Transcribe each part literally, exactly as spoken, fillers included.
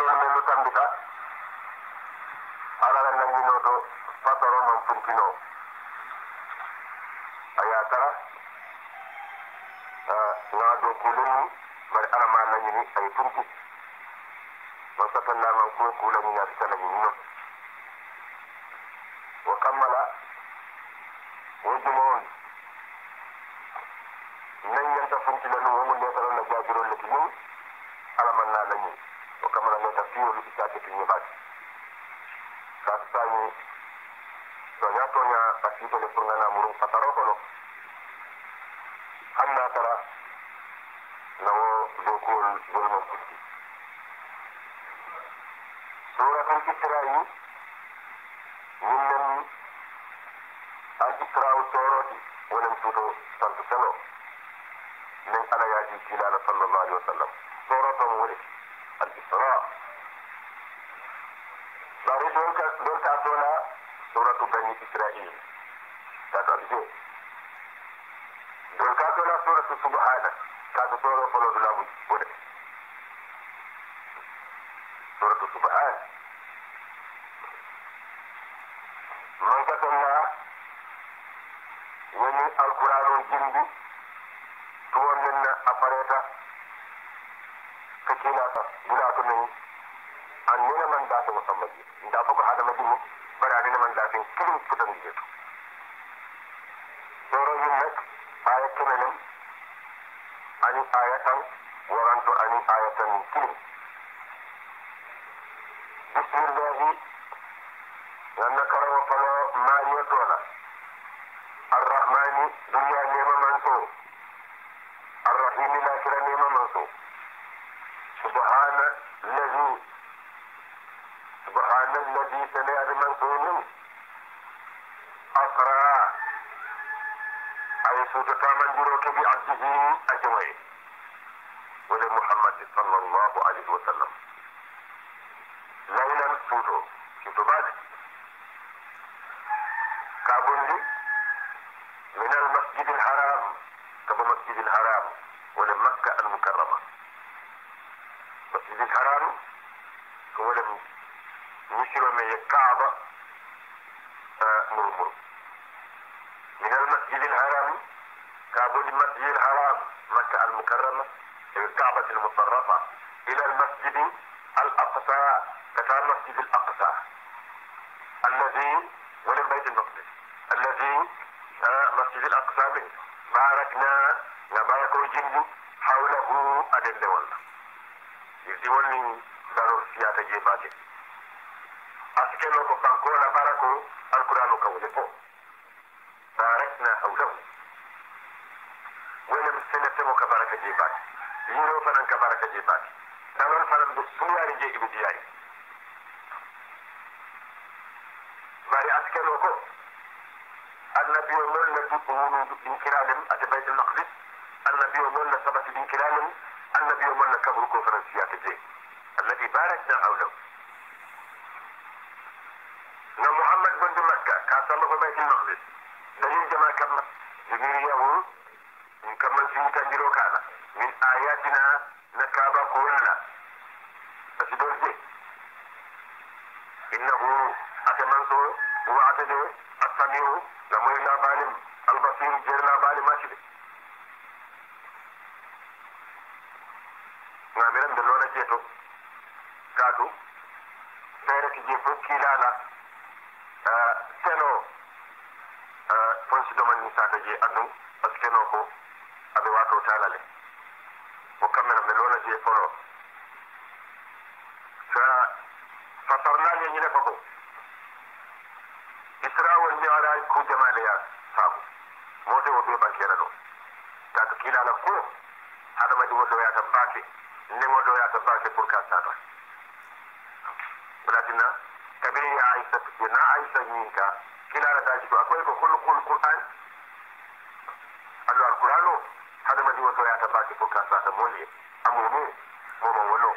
melu tambita ala la nangino to fatoro man funkino aya tara nga do kulun bari ala ma nangini ay funki wasatalla man ko kulun ya tsala ni wa kamala wajumon nan yanta funki la no mo ne tara na jabiro le tinu ala man na lañu wa kamala ne ta fiyo lu itake tinu ba kasani sonya tonya pasito le pungana murung pataro kono anna tara nawo dokol bolmo futti suratul isra'i minnan al-isra'u soroti wonen tuto tantu seno min ala yaji kilala sallallahu alaihi wasallam soroton wori al-isra' bari dolka dolka tola suratu bani isra'il kata abje dolka tola suratu subhana kata soro folo dula mu wori suratu subhana man katonna woni alqur'anu jindi to wonnen apareta kakina ta dula to ni annena man da ta musamman da fa ko hada madini barani man da tin kin kutan jeto soro yin nak ayatan nan ani ayatan waranto ani ayatan kin bismillah yanna karawa falo mariya tola arrahmani dunya nema manso arrahim la kira nema manso subhana allazi سبحان الذي سمع بمنصور أسرى أي سوء من جروك بعبده أجمعين ولمحمد صلى الله عليه وسلم ليلا سوء شفتوا بعد كابولي من المسجد الحرام كابو مسجد الحرام ولمكة المكرمة مسجد الحرام هو لم يشير من الكعبة مرمر من المسجد الحرام كابول المسجد الحرام مكة المكرمة الكعبة المشرفة إلى المسجد الأقصى كتاب مسجد الأقصى الذي ولم بيت المقدس الذي مسجد الأقصى منه باركنا نبارك الجن حوله أدل والله يزيوني دارو سيادة جيباتي أسكنوا كفانكونا باركوا القرآن كولفو باركنا حوله ولم سنة مكبارك جيبات يرو فنان كبارك جيبات دانون فنان بسياري جي إبدياري باري أسكنوا كو النبي ومولنا دقونوا بإنكرالهم أتى بيت المقدس النبي ومولنا سبت بإنكرالهم النبي ومولنا كبركوا فرنسيات جي الذي باركنا حوله na Muhammad bin Makka ka sama ko Baitul Maqdis dalil jama kam jibiri yahu in kam sin tanjiro kana min ayatina nakaba kulla asidorje innahu atamanso wa atade as-sami'u la moyla balim al-basir jirla balim mashid ngamiram de lona jeto kadu fere ki je fokilala seno fonsi doman ni sata je adu parce que noko abe wato talale o kamena me lona je folo sa fatarna ni ni fako isra'il ni ara ku jama'a ya sabu mote wo be bankera do ta to kila la ko hada ma di wodo ya tabake ni wodo ya tabake pour ka sata bulatina kabiri ya aisha na aisha yinka kila da taji ko akwai ko kullu qur'an allo alqur'ano hada ma di wodo ya tabake pour ka sata moli amunu mo mo wono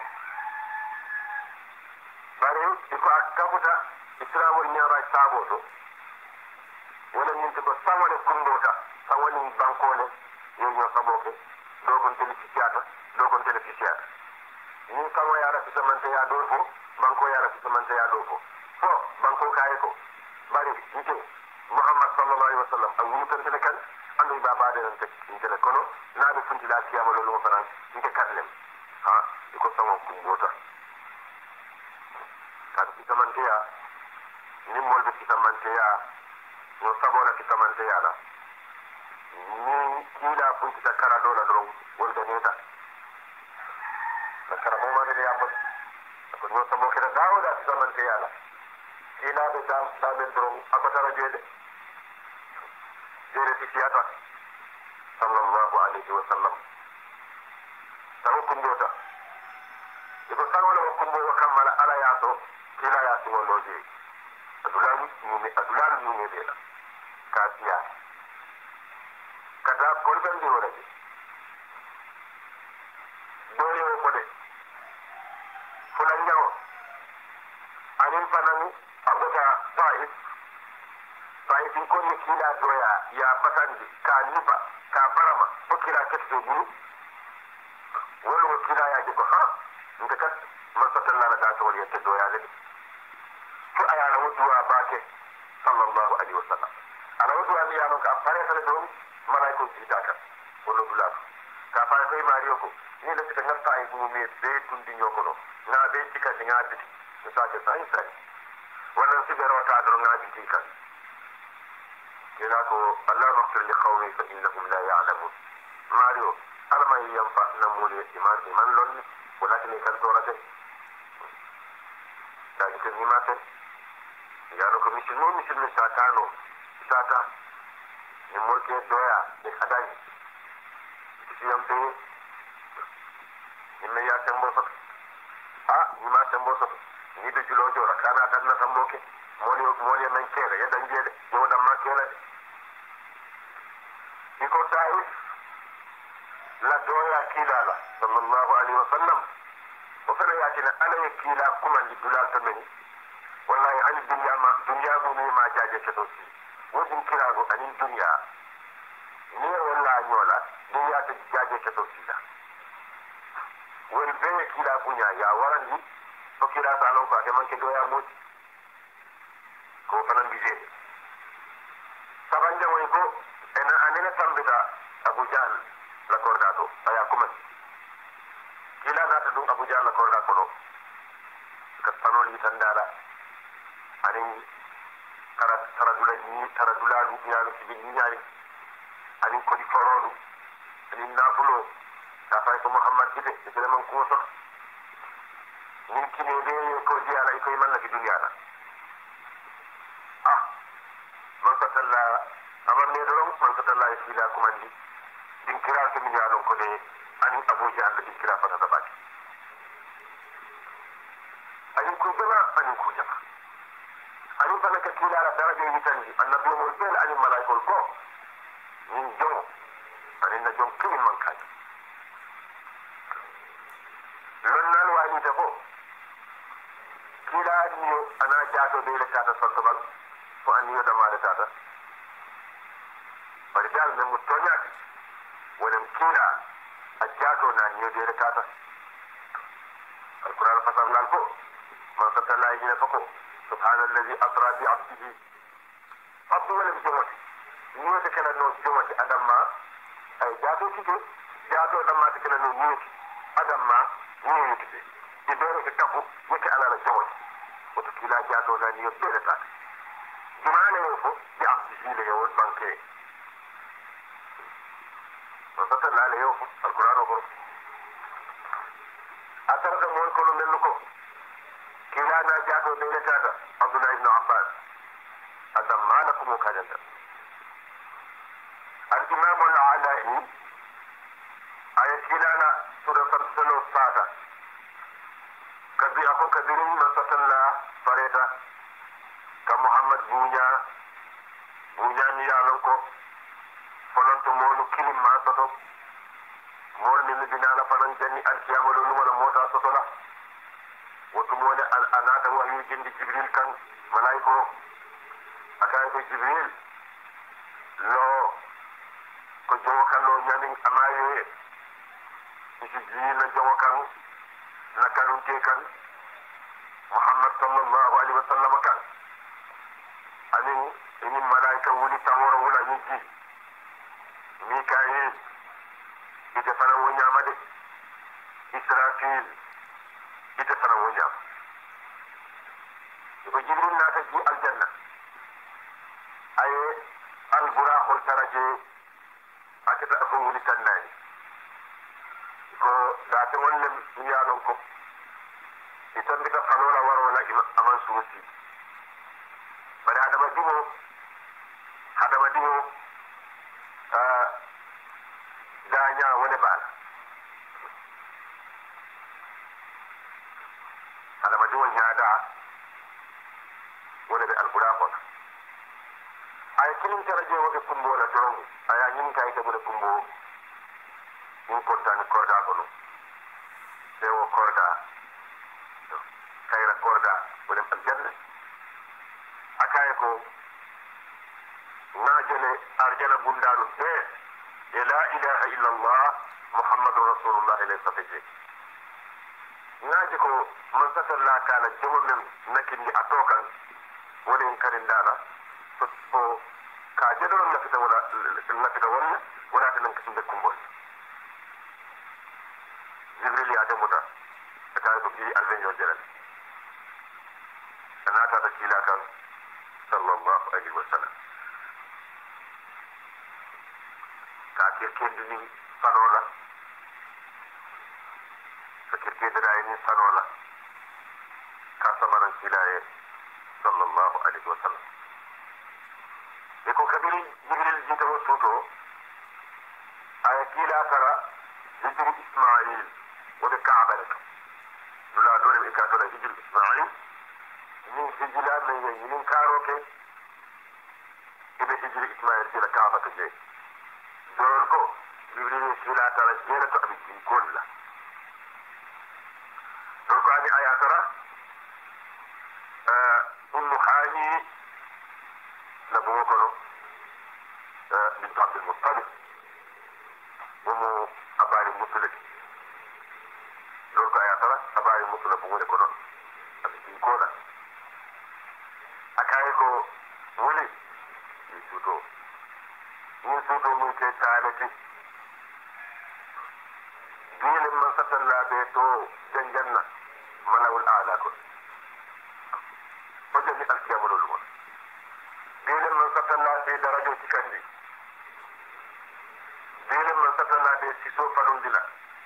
bare iko akabuta isra'il ni ara sabo to wala ñinte ko sawale kundota sawale bankole yo yo saboke dogon telefisiata dogon telefisiata ni kamo yara fi samante ya do ko banko yara fi samante ya do ko fo banko kay ko bari ite muhammad sallallahu alaihi wasallam ak ñu tan kan andu baba de nan tek intele kono na be funti la kiyama lolu mo fanan ite katlem ha iko sama ku mbota kan fi samante ya ni mol be fi samante ya no sabola fi samante ya la ni kila funti ta kara dola don wonde neta kara mo ma ne ya ko ko no sabo kira dawda fi samante ya la ila be dam damen don abatara jede jere fi siyata sallallahu alaihi wasallam tawo kumbota iko sawola ko kumbo kamala ala yato kila ya to loje adulalu ni adulalu ni be la kasiya kada kolben di wala de dole ko de fulan jawo anin panan abota taif taif ko ni kila doya ya patandi ka nipa ka barama ko kila kette buru wala ko kila ya ji ko ha ndekat man satalla la da to yette doya le to ayana wutuwa bake sallallahu alaihi wasallam ala wutuwa ni yano ka pare tale don malaiko jitaka wala dulatu ka pare ko mariyo ko ni le tika ngata ay bu me be tundi nyoko no na be tika dinga biti to sa ke sai sai wannan sigaro ta do na biti kan ko Allah maghfir li qawmi fa innahum la ya'lamun mariyo alama yamfa namuli iman iman lon walakin kan torate da ke ni mate yano ko misilmo misilmo satano sata ni mulke doya de adani siyamte ni me ya tembo so ah ni ma tembo so ni de julo jora kana tan na tamboke moni moni men kere ya dan jede yo dan ma kere ni ko taif la doya kilala sallallahu alaihi wasallam o fana yatina ala kila kuma ni dulal tamani wallahi ani dunya ma dunya mu ni ma jaje ke to si wodin kirago ani dunya ni wallahi wala dunya ta jaje ke to si da wal be kila kunya ya warani to kila salon ko ke man ke doya mu ko fanan bije sabanja way ko ena anena tambita abu jahl la kordato aya kuma kila na ta dun abu jahl la kordato no ka tanoli tandala ani tara tara dula ni tara dula lu nyaalo ci bi nyaari ani ko di forolu ani nafulo ta fay ko muhammad ide de man ko so ni kine be ko di ala ko man la ci dunya la ah man fatalla abar ne do man fatalla ci la ko mandi din kira ko mi nyaalo ko de ani abu jahl di kira fa ta baki ani ko jama ani ko jama ani fana ka kila la daraja yi tanji annabi mo bel ani malaikol ko min jom ani na jom kin man kai lon nan wa ni te ko kila ni ana jaato be le tata solto bal ko ani yo da ma tata bari dal me mutonya wala kila ajaato na ni yo de le tata alquran fasal lan ko man satalla yi ne ko سبحان الذي أسرى بعبده أطول بجمعه نيوة كنا نو جمعه أدم ما أي جاتو كده جاتو أدم ما تكنا نو نيوة أدم ما نيوة كده يبيرو كتابو يكي على الجمعه وتكيلا جاتو نا نيوة بيرتا جمعنا يوفو بعبده ليوت بانكي وصلنا على يوفو القرآن وقرأ أترك مول كلو منكو كلا نا جاتو بيرتا عبد الله بن عباس أدم ما لكم كذا الإمام العلائي آية كلانا سورة سلسلة صادة كذي أخو كذير من ستلا فريتا كمحمد بونيا بونيا نيالوكو فلنتو مولو كلم ما ستو مول من بنانا فلن جني الكيام لولو ولا موتا ستولا وتمولي الأنات وهي جند جبريل كان ملايكو أكايكو جبريل لو كجو كان لو نيانين أمايو إسي جينا جو كان nakalunte kan muhammad sallallahu alaihi wasallam kan anin ini malaika wuli tawara wula ñi mikail ite fana wo ñama de israfil ite fana wo ñama ko jibril naata ji aljanna aye alburaxol taraje akata ko wuli tannani ko daate wollem yaalon ko itan bita fanola warola ima aman suusi bari adama dimo adama dimo daña wone baala adama dimo ñaada wone ɓe alburaxol ay kilin tara je woɓe kumbola doron aya ñin kayita ɓole kumbo min kontani korda kono ɓewo korda kayra korda wonen aljanna akaye ko najene arjana bundaɗo ɓe e la ilaha illa llah muhammadun rasulullah lay safe je naji ko man satalla kala jomo men nakindi a tokan wonen karindala so ka jeɗoron nafita wona nafita wonna wonata nan kasinde kumbol jibril ya demuta ata ko bi alvenyo jeral anata ta kila kan sallallahu alaihi wasallam ka kirkendi ni sanola ka kirkendi da ni sanola ka samaran kilaye sallallahu alaihi wasallam e ko kabiri jibril jita wo suto aya kila tara hijri ismail wode kaaba rek dula dole e ka dole hijri ismail ni hijila me ye ni karoke ibe hijri ismail dila kaaba ke je don ko jibril kila tara jena to abi tin kolla don ko ani aya tara uh ummu hani nabu kono bint abdul muttalib womo abari musulek don ko aya tara abari musulek woni ko non abi tin kola akaye ko woni ni suto ni suto mun ke talati dole man satalla be to janjanna malawul aala ko o jani alkiyamul wal dole man satalla be darajo tikandi dole man satalla be siso falundila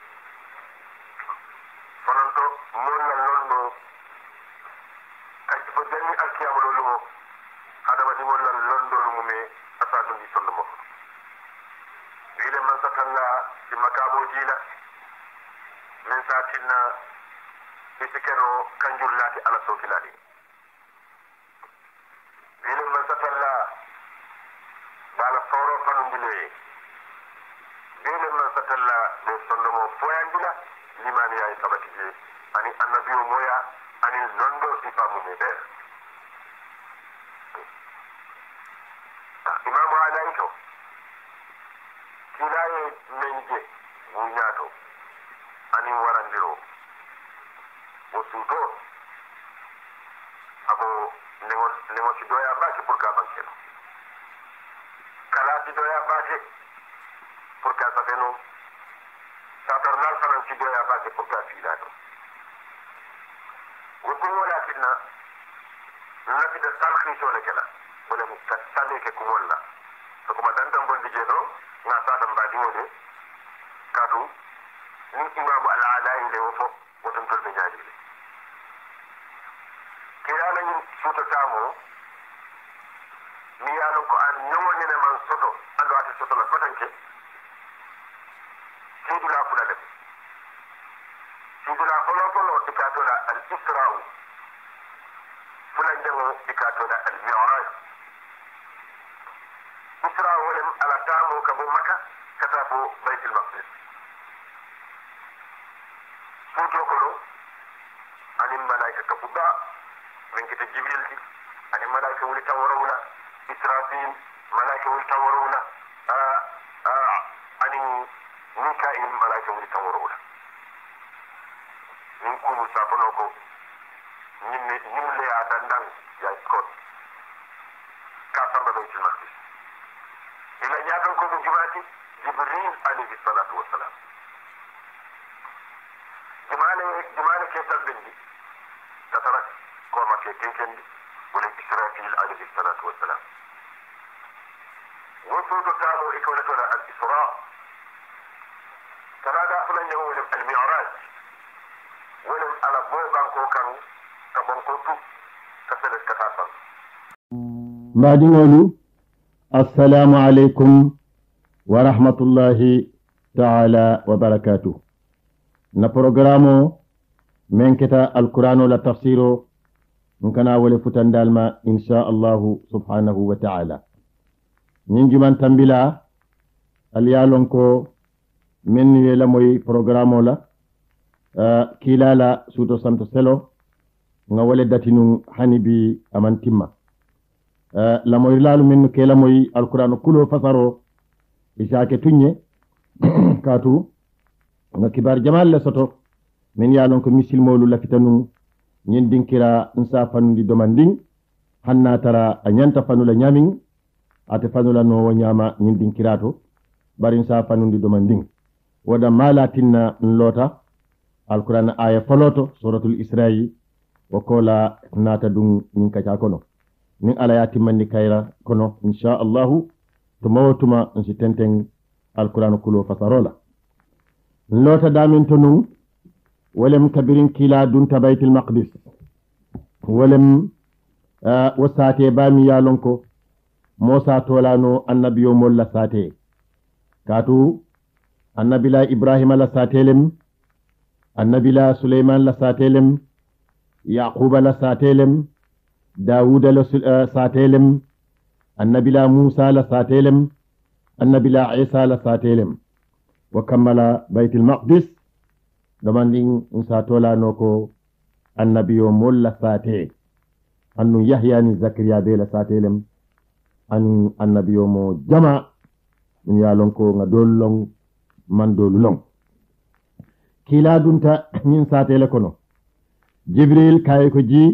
fananto molla londo kanti fo jani alkiyamul lumo adama di molla londo lumo me asadu ni sonno mo dole man satalla di makamo dina min satinna isikeno kanjurlati ala sofilali dole man satalla bala fawro fanundile dole man satalla be sonno mo foyandila limani yayi sabati je ani annabiyo moya ani londo sifamu me ber imamu alaiko kilaye menje munyato ani warandiro wosuto ako nengo nengo ci doya baki pour ka bankeno kala ci doya baki pour ka safeno satar nal fanan ci doya baki pour ka filato woto wala tinna nabi da salhi so le kala wala mu tasale ke kumolla to kuma dandan bondi je do na satam badi wode katu ni imamu al-alai le wofo woton tolbe nyaadi kirana yin suto tamo mi yalo ko an nyowoni ne man soto ando ate soto la fotanke sidula fula de sidula folo folo ikatola al-isra'u fula ndengo ikatola al-mi'raj isra'u wolem ala tamo kabo maka katabo baitul maqdis suto kono ani malaika kabuda min kita jibril di ani malaika wuli tawarawla israfil malaika wuli tawarawla ani mikail malaika wuli tawarawla min ko ñimme ñimle ya dandan ya kon ka samba do ci makki ila ñaaton ko jumati jibril alayhi salatu wassalam jumale jumale ke tabindi tatarak ko makke kenkendi wala israfil alayhi salatu wassalam وصوت كانوا إكولتنا الإسراء كما داخل ولم المعراج ولم على بوغان كوكان كبنكوتو كسلت كتاسا بعد نقول السلام عليكم ورحمة الله تعالى وبركاته نبروغرامو من كتا القرآن ولا تفسيره ممكن أول فتن دالما إن شاء الله سبحانه وتعالى ñingi man tambila aliyalon ko men wela moy programme la uh, kilala suto santo selo nga wale datinu hanibi amantimma uh, la moy lalu men kela moy alquran kulo fasaro isake tunye katu nga kibar jamal le soto men yalon ko misil molu la fitanu ñin dinkira nsa fanu di domanding hanna tara anyanta fanu la nyamin ate fanula no wanyama ñin dinkirato barin sa fanundi domanding wada malatinna nlota alquran aya foloto suratul isra'i wa kola nata dum ñin kaca kono nin ala yati mandi kayra kono insha Allah to mawtuma nsi tenten alquran kulo fasarola nlota damin to nun walem kabirin kila dun tabaitul maqdis walem uh, wasate bami yalonko Musa tolano annabiyo molla sate katu annabila Ibrahim la satelem annabila Sulaiman la satelem Yaquba la satelem Dawud la uh, satelem annabila Musa la satelem annabila Isa la satelem wa kammala baitul maqdis domanding Musa tolano ko annabiyo molla sate annu Yahya ni Zakariya be la satelem an annabiyo mo jama min yalon ko nga dolong man dolu long kila dunta min satele kono jibril kay ko ji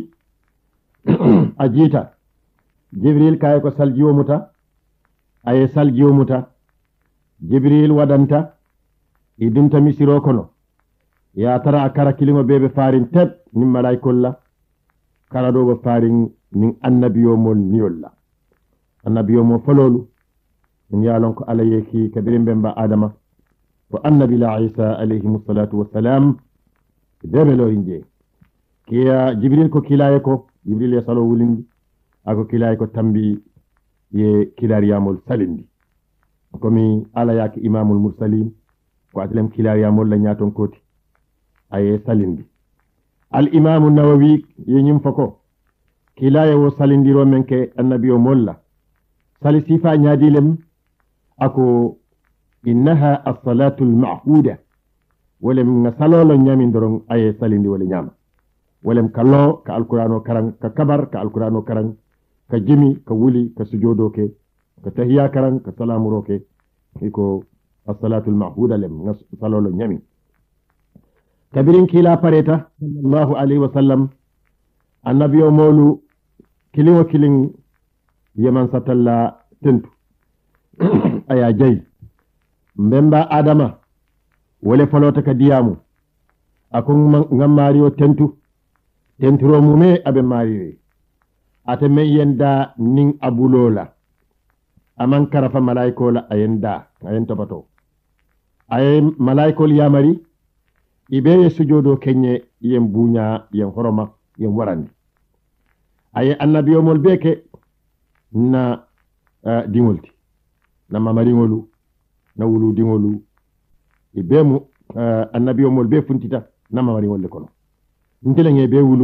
ajita jibril kay ko saljiwo muta ay saljiwo muta jibril wadanta idunta misiro kono ya tara akara kilimo bebe farin teb nim malaikolla kala do go farin nin annabiyo mo niyolla annabiyo mo fololu min yalon ko ala yeki kabirin bemba adama wa annabi la isa alayhi salatu wassalam debelo inje kiya jibril ko kilaye ko jibril ya salo wulindi ako kilaye ko tambi ye kilariyamol salindi komi ala yaki imamul mursalin ko atlem kilariyamol la nyaton koti aye salindi al imam an-nawawi yenyim fako kilaye wo salindiro menke annabiyo molla sali sifa ñaadilem ako innaha as-salatu al-ma'huda wolem nga salolo ñamin doron aye salindi wala ñama wolem kallo ka alqur'ano karan ka kabar ka alqur'ano karan ka jimi ka wuli ka sujodo ke ka tahiyya karan ka salamu roke iko as-salatu al-ma'huda lem nga salolo ñamin kabirin kila pareta sallallahu alayhi wa sallam annabiyo molu kilin kilin yeman satalla tentu aya jay mbemba adama wole folota ka diyamu akon ngam mario tentu tenturo mume abe mario ate men yenda nin abulola aman karafa malaikola ayenda ayen tobato ay malaikol yamari ibe sujodo kenye yem bunya yem horoma yem warandi ay annabiyo mol beke na uh, dingolti na mamaringolu na wulu dingolu e bemu uh, annabiyo mol be funtita na mamaringol le kono ntele nge be wulu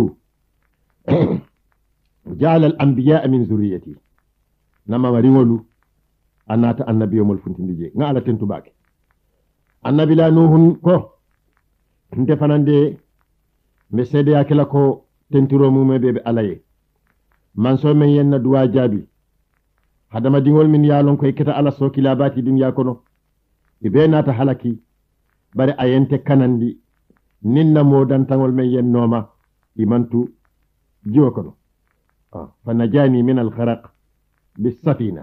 ja'ala al-anbiya min zurriyyati na mamaringolu anata annabiyo mol funtindije nga ala tentu bake annabi la nuhun ko nte fanande me sede yakela ko tentiro mume bebe alaye man so men yenna duwa jabi hadama dingol min yalon koy keta ala so kilabati dunya kono ibe nata halaki bare ayente kanandi ninna modan tangol men yennoma imantu jiwo kono fa najani min al kharaq bis safina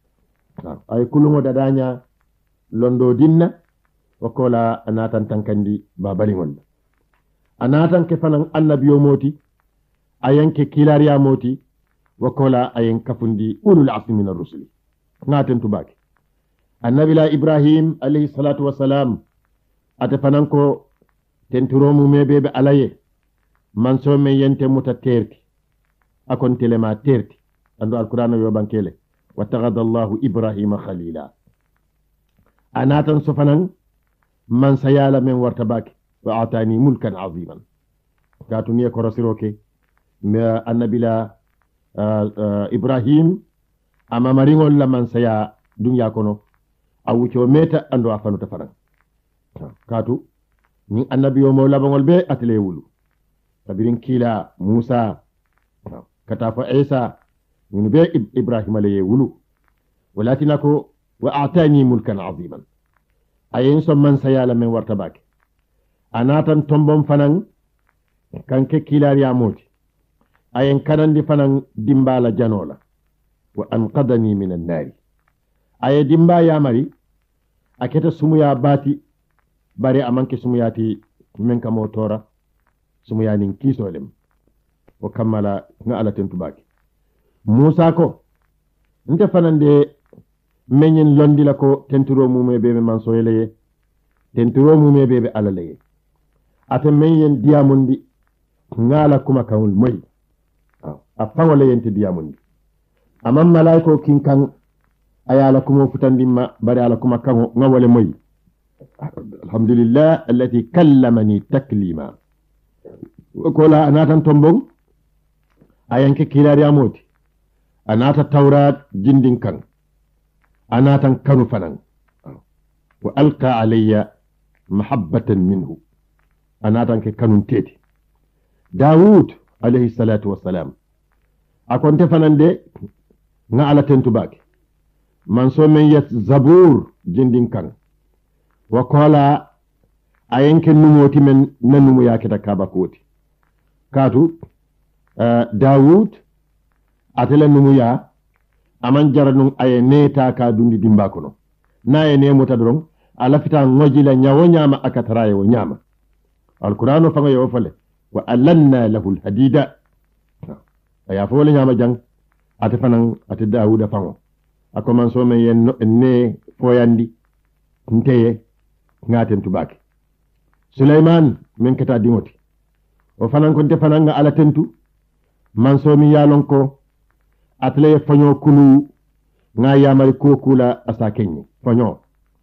ay kulumo dadanya londo dinna wakola anatan tankandi babalingol anatan ke fanan annabiyo moti ayanke kilariya moti wakola ayen kafundi ulul asmi min ar-rusuli ngaten tubaki annabi la ibrahim alayhi salatu wassalam ate fanan ko tenturomu mebebe alaye man so men yente muta terti akon telema terti ando alquran yo bankele wattakhadha Allahu Ibrahima khalila anatan sofanan man sayala men warta baki wa atani mulkan aziman katuni ko rasiroke me annabila uh, uh, Ibrahim ama maringol la man saya dunya kono awuco meta ando afanu tafaran katu ni annabiyo mo labangol be atele wulu tabirin kila Musa katafa Isa min be Ibrahim alayhi wulu walakinako wa atani mulkan aziman ayen so man sayala men warta baki anatan tombom fanan kanke kilar ya moti ayen kanandi fanan dimbala janola wa anqadani min an-nar aye dimba ya mari aketa sumuya bati bare amanke sumuyati men kamo tora sumuyanin kisolem o kammala nga ala tentu baki Musa ko nte fanande menyen londi la ko tenturo mume bebe man soyeleye tenturo mume bebe alaleye ate menyen diamundi ngala kuma kawul moy a fangole yente diamundi amam malaiko kinkan ayala kuma futandimma bare ala kuma kango ngawole moy alhamdulillah allati kallamani taklima kola anatan tombong ayanke kilari amoti anata tawrat jindin kan anatan kanu fanan wa alqa alayya mahabbatan minhu anatan ke kanun teti Dawud alayhi salatu wassalam akonte fanande nga ala tentu baki man so men yet zabur jindin kan wa kola ayanke numoti men nanumu yake ta kaba koti katu uh, Dawud atele numu ya aman jaranun aye neta ka dundi dimba kono na ye ne mota doron ala fita ngojila nyawo nyama akataraye wo nyama alqur'ano fanga yo fale wa alanna lahu alhadida aya fo le nyama jang ate fanan ate Dawuda fango akoman so men yen no, ne foyandi nteye ngaten tubaki Sulaiman men kata dimoti o fanan ko te fanan nga ala tentu man so mi yalon ko atle fanyo kulu nga yamari ko kula asa kenye fanyo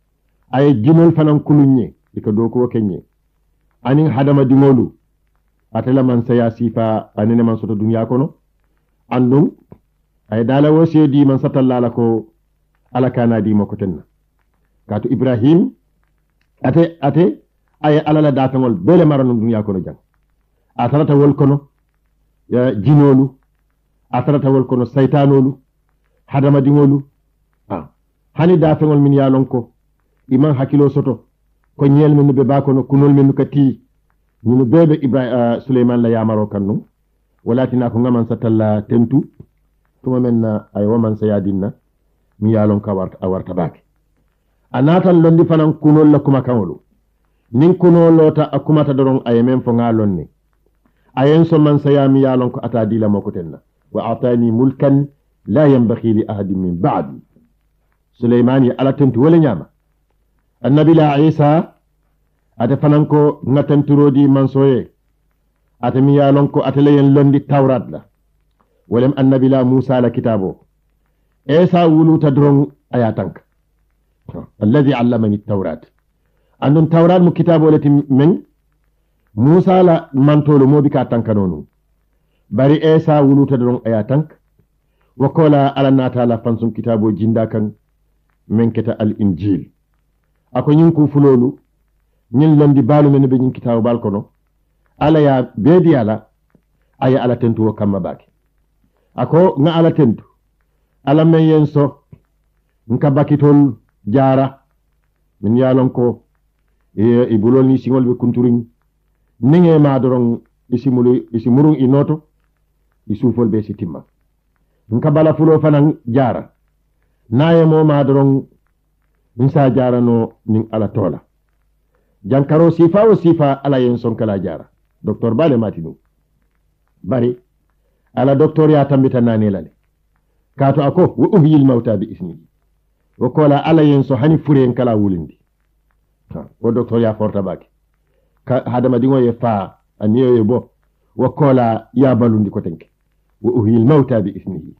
ay jinol fanan kulunye iko do ko kenye anin hadama dimolu atela man saya sifa anene man soto dunya kono andum ay dala wose di man satalla ko ala kana di mako tenna katu Ibrahim ate ate ay alala dafengol bele marano dunya kono jang atarata wol kono ya jinolu atarata wol kono saytanolu hadama dingolu ah hani dafengol min yalon ko iman hakilo soto ko nyel men be ba kono kunol men ka ti ñu bebe Ibrahim uh, Sulaiman la yamaro kannu walatina ko ngaman satalla tentu tuma men ay waman sayadinna mi yalon ka warta warta baki anatan londi fanan kunol la kuma kanolu nin kuno lota akumata doron ay men fo ngalon ni ayen so man sayami yalon ko ata dila mako tenna wa atani mulkan la yanbaghi li ahadin min ba'di Sulaiman ya ala tentu wala nyama annabi la Isa ate fanan ko ngatanturodi mansoye ate mi yalon ko atelayen londi tawrat la walem annabi la Musa la kitabo Isa wuluta doron ayatank alladhi allamani at-tawrat andun tawrat mu kitabo lati men Musa la mantolo mobi ka tankanonu bari Isa wuluta doron ayatank wakola ala nata la fansum kitabo jinda kan men keta al-injil ako nyinku fulolu ñin londi balu men be ñin kitabu bal kono ala ya beedi ala aya ala tentu wo kamma baki ako nga ala tentu ala men yen so nka bakitol jara min yalon ko e ibulol ni singol be kunturin ninge ma doron isi mulu isi murun inoto isufol be sitimma nka bala fulo fanan jara naye mo ma doron nsa jara no nin ala tola jankaro sifa o sifa ala yen son kala jara docteur bale matinu bari ala docteur ya tambita nane lale kato ako wa uhyil mauta bi ismihi wa kola ala yen so hani furen kala wulindi ha o docteur ya forta baki ka hadama dingo ye fa aniyo ye bo wa kola ya balundi ko tenke wa uhyil mauta bi ismihi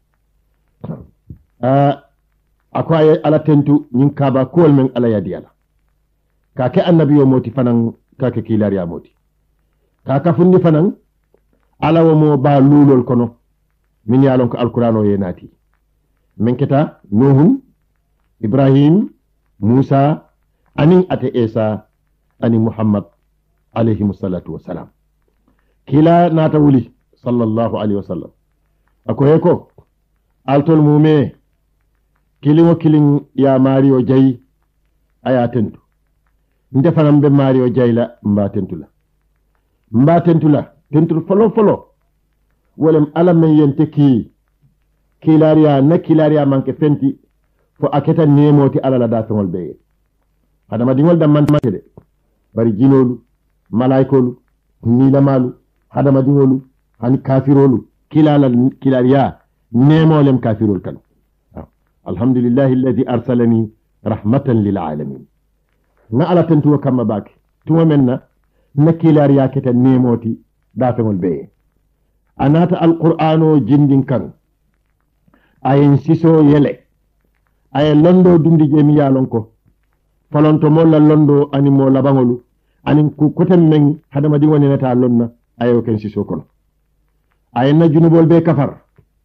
ah ako ay ala tentu nyin kaba kol men ala yadi ala ka ke annabi yo moti fanan ka ke kilar ya moti ka ka fundi fanan ala wo mo ba lulol kono min yalon ko alqur'ano ye nati min keta nuhum ibrahim musa anin ate isa ani muhammad alayhi salatu wassalam kila nata wuli sallallahu alaihi wasallam ako heko altol mume kilimo kilin ya mario jay aya tentu nde fanam be mario jayla mba tentula mba tentula tentul folo folo wolem alam men yente ki kilaria na kilaria manke fenti fo aketa nemoti alala da tongol be adama dingol dam man de bari jinolu malaikolu nilamalu adama dingolu hani kafirolu kilala kilaria nemolem kafirol kan alhamdulillahi alladhi arsalani rahmatan lil alamin na ala tentu kama baki tuma menna na kilaria keta nemoti da tongol be anata alqur'ano jindin kan ayen siso yele ayen londo dundi jemi yalon ko falonto molla londo ani mo labangolu ani ku kotem men hadama di woni nata lonna ayo ken siso kono ayen na junubol be kafar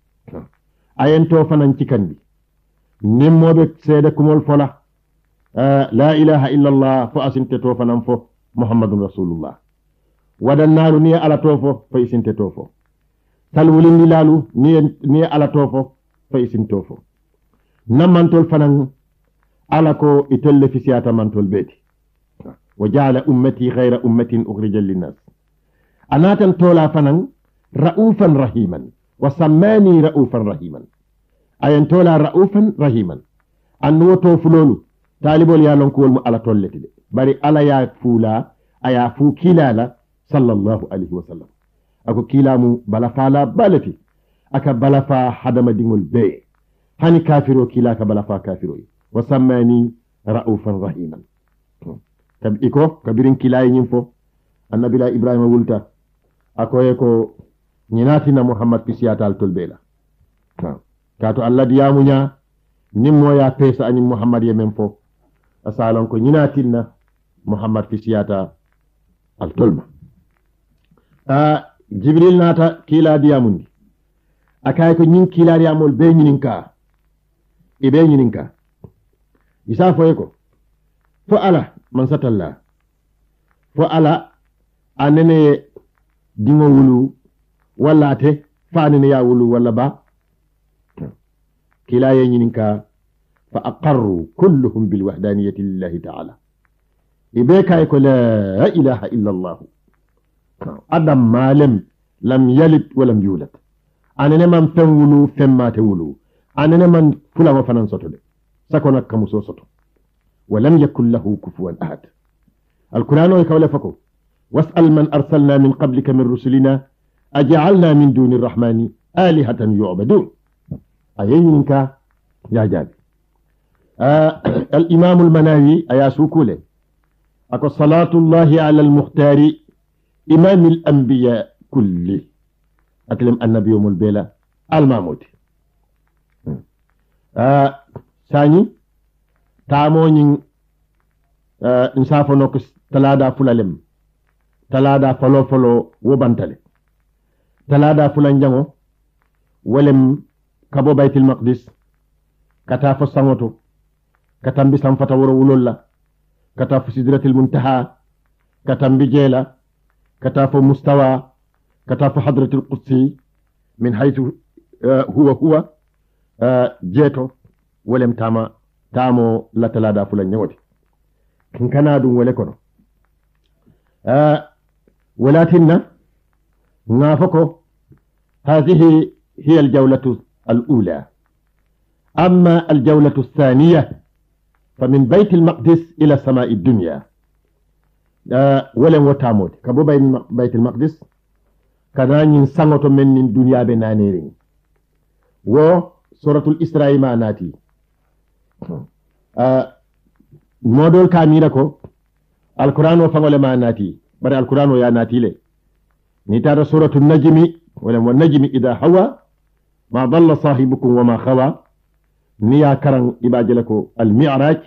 ayen to fanan cikandi nimmobe seede kumol fola uh, la ilaha illa allah fo asinte to fanan fo muhammadun rasulullah wadan nalu ni ala to fo fo isinte to fo talwulindi lalu ni ni ala to fo fo isinto fo namantol fanan ala ko itelle fisiyata mantol beti wa ja'ala ummati khayra ummatin ukhrijat linnas anatan tola fanan ra'ufan rahiman wa sammani ra'ufan rahiman ayan tola ra'ufan rahiman anno to fulolu talibol ya lon ko wol mu ala tolleti de bari ala ya fula aya fu kilala sallallahu alaihi wasallam ako kilamu bala fala balati aka balafa hadama dingol be hani kafiro kila ka balafa kafiro wa sammani ra'ufan rahiman tab iko kabirin kilay nyimfo annabi la ibrahima wulta ako eko nyinati na muhammad pisiyatal tolbela kato allah diyamunya nimmo ya pesa ani muhammad yemen fo asalon ko nyinati na muhammad pisiyata al tolma a jibril nata kila diyamundi akay ko nyin kila diyamol be nyininka e be nyininka isa fo ko fo ala man satalla fo ala anene dingo wulu wala te fanene ya wulu wala ba kila ye nyininka fa aqarru kulluhum bil wahdaniyati lillahi ta'ala ibe kay ko la ilaha illa allah adam malem lam yalid wa lam yulad anene man fen wulu femmate wulu anene man fulama fanan soto de sakona kamuso soto wa lam yakul lahu kufuwan ahad alquran kawla fako was'al man arsalna min qablika min rusulina aj'alna min duni arrahmani alihatan yu'badun ayinka ya jabi al-imam al-manawi ayasukule ako salatu allahi ala al-mukhtari imam al-anbiya kulli أكلم النبي يوم البيلة الماموت آه ثاني تامونين آه نسافو نوكس تلادا فلالم تلادا فلو فلو وبانتالي تلادا فلان جانو ولم كابو بيت المقدس كتافو ساموتو كتنبي سامفتا ورو ولولا كتافو سدرة المنتهى كتنبي جيلا كتافو مستوى كتاف حضرة القدسي من حيث هو هو جيتو ولم تاما تامو لا تلادا فلان نيوتي كن كنادو ولكنو ولكن نافقه هذه هي الجولة الأولى. أما الجولة الثانية فمن بيت المقدس إلى سماء الدنيا. أه ولم وتامود كبو بيت المقدس كان ينسانوتو من الدنيا بنانيرين و سورة الإسراء ما ناتي أه مودول كاميركو القرآن وفنول ما ناتي بري القرآن ويا ناتي لي نتارى سورة النجم ولم والنجم إذا هوى ما ضل صاحبكم وما خوى نيا كرن إباجلكو المعراج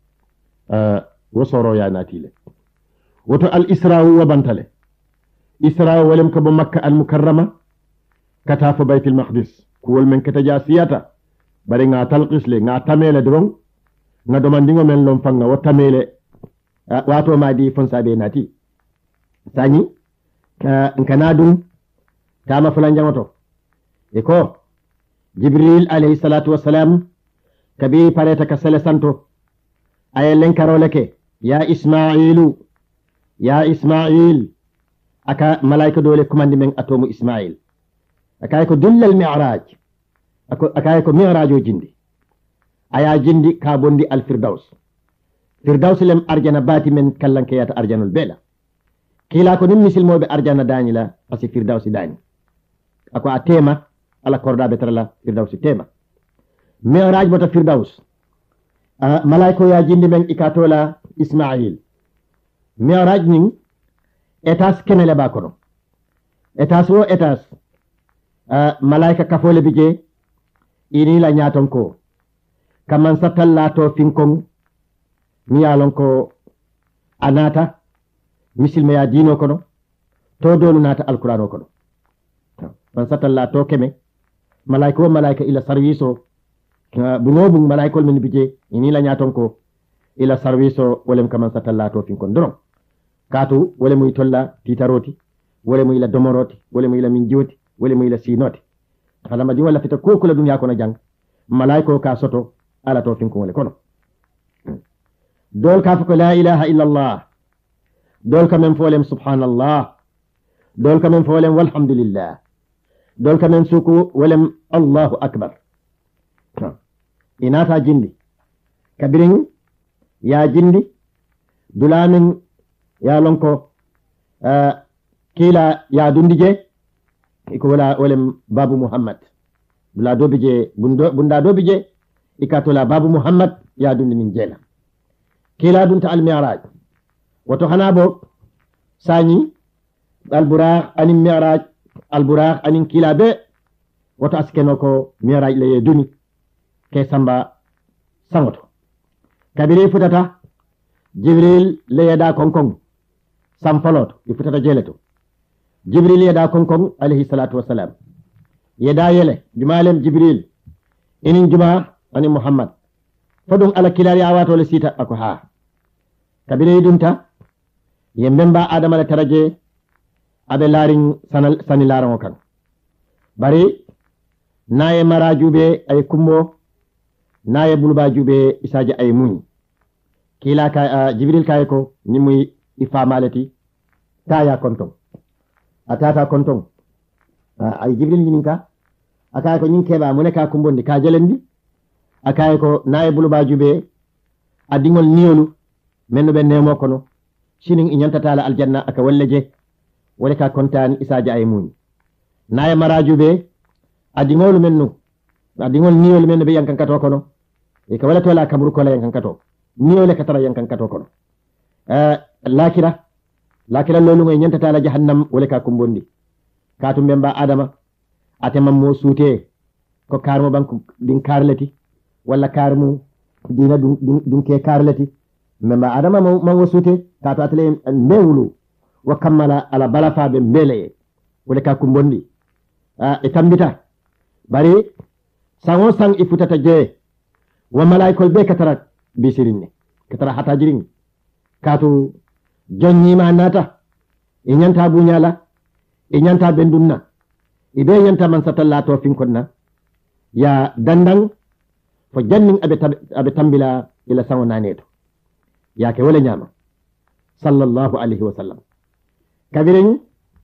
أه وصورو يا ناتي لي وتو الإسراء وبنتله إسراء ولم كبو مكة المكرمة كتاف بيت المقدس كول من كتجا سياتا bari nga talqis le nga tamele drong nga domandingo men lom fanga wa tamele uh, wato ma di fonsa be nati sani uh, nkana dum tama fulan jangoto e ko jibril alayhi salatu wassalam kabi pareta ka sele santo ay len karoleke ya ismailu ya ismail aka malaika dole kumandi men atomu ismail aka ko dillal mi'raj akaye ko mi'rajo jindi aya jindi ka bondi al firdaus firdaus lem arjana bati men kallanke yata arjanul bela kila ko nim misil mobe arjana dani la asi firdaus dani ako a tema ala korda be tarala firdaus tema mi'raj bota firdaus uh, malaiko ya jindi men ikatola ismail mi'raj ning etas kenele ba kono etas wo etas uh, malaika kafole bije ini la nyaton ko kaman satallato finkon miyalon ko anata misil me ya dino kono to dolu nata alqur'ano kono man satallato keme malaiko malaika ila serviso bunobu malaiko min bije ini la nyaton ko ila serviso wolem kaman satallato finkon dono katu wole muy tolla titaroti wole muy la domoroti wole muy la min joti wole muy la sinoti falama di wala fita ko kula dunya kono jang malaiko ka soto ala to finko wala kono dol ka fuko la ilaha illa allah dol ka men folem subhanallah dol ka men folem walhamdulillah dol ka men suku walem allahu akbar inata jindi kabirin ya jindi dulamin ya lonko uh, kila ya dundije iko wala olem babu muhammad bula do bije bundo bunda do bije ikatola babu muhammad ya dundi min jela kila dunta al mi'raj wato hanabo sani al buraq anin mi'raj al buraq anin kila be wato askeno ko mi'raj le duni ke samba sangoto kabiri futata jibril le yada konkon sam faloto ifutata jeleto jibril yada konkon alayhi salatu wassalam yada yele jumalem jibril inin juma ani muhammad fodum ala kilari awato le sita ako ha kabire dunta yembemba adama la taraje abe larin sanal sani laran kan bari naye marajube ay kummo naye bulba jube isaje ay muni kila ka uh, jibril kay ko ni muy ifamalati taya konton atata konton uh, ay jibril yininka akay ko nyin keba mu ne ka kumbondi ka jelendi akay ko naye bulba jube adingol niyolu menno be nemo kono sinin inyanta tala aljanna aka wallaje wala ka kontani isaje ay muni naye marajube adingol menno adingol niyolu menno be yankan kato kono e ka wala tola kaburu ko la yankan kato niyole ka tara yankan kato kono uh, lakira lakira lolu ngoy nyanta tala jahannam wala ka kumbondi katu memba adama atema mo suute ko karmo banku din karleti wala karmu dina dun dun ke karleti memba adama mo mo suute katu atale mewulu wa kammala ala balafa be mbele wala ka kumbondi a e tambita bari sango sang ifutata je wa malaikol be katara bisirinne katara hata jirin katu jonni ma nata e nyanta bunyala e nyanta bendunna ibe nyanta man satallato fin konna ya dandang fo jannin abe tab, abe tambila ila sango naneto ya ke wala nyama sallallahu alaihi wasallam kabirin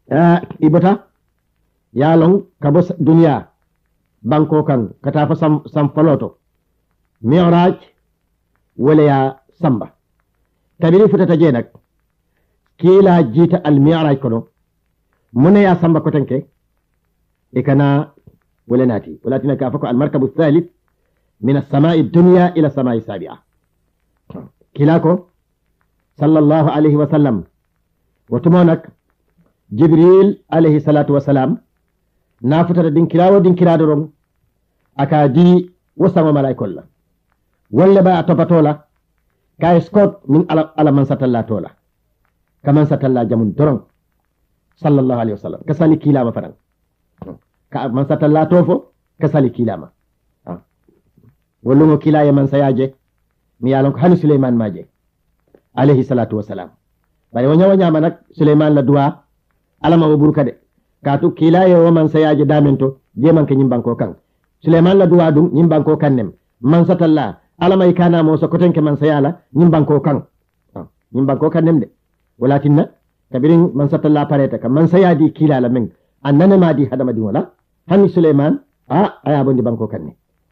uh, ibota yalon kabo dunya banko kan kata fa sam sam faloto mi'raj wala ya samba tabiri futata je nak kila jita al mi'raj kono mune ya samba ko tanke e kana wala nati wala tinaka fa ko al markabu thalith min as-sama'i ad-dunya ila as-sama'i as-sabi'a kila ko sallallahu alayhi wa sallam watumonak jibril alayhi salatu wa salam na futata din kirawo din kirado ron aka di wasama malaikol la walla ba topatola kay scott min ala, ala man satalla tola kaman satalla jamun doron sallallahu alayhi wa sallam kasali kilama faran ka man satalla tofo kasali kilama ah wollugo kilaye man sayaje mi yalon ko hani Suleyman maje alayhi salatu wa salam bari wonya wonya manak Suleyman la duwa alama wo burka de katu kilaye wo man sayaje damento je man ke nyimbanko kan Suleyman la duwa dum nyimbanko kannem man satalla alama ikana mo so kotenke man sayala nyimbanko kan nyimbanko kannem de walatinna kabirin man satalla pareta kan man sayadi kilala men annana madi hadama di wala hani Suleyman a aya bondi banko kanne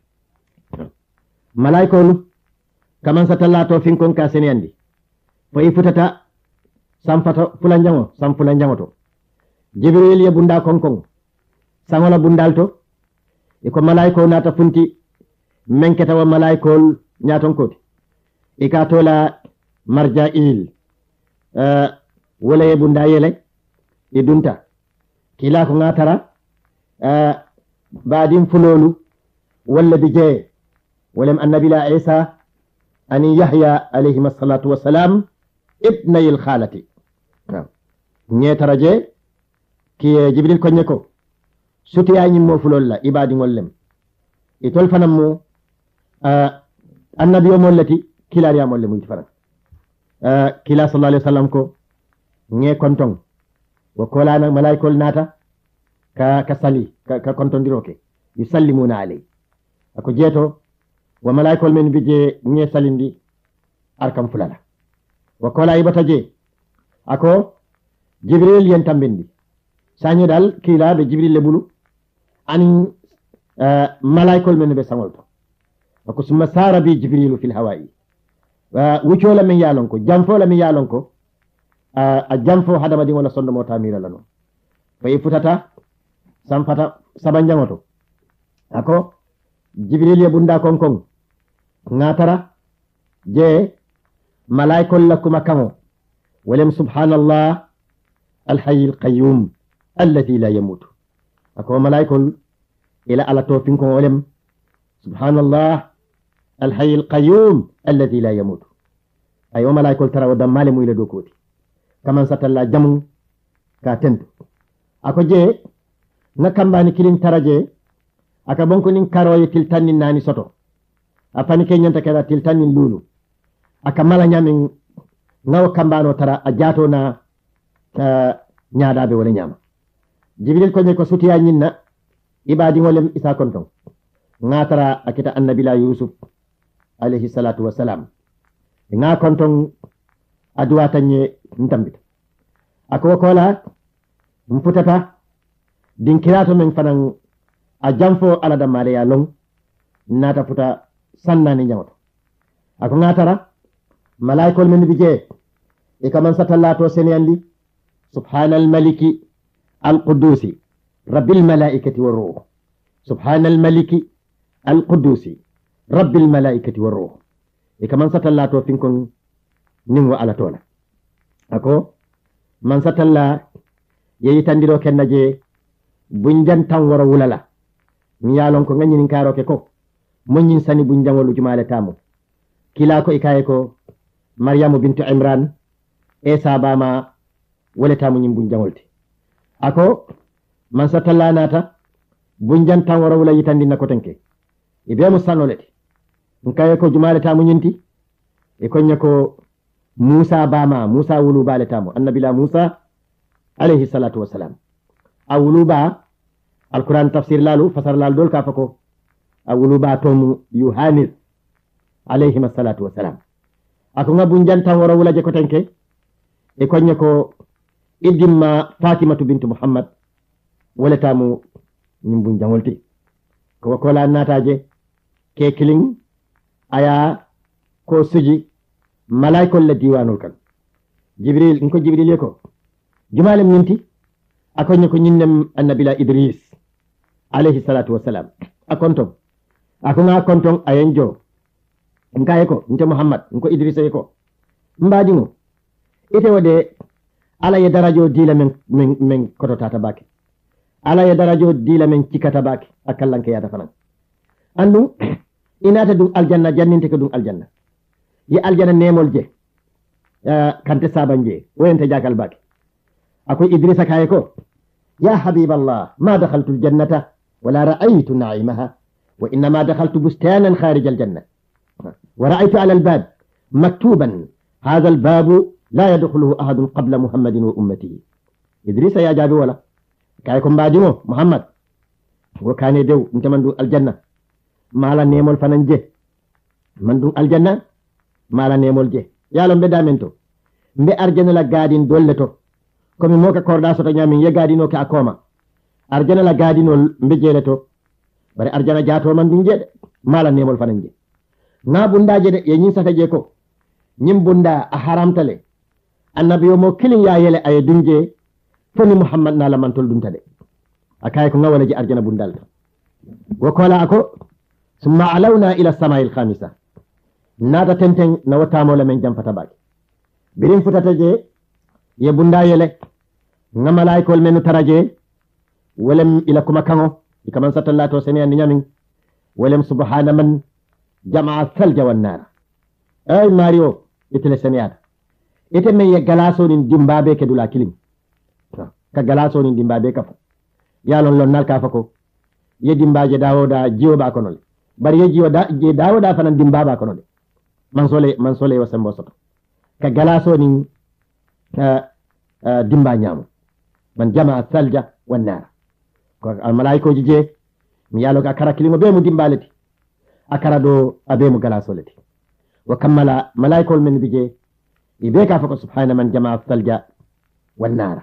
malaikolu kaman satalla to finkon ka seniyandi fo ifutata sampata fulanjango sam fulanjango to Jibril ye bunda konkon sangola bundal to e ko malaiko nata funti menketa wa malaikol nyaton koti e ka tola marja'il uh, wala ye bunda yele e dunta kila ko ngatara uh, badim fulolu wala bije ولم النبي لا عيسى أن يحيى عليه الصلاة والسلام ابني الخالة نيترجي كي جبريل كونيكو سوتي أني مو فلولا إبادي مولم إتول فنمو آه النبي مولتي كلا ريا مولم انتفرن آه كلا صلى الله عليه وسلم كو نيه كونتون وكولا ملايكول ناتا كا كسالي كا كونتون ديروكي يسلمون عليه أكو جيتو wa malaikol men bije nye salindi arkam fulala wa kola ibata je ako jibril yen tambindi sanyi dal kila be jibril le bulu ani uh, malaikol men be sangolto ako summa sara bi jibril fil hawa'i wa wuchola men yalon ko jamfo la men yalon ko uh, a jamfo hadama di wala sondo mo tamira lano fay futata sampata sabanjangoto ako jibril ye bunda konkon ngatara je malaikol lakuma kamo ولم سبحان الله الحي القيوم الذي لا يموت أكو ملايكول إلى على توفينكم ولم سبحان الله الحي القيوم الذي لا يموت أيوة ملايكول ترى ودم مالي إلى دوكوتي كمان ستلا جمو كاتنت أكو جي نكم باني كلين ترى جي أكا بونكو نين كاروي تلتاني ناني سوتو أفاني كي نيانتا كذا تلتاني لولو أكا مالا نيامين ngaw kambano tara a jato na uh, nyaadabe wala nyama jibril ko ne ko sutiya nyinna ibadi wolem isa konton ngatara akita annabi la yusuf alayhi salatu wassalam nga konton adwa tanye ntambita ako kola mputata din kirato men fanan a jamfo ala da mare ya long nata puta sanna ni nyawoto ako ngatara malaikol men bije e kaman satallato seniyandi subhanal maliki al qudusi rabbil malaikati war ruh subhanal maliki al qudusi rabbil malaikati war ruh e kaman satallato finkon ningo ala tola ako man satalla yeyi tandiro kennaje bunjan tan wara wulala mi yalon ko ngani karo ke ko monyin sani bunjangolu jumale tamu kila ko ikaye ko maryamu bintu imran esa bama waleta mu nyim bunjangolte ako man satalla nata bunjan tan wara wala yitandi nako tenke ibe mu sanolete nkaye ko jumale tamu nyinti e ko nyako musa bama musa wulu baleta mu annabi la musa alayhi salatu wassalam awulu ba alquran tafsir lalu fasar lal dol ka fako awulu ba tomu yuhanir alayhi salatu wassalam ako nga bunjan tan wara wala je ko tenke e konye ko iddimma fatimatu bintu muhammad woletamu ñimbun jangolti ko kola nataje ke kilin aya ko suji malaikol la diwanol kan jibril nko jibril ko jumalem minti akonne ko ñinnem annabila idris alayhi salatu wassalam akonton akona konton ayenjo nkaye ko nte muhammad nko idris ko mbadi ngo ite wode ala ye darajo dila men men, men koto tata bake ala ye darajo dila men cikata bake akallanke yata fanan andu inata dum aljanna janninte ko dum aljanna yi aljanna nemol je uh, kante saban je woyente jakal bake akoy idrisa kaye ko ya habiballah ma dakhaltu aljannata wala ra'aytu na'imaha wa innama dakhaltu bustanan kharij aljanna wa ra'aytu ala albab maktuban hadha albab la yadkhuluhu ahadun qabla muhammadin wa ummatihi idrisa ya jabi wala kaye ko mbadimo muhammad wo kane dew ntaman dum aljanna mala nemol fanan je man dum aljanna mala nemol je yalo mbe damen to mbe arjana la gadin dolle to komi moka korda soto nyamin ye gadino ke akoma arjana la gadinol mbe jele to bare arjana jato man dum jede mala nemol fanan je na bundaje de ye nyin sata je ko nyim bunda a haramtale annabi yo mo kilin ya yele ay dunje foni muhammad na la mantol dum tade akay ko ngawala ji arjana bundal wa kola ako summa alawna ila samai alkhamisa nada tenten na watamo la men jam fata baki birin futata je ye bunda yele nga malaikol menu taraje welem ila kuma kango ikaman satallato sene andi nyamin welem subhana man jamaa salja wan nar ay mario itele seniyata ite men ye galaso nin dimbabe ke dula kilim ka galaso nin dimbabe ka fa yalon lon nal ka fa ko ye dimbaje dawoda jiwo ba konol bari ye jiwo da je dawoda fanan dimbaba konol man sole man sole wa sembo soto ka galaso nin uh, uh, dimba nyaamu man jamaa salja wan nar ko al malaiko je mi yalo ka kara kilimo be mu dimbaleti akara do abe mu galaso leti wa kammala malaikol men bije ibe ka fa ko subhana man jamaa salja wan nar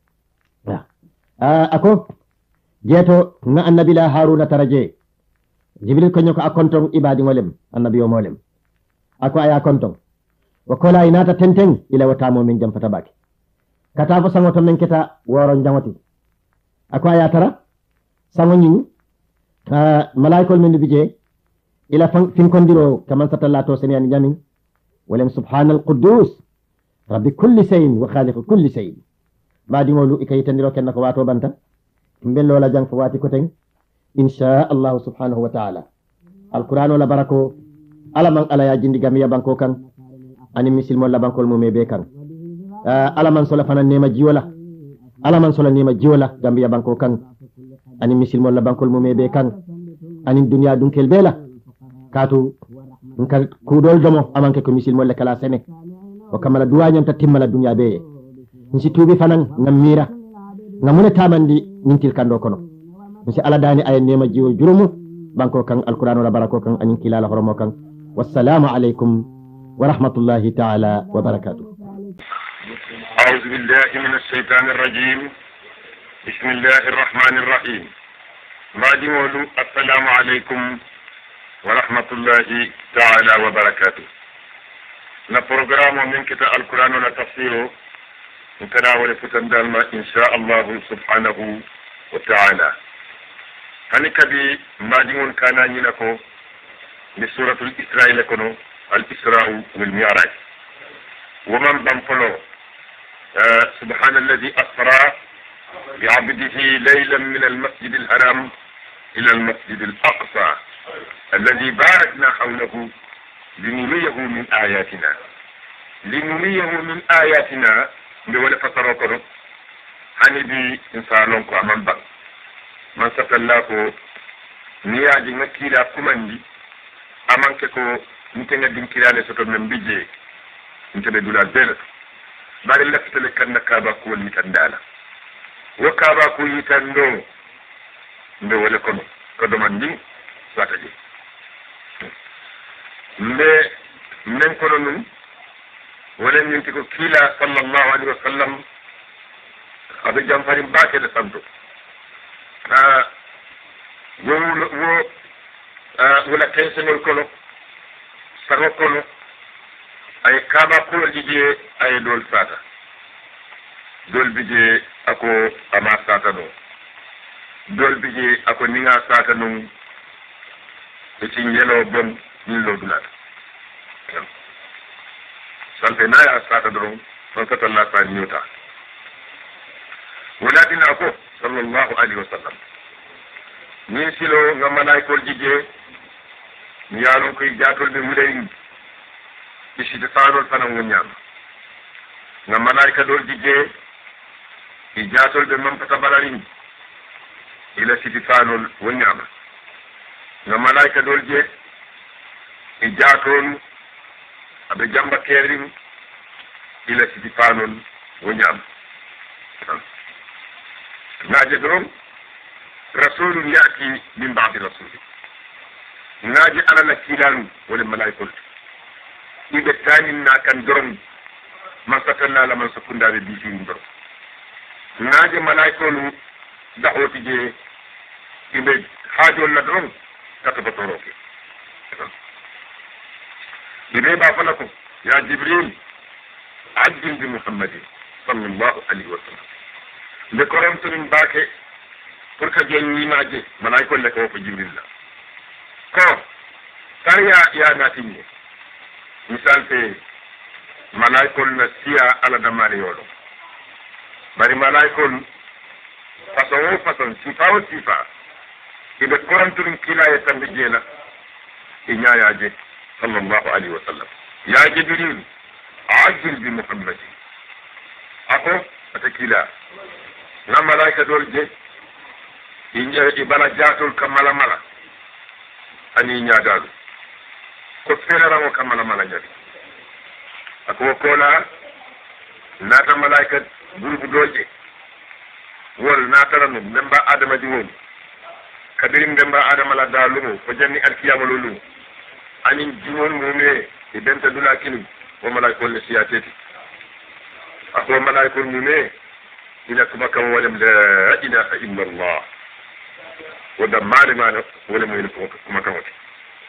uh, ako jeto na annabi la haruna taraje jibril ko nyoko akonton ibadi ngolem annabi o molem ako aya konton wa kola inata tenten ila watamo min jam fata baki kata fo sango to men keta woro jamoti ako aya tara sango nyi uh, malaikol men bije ila fin kondiro kaman satallato senen jamin walem subhanal quddus rabbi kulli shay'in wa khaliq kulli shay'in badi ngolu ikaytandiro ken ko wato banta mbello la jang fo wati ko ten insha Allah subhanahu wa ta'ala alquran wala barako ala man ala ya jindi gamiya banko kan ani misil mo la bankol mo mebe kan uh, ala man sola fanan nema jiwala ala man sola nema jiwala gamiya banko kan ani misil mo la bankol mo mebe kan ani dunya dunkel bela katu nkal kudol domo amanke ko misil mo le kala sene o kamala duwanyon ta timmala dunya be nsi tubi fanan ngamira ngamune tamandi nintil kando kono nsi ala dani ay nema jiwo jurumu banko kan alquran wala barako kan anin kilala horomo kan wassalamu alaikum wa rahmatullahi ta'ala wa barakatuh a'udhu billahi minash shaitanir rajim bismillahir rahmanir rahim madi wolu assalamu alaikum wa rahmatullahi ta'ala wa barakatuh na programme min kita alquran wala tafsiro nkana wala futan ma insha Allah subhanahu wa ta'ala hani kabi majingon kana nyina ko ni suratul isra'il kono al isra'u wal mi'raj wa man banfalo subhana alladhi asra bi 'abdihi laylan min al masjid al haram ila al masjid al aqsa alladhi barakna hawlahu linuriyahu min ayatina linuriyahu min ayatina mbe wala fasaro kono hani bi insanon ko amman ba man satalla ko niyaji ngakila kumandi amanke ko nitenga dinkirale soto men bije ntebe dula bel bari laftale kanna kaba ko ni kandala wo kaba ko yitando mbe wala kono ko do man din sataje mbe men kono nun wala nyinti ko kila sallallahu alaihi wasallam aɓe jamfari mbakede santo wo wo wula tenseŋol kono sago kono ay kaba kuwolji je aye dool sata dool bi je ako ama sata no dool bi je ako niŋa sata non e ci yelo bon ñin lo dulata sante naya sata doron on katalla sa ñuta wulatina ko sallallahu alayhi wa sallam ñin silo nga malaykol jije mi yaalon koye jatolɓe wulayin iside faanol fanan wonñama nga malayka ɗol jije i jatolɓe mampata balarin ila siti faanol wonñama nga malayka ɗol je i jatol aɓe jamba kerin ila siti faanol wonñama ngaje ɗon rasulun yati min badi rasuli ngaji alala kilanu wala malaikol ibe tanin na kan doron man satanna la man sakundabe bi fi ndoro ngaji malaikol dahoti je ibe hajol la doron kataba toroke ibe ba falako ya jibril ajil bi muhammadin sallallahu alaihi wasallam le koram tunin bake pour que jeen ñimaje malaykol le ko ko jibril la ko tar ya ya natinye misal te malaykol na siya ala damare yolo bari malaykol façon o façon sifa o sifa ibe koranturin kilaye tambi jeela e ñaayaje sallallahu alayhi wa sallam ya jibril ajil bi muhammadin ako ata kila na malayka dol je i bala jatol ka mala mala ani ñaadalu ko feeraramo ka mala mala ñadi ako kola naata malayka burbu doje wol naatarano mbemba adama di won kabiri mbemba adama la dalumo ko janni alkiyama lolumo anin jimon mume e benta dula kinu o malaykol le siyateti ako malaykol mume ila kuma kam walam la ilaha illa allah wanda malima na wala mai kuma kan wata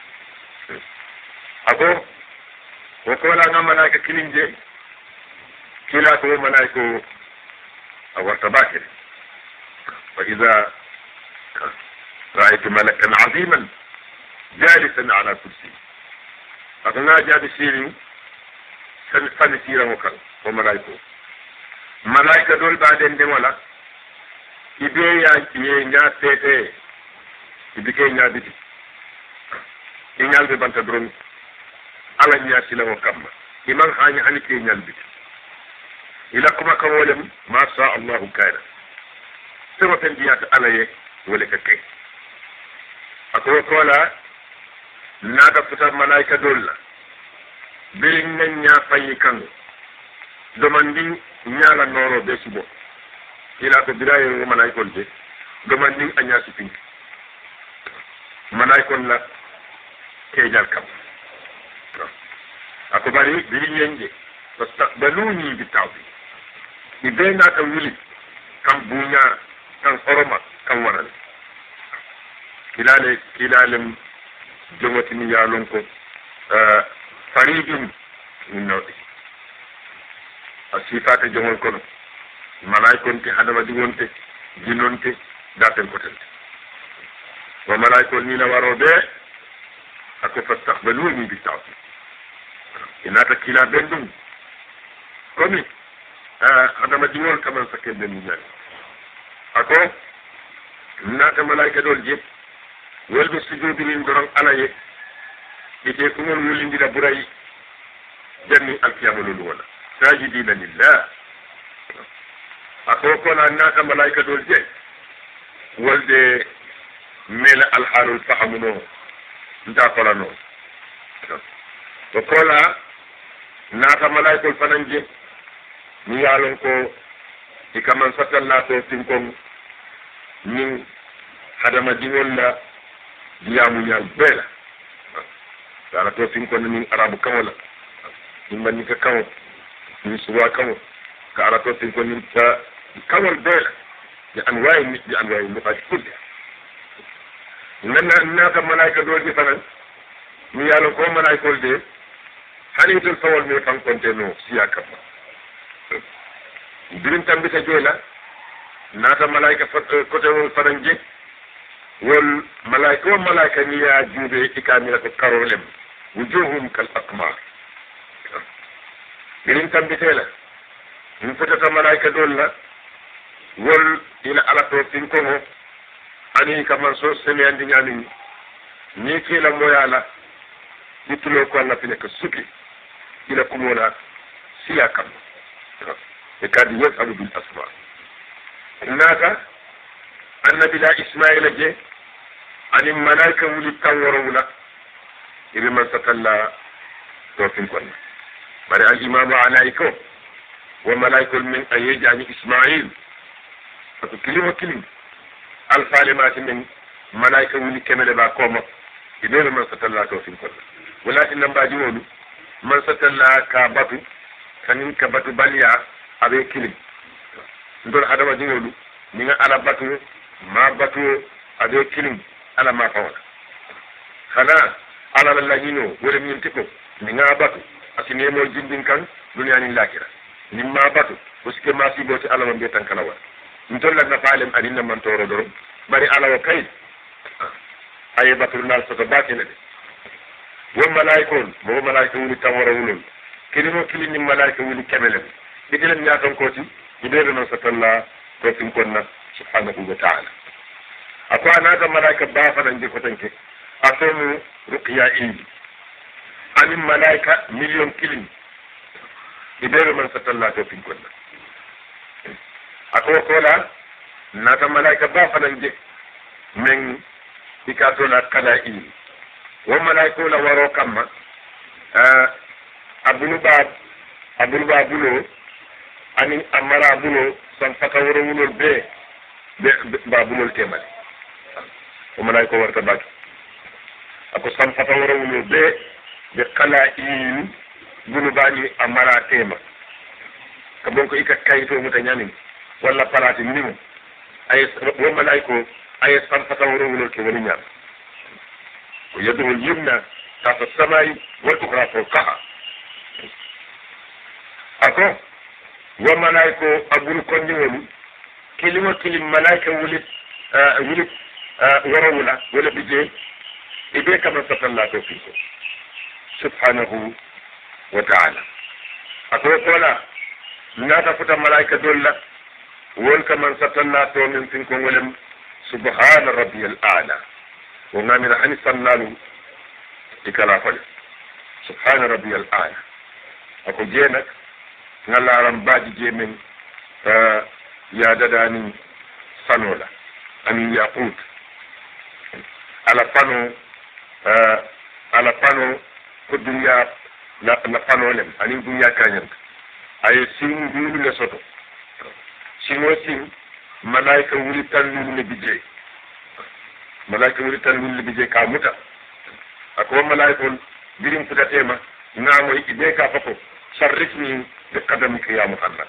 ako ko ko la na malaika kilinje kila ko malaiko awarta bakir fa idha رأيت ملكا عظيما جالسا على كرسي أغنى جاب سيري سنفن سيرا وكال وملايكو ملايكة دول بعدين دي ولا إبيه يا نيا سيتي ibike ñaaditi i ñalɓe banta doron ala ñaasilawo kamma iman hañi hani ke ñalbiti ila kuma kan wolem ma sha allahu kayra sero ten mbiyata ala ye wole ka kay ako kola naata futa malaika dol la birin nen ña fayi kan domandin ñala noro be subo ila ko birayo malaikol je domandin a ñaasi pinki malaykol la keejal kam ako bari biri ñenje fastaqbaluni bi tawbi i be naata wuli kam buña kan horoma kan warale kilale kilalem jogotini yaalon ko faridum min nawɗi a sifate jogol kono malaykonte hadama digonte jinonte daten kotente wa malaikol ni la waro be ako fastaqbaluni bi tawbi inata kila bendum komi adama diŋol kaman sakkende mi ñani ako naata malaika dol je wolɓe sujudinin doron ala ye ite kumol wulindira ɓuray janni alkiyama lolu wona sajidina lillah ako kola naata malaika dol je wolde mele alhaalol fahamuno nta kolano to kola naata malaikol fanan je mi yaalon ko i kaman satalla to tinkon min hadama diŋol la diyamuñal bee la taala to tinkon min arabu kaŋo la min mannika kaŋo min suwa kaŋo ka ala to tinkon min ta kawol beela bi anwa'i bi anwa'i luqati kulli nanna naka malaika do di fanan mi yalo ko malaikol de hani tul fawol mi fan konte no siya kam birin tambi ta jola nata malaika kote wol fanan je wol malaika wol malaika ni ya jube ikamila ko karolem wujuhum kal aqmar birin tambi tela min fotata malaika dolla wol ila ala to fin ko mo ani kaman so semi andi nyami ni kila moyala ditulo ko Allah fine ko suki ila kumola siya kam e kadi yasalu bil asma naka annabi la ismaila je ani malaika wuli taworo wula ibe man satalla to fin ko bari al imam alaiko wa malaikul min ayjani ismail fatu kilimo kilim alfalimati min malaika wuli kemele ba koma idole man satalla to fin ko wala in lambaji wolu man satalla ka batu kanin ka batu baliya abe kilim ndol adama jingolu ni nga ala batu ma batu abe kilim ala ma fawala khana ala la lanyino wala min tiko ni nga batu asine mo jindin kan dunya ni lakira ni ma batu uske ma si boti ala man betan kala wa ndol la na falem adina man toro do bari ala wa kay ay batu nal soto bakene de wo malaikon mo malaika wuli tawara wulul kilimo kilini malaika wuli kemelen digelam nyaaton koti ibere no satalla ko tin konna subhanahu wa ta'ala akwa na ga malaika ba fa dan ko tanke asomu ruqya in ani malaika million kilin ibere man satalla ko tin konna akwa kola na ga malaika ba fa dan je men ikatola kala in wo malaiko la waro kamma uh, abulu bab abulu babulo ani amara bulo san fata woro wulol be be babulol temale wo malaiko warta bak ako san fata woro wulol be be kala in bulu bani amara tema ka bonko ika kayito muta nyani wala palati minimo ay wo malaiko ay san fata woro wulol ke woni nyam ويده اليمنى تحت السماء والأخرى فوقها أكو وملائكة أقول كوني ولي كلمة كلمة ملائكة ولد آه ولد آه ورولا ولا بيجي إبه كما ستلا توفيقه سبحانه وتعالى أكو قولا ناتا فتا ملائكة دولا ولك من ستلا تومن فيكم ولم سبحان ربي الأعلى وما من حني صلالو ikala fale subhana rabbiyal a'la ako jenak ngala ram baji jemen ta ya dadani sanola ani yaqut ala pano ala pano ko dunya la la pano lem ani dunya kanyan ay sin dulu le soto simo sin malaika wuri tan le bije malaika wuri tan le bije ka muta ako malaikon birim futatema ngamo ibe ka fako sarrifni bi qadamika ya muhammad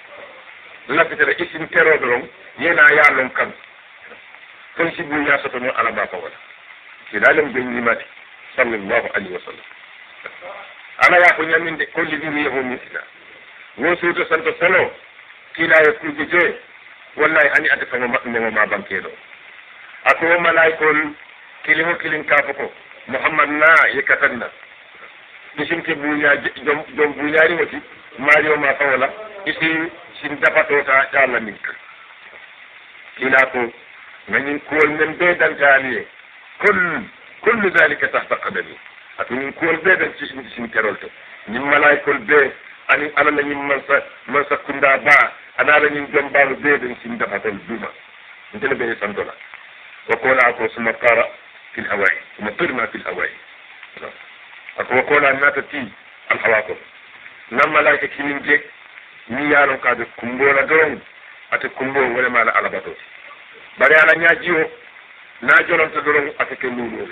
la fitara isin tero doron yena ya lon kan kon si bu ya soto no ala ba fa wala kilalam bin nimati sallallahu alaihi wasallam ana ya ko nyaminde ko li ni yeho mi ila wo suto santo solo kila ya kujje wallahi ani ata ma ne ma bankelo ako malaikon kilimo kilin ka fako muhammad na yekatanna isin ke bunya jom jom bunyari wati mario ma fawala isi sin dapato ta yalla ninka kila ko ngin ko men be dal jaliye kull kullu zalika tahta qadami atun ko be dal ci sin kerolto ni malaikol be ani ala la ni mansa mansa kunda ba ana la ni jom ba be den sin dapato duma ndele be santola wa kola ko suma qara في الهواء ومطرنا في الهواء أقول أن ناتتي الحواكم نما لايك كينين جيك نيالون كاد كمبولا درون أتي كمبو ولا مالا على بطو بري على نياجيو ناجولون تدرون أتي كمبو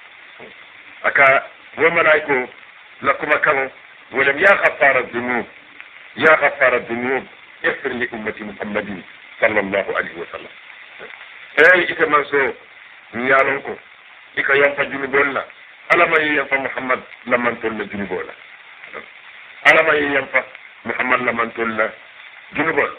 أكا وملايكو لكم كانوا ولم يا غفار الذنوب يا غفار الذنوب اغفر لأمة محمد صلى الله عليه وسلم اي إذا من سو نيالونكو إذا ينفع جنبولا على ما ينفع محمد لما نتولى جنبولا على ما ينفع محمد لما نتولى جنبولا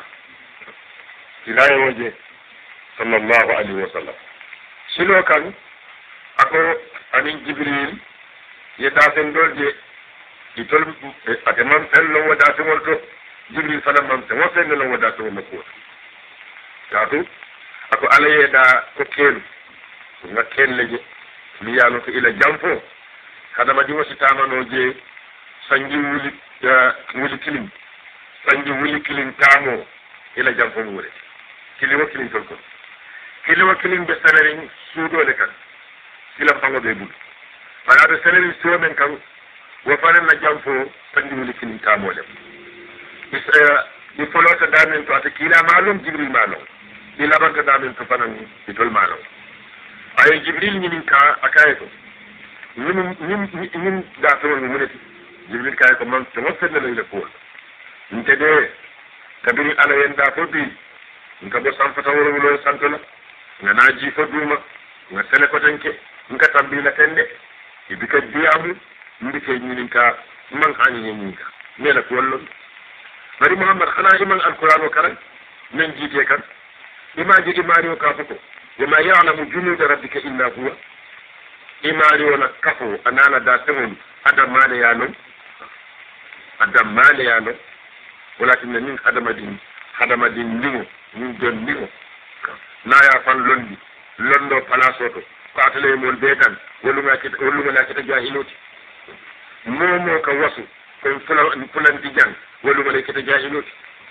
إلى وجه صلى الله عليه وسلم سلو كان أكو أن جبريل يدافن دول جي يتول أتمام سلو ودافن ولتو جبريل فلم ممتن وفن لو ودافن ولتو كاتو أكو علي دا كوكيل نكين لجي ميانو في إلى جنفو هذا ما جوا ستامانو جي سنجي ولي ولي كلين سنجي ولي كلين تامو إلى جنفو موري كلي وكلين تلكم كلي وكلين بسنرين سودو لكان كلا فانو بيبول فانا بسنرين سودو من كان وفانا نجنفو سنجي ولي كلين تامو لم بس يفولو تدامين تو أتكيلا معلوم جبريل معلوم إلا بانك دامين تو فانا يتول معلوم ay jibril ñinin ka akaye ko ñim ñim ñim da to mu ne jibril kay ko man to fenna lay le ko ñte de kabiri ala yenda ko bi nka bo sam fata woro lo santo la nga naji fo duma nga sele ko tanke nka tambi la tende ibi ka diamu ndi ke ñinin ka man hani ñinin ka ne la ko wallo bari muhammad khana iman alquran wa karam men jite kan ima jiti mario ka foko وما يعلم جنود ربك إلا هو إيماني ولا كفو أنا أنا داتهم أدم ما ليانو أدم ما ليانو ولكن من أدم دين أدم دين نيمو من دون نيمو لا يفعل لندي لندو فلاسوتو قاتل يمول بيتان ولما كت ولما لا كت جاهلوتي مو مو كواسو كن فلان فلان ديجان ولما لا كت جاهلوتي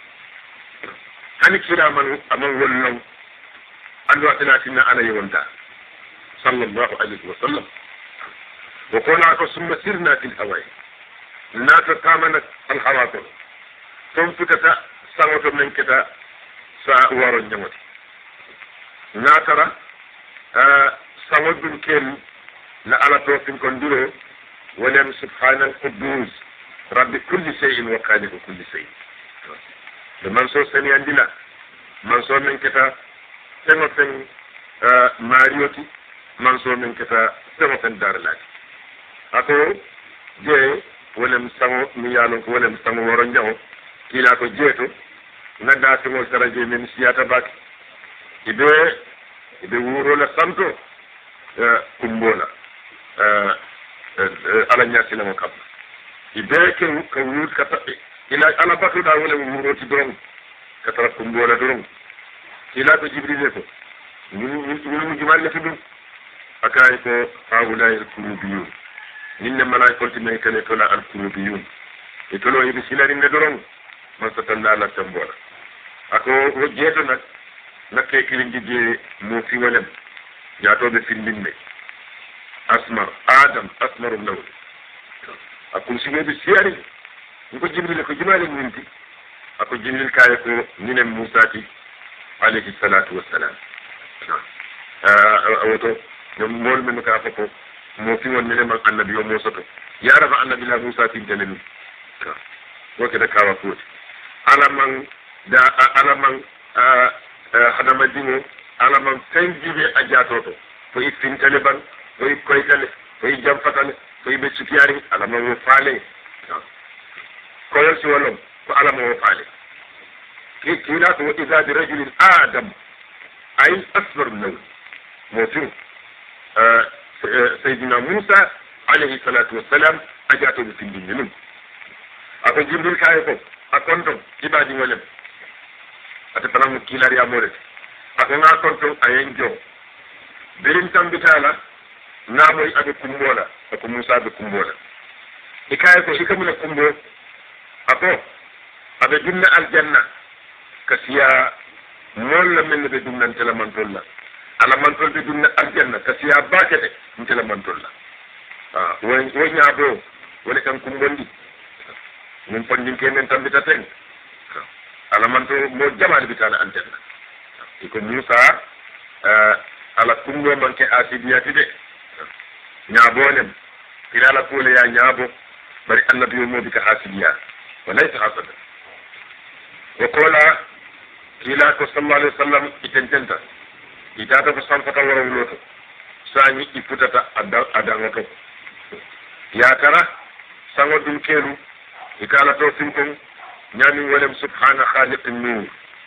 أنا كذا من أمم ولو أن وقتنا على يوندا صلى الله عليه وسلم وقلنا ثم سرنا في الهواء لا تتامن الخواطر ثم فتتا سوت من كتا سوار الجمد لا ترى سوت من كل لا على توفين كندرو ولم سبحان القدوس رب كل شيء وخالق كل شيء لمن سو سني عندنا من سو من كتا sema fen marioti manso men keta sema fen darlaki ako je wolem sango mi yalo ko wolem sango woro njaw kila ko jeeto nada to saraje men siyata bak ibe ibe wuro la santo kumbola ala nyasi la mo kab ibe ke ko wur kata ila ala batu da wolem wuro ti doron kata kumbola doron ila ko jibril ko ñu ñu jumal la tuddu akay ko haulay al-qulubiyun ninne malay ko timay kene to la al-qulubiyun e to lo yibi silari ne doron man satalla la tambola ako wo jeeto nak nakke kilin jije mo fi walem jaato be findin me asmar adam asmaru law akul sibe bi siari ko jibril ko jumal minti ako jibril kay ko ninem musa ti عليه الصلاة والسلام أوتو مول من كافكو موفي من من النبي موسى يعرف أن النبي موسى تنتلم وكذا كافوت على من دا على من هذا مدينه على من تنجيب أجاتوتو في تنتلبان في كويتل في جنفتل في بسكياري على من وفالي كل سوالم على من وفالي كيلات وإذا برجل آدم أي أصفر اللون موجود آه سيدنا موسى عليه الصلاة والسلام أجاته في الدين أكو جبريل كايكو أكونتم إبادي ولم أتفرم كيلاري أمورت أكو أكونتم أينجو برين تنبتالا ناموي أبي كمبولا أكو موسى أبي كمبولا إكايكو إكمل كمبو أكو أبي جنة الجنة kasiya mol la mel be dum nan tela mantol la ala mantol be dum na aljanna kasiya bakete tela mantol la ah woy woy nyaabo wala kan kum gondi min pon nim kenen tambi taten ala manto mo jamal bi tan aljanna iko musa ala kum do manke asibiyati de nyaabo nem ila la kule ya nyaabo bari annabi mo bi ka hasibiya walaysa hasada o kola kila ko sallallahu alaihi wasallam itententa itata ko salfata wara wuloto sani iputata adangoto ya tara sango dum kelu ikala to sinkon nyami wolem subhana khaliqin nur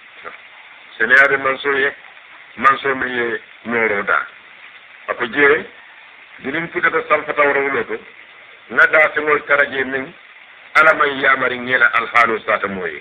senade mansoye manso mi noroda ako je dinin putata salfata wara wuloto nada tengol taraje min alamay yamari ngela alhalu sata moye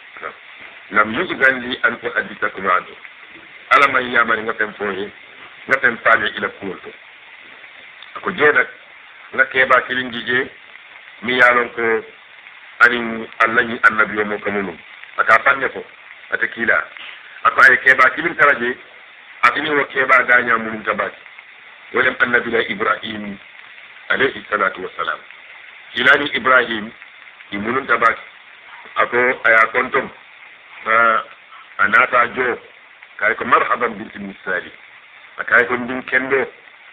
lam yuzgan li an uhaddithakum anhu alamay yamari ngatem foye ngatem pañe ila kulto ako je nak nga keba kilindi je mi yalon ko ani allahi annabi mo kamunum aka panne ko ata kila ako ay keba kilin taraje atini wo keba daña mun tabaki wolem annabi la ibrahim alayhi salatu wassalam kilani ibrahim imunun tabaki ako aya kontom a anata jo kay ko marhaban bil misali akay ko ndin kendo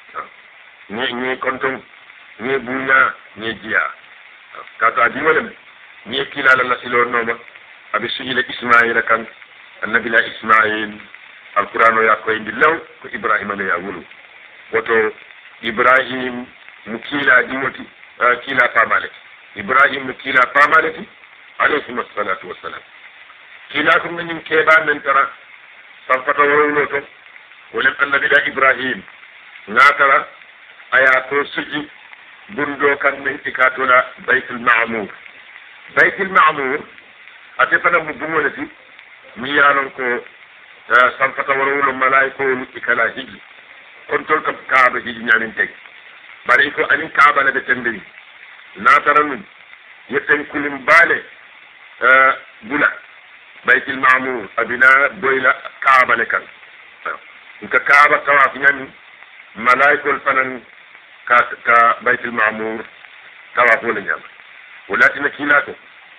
ni ni kontom ni bunya ni jiya kaka di wala ni kilala la silo noma abi sujila ismaila kan annabi la ismail alqur'ano ya ko indi law ko ibrahim la ya wulu woto ibrahim mukila dimoti kila famale ibrahim mukila famale alayhi wassalatu wassalam kila ko min keba men tara sanfata wolo to wala annabi la ibrahim ngatara aya ko suji bundo kan min ikatola baytul ma'mur baytul ma'mur atefana mu bumolati mi yaron ko sanfata wolo malaiko ikala hiji kontol kam kaaba hiji nyamin tek bari ko ani kaaba la de tendiri nataranum yetten kulim bale bula baytul ma'mur abina doyla kaaba le kan nka kaaba tawaf nyami malaikol fanan ka ka baytul ma'mur tawaf wala nyam wala tina kilako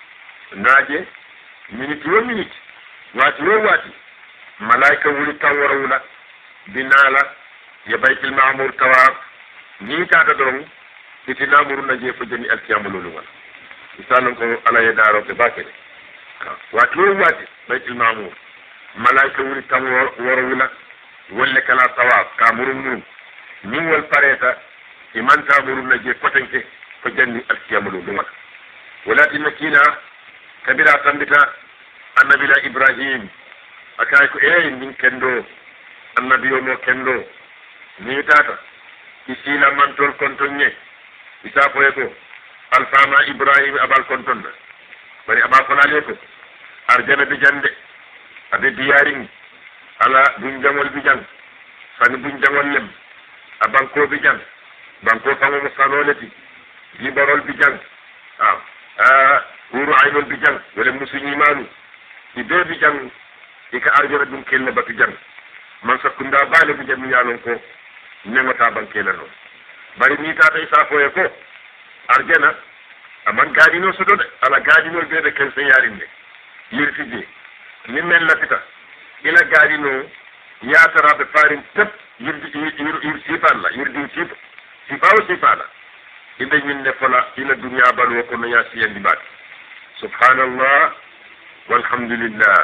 naje minute wo minute wati wo wati malaika wuli tawara wala binala ya baytul ma'mur tawaf ni tata doron iti namuru na je fujani alkiyamu lolu wala misalon ko ala ya daro ke bakene wati wo wati baytul ma'mur malaika wuli tawara wala wala kala tawaf ka murun ni wal pareta iman ta murun na je potenke fujani alkiyamu lolu wala wala tinakina kabira tambita annabi la ibrahim akay ko e min kendo annabi yo mo kendo ni tata isila mantol kontonye isa ko ko alfama ibrahim abal konton bari aba kolale ko arjana bi jande abe diyaring ala buñ jamol bi jang fan buñ jamol lem abanko bi jang banko fango mo sanoleti di barol bi jang ah ah wuru aynol bi jang wala musuñi manu di be bi jang ika arjana dum kelle batu jang man sakunda bale bi jam yalon ko nemata bankela no bari ni tata isa foye ko arjana aman gadino sodo de ala gadino be de ken se yarinde yirtije ni mel la pita ila gadino ya tara be farin tep yirdi yir yir sifalla yirdi sif sifaw sifala inde min ne fala ila dunya bal ko no ya siyandi bat subhanallah walhamdulillah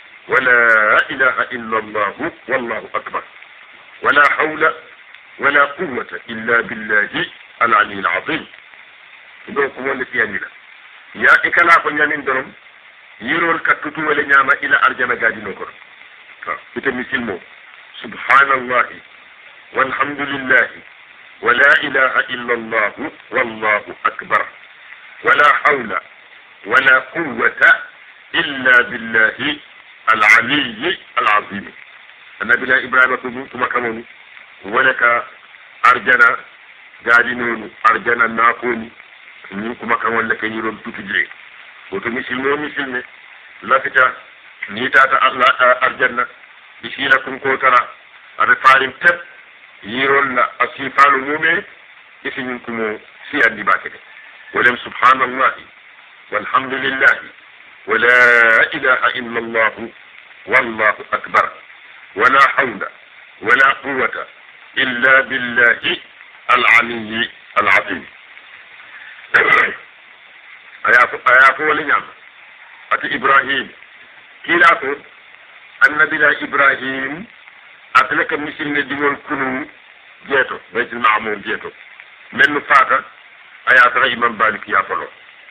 ولا إله إلا الله والله أكبر ولا حول ولا قوة إلا بالله العلي العظيم donc wonde fiyanila ya ikala ko nyamin dorom yirol kattutu wala nyama ila arjana gadino ko ite misilmo subhanallah walhamdulillah wala ilaha illa allah wallahu akbar wala hawla wala quwwata illa billahi العلي العظيم النبي لا إبراهيم كما كانوا ولك أرجنا قادنون أرجنا ناقون كما كانوا لك يرون تتجري وتمثلوا مثلنا لفتا نيتا أرجنا بشيلكم كوترا أرفارم تب يرون أسيفال مومي إسنكم سيان دباكنا ولم سبحان الله والحمد لله ولا إله إلا الله والله أكبر ولا حول ولا قوة إلا بالله العلي العظيم أيافو أيافو ولنعم أتي إبراهيم kiilaato annabila ibrahim atlaka misilne diŋol kunu jeeto baytul maamur jeeto men nu faata aya tara imam balik ya folo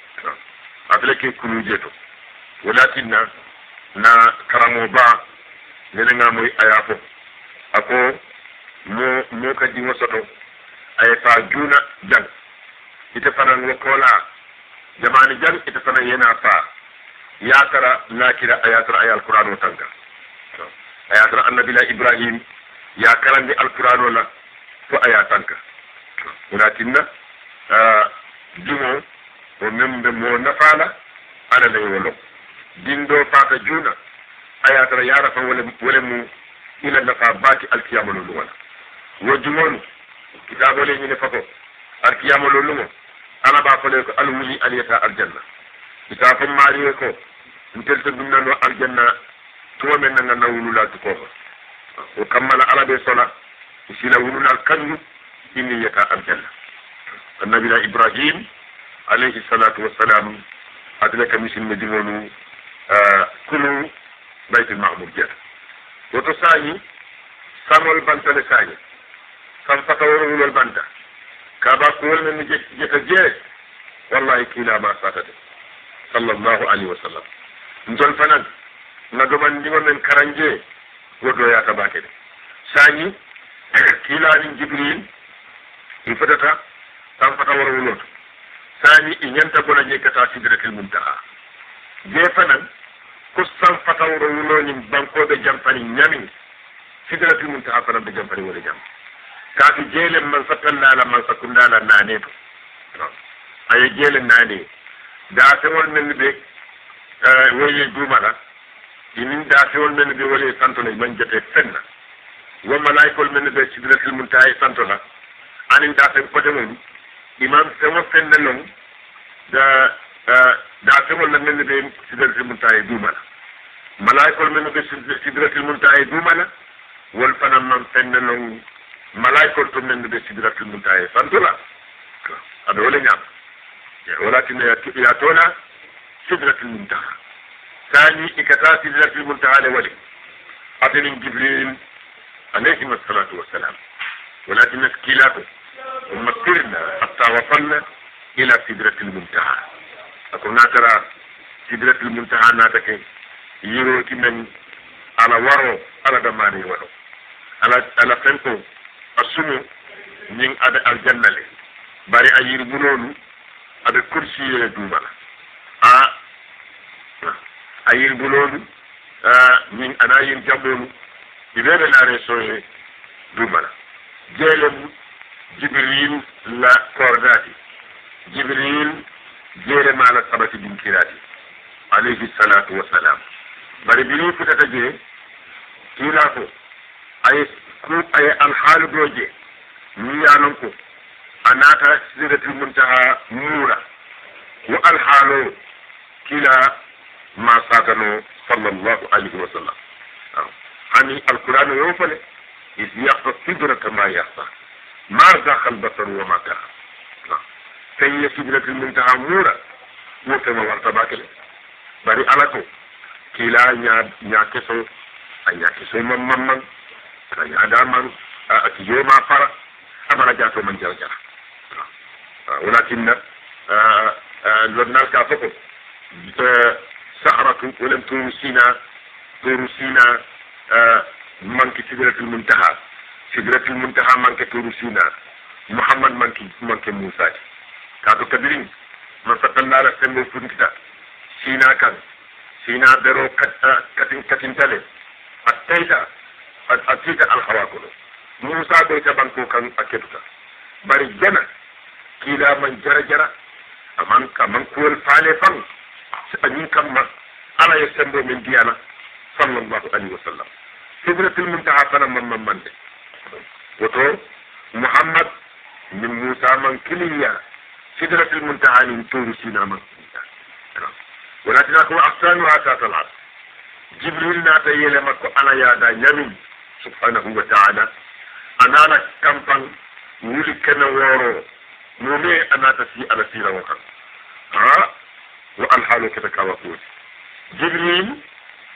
atlake kunu jeeto walakinna na karamo ba nene nga moy aya fo ako mo mo ka diŋo soto ay fa juna jang ite fanan wo kola jamani jang ite fanan yena fa ya tara nakira aya tara aya alquran tanka aya tara annabila ibrahim ya karande alquran la fo aya tanka walakinna dimo o membe mo nafala ala lay wolo dindo fata juna aya tara yara fa wala wala mu ila nafa bati alqiyamul wala wajumon kitabo le ni fako alqiyamul lumo ana ba fale ko alwuli aliyata aljanna kitabo mari ko ntel to dunna no aljanna to men nga nawulu la ko o kamala arabe sola sila wulul alkanju inni yata aljanna النبي إبراهيم عليه الصلاة والسلام أدلك مثل مدينة آه كل بيت المعمور جد وتساني سامو البنت لساني سام فتورون البنت كابا كل من جت جت والله كلا ما ساتت صلى الله عليه وسلم نجول فنان ندمان ديون من كرنجي ودو يا تباكي ساني كلا من جبريل يفتتا sam fata wara wuloto sani i ñanta bona je kata sidratil muntaha je fanan ko sam fata wara wuloñin bankoɓe jampani ñamin sidratil muntaha fanan ɓe jampani wara jam kaatu jeelen man sattallala man sakkundala nane to aye jeelen nane daatewol men ɓe woye duumaɗa inin daatewol men ɓe wole santola man jete fenna wo malaykol men ɓe sidratil muntaha e santola anin daaten kote mum imam sama fenne non da da temo la men be sidratul muntaha dumala malaikol men be sidratul muntaha dumala wal fanam man fenne non malaikol to men be sidratul muntaha fantula ado wala nyam walakin ya tona sidratul muntaha ثاني إكتا سدرة المنتهى لولي أتنين جبريل عليه الصلاة والسلام ولكن كلاكم ثم سرنا حتى وصلنا إلى سدرة المنتهى أكون ترى سدرة المنتهى ناتك يروتي من على ورو على دماني ورو على على فنكو السمو من أدى الجنة لي باري أير بلونو أدى كرسي يدوبالا آه ayir bulonu min anayin jambonu ibebe la resoye dubala jelem jibril la kordati jibril jere mala sabati bin kirati alayhi salatu wassalam bari bini futata je kila ko ay ku ay al halu doje ni yanon ko anata sidratul muntaha mura wa al halu kila ما ساتنو صلى الله عليه وسلم يعني القرآن يوفل إذ يخطى السدرة ما يخطى ما زاخ البصر وما كان كي سدرة المنتهى مورا وكما ورتباك له بري ألكو كلا نياكسو نياكسو من من من نيادا من أتيو ما فرا أبرا جاتو من جرجر ولكن لبنان كافكو سحرة ولم ترسينا ترسينا آه منك سدرة المنتهى سدرة المنتهى منك ترسينا محمد منك منك موسى كاتو كبيرين من فتنا على سمو فنكتا سينا كان سينا درو كتن كتن تلي أتيتا أتيتا الخواكولو موسى بيتا بانكو كان أكيدتا باري جنا كيلا من جرى جرى أمان كمان كول فالي فان أنين كما على يسمى من ديانا صلى الله عليه وسلم سدرة المنتهى فانا من من من وتو محمد من موسى من كليا سدرة المنتهى من طور سينا من ولكن أكو أحسانها تطلع جبريل ناتا يلمكو أنا يادا يمين سبحانه وتعالى أنا لك كمبان ولي كنا وورو نومي أنا تسي على سيرا وكان ها والحال كتكاوكوز جبريل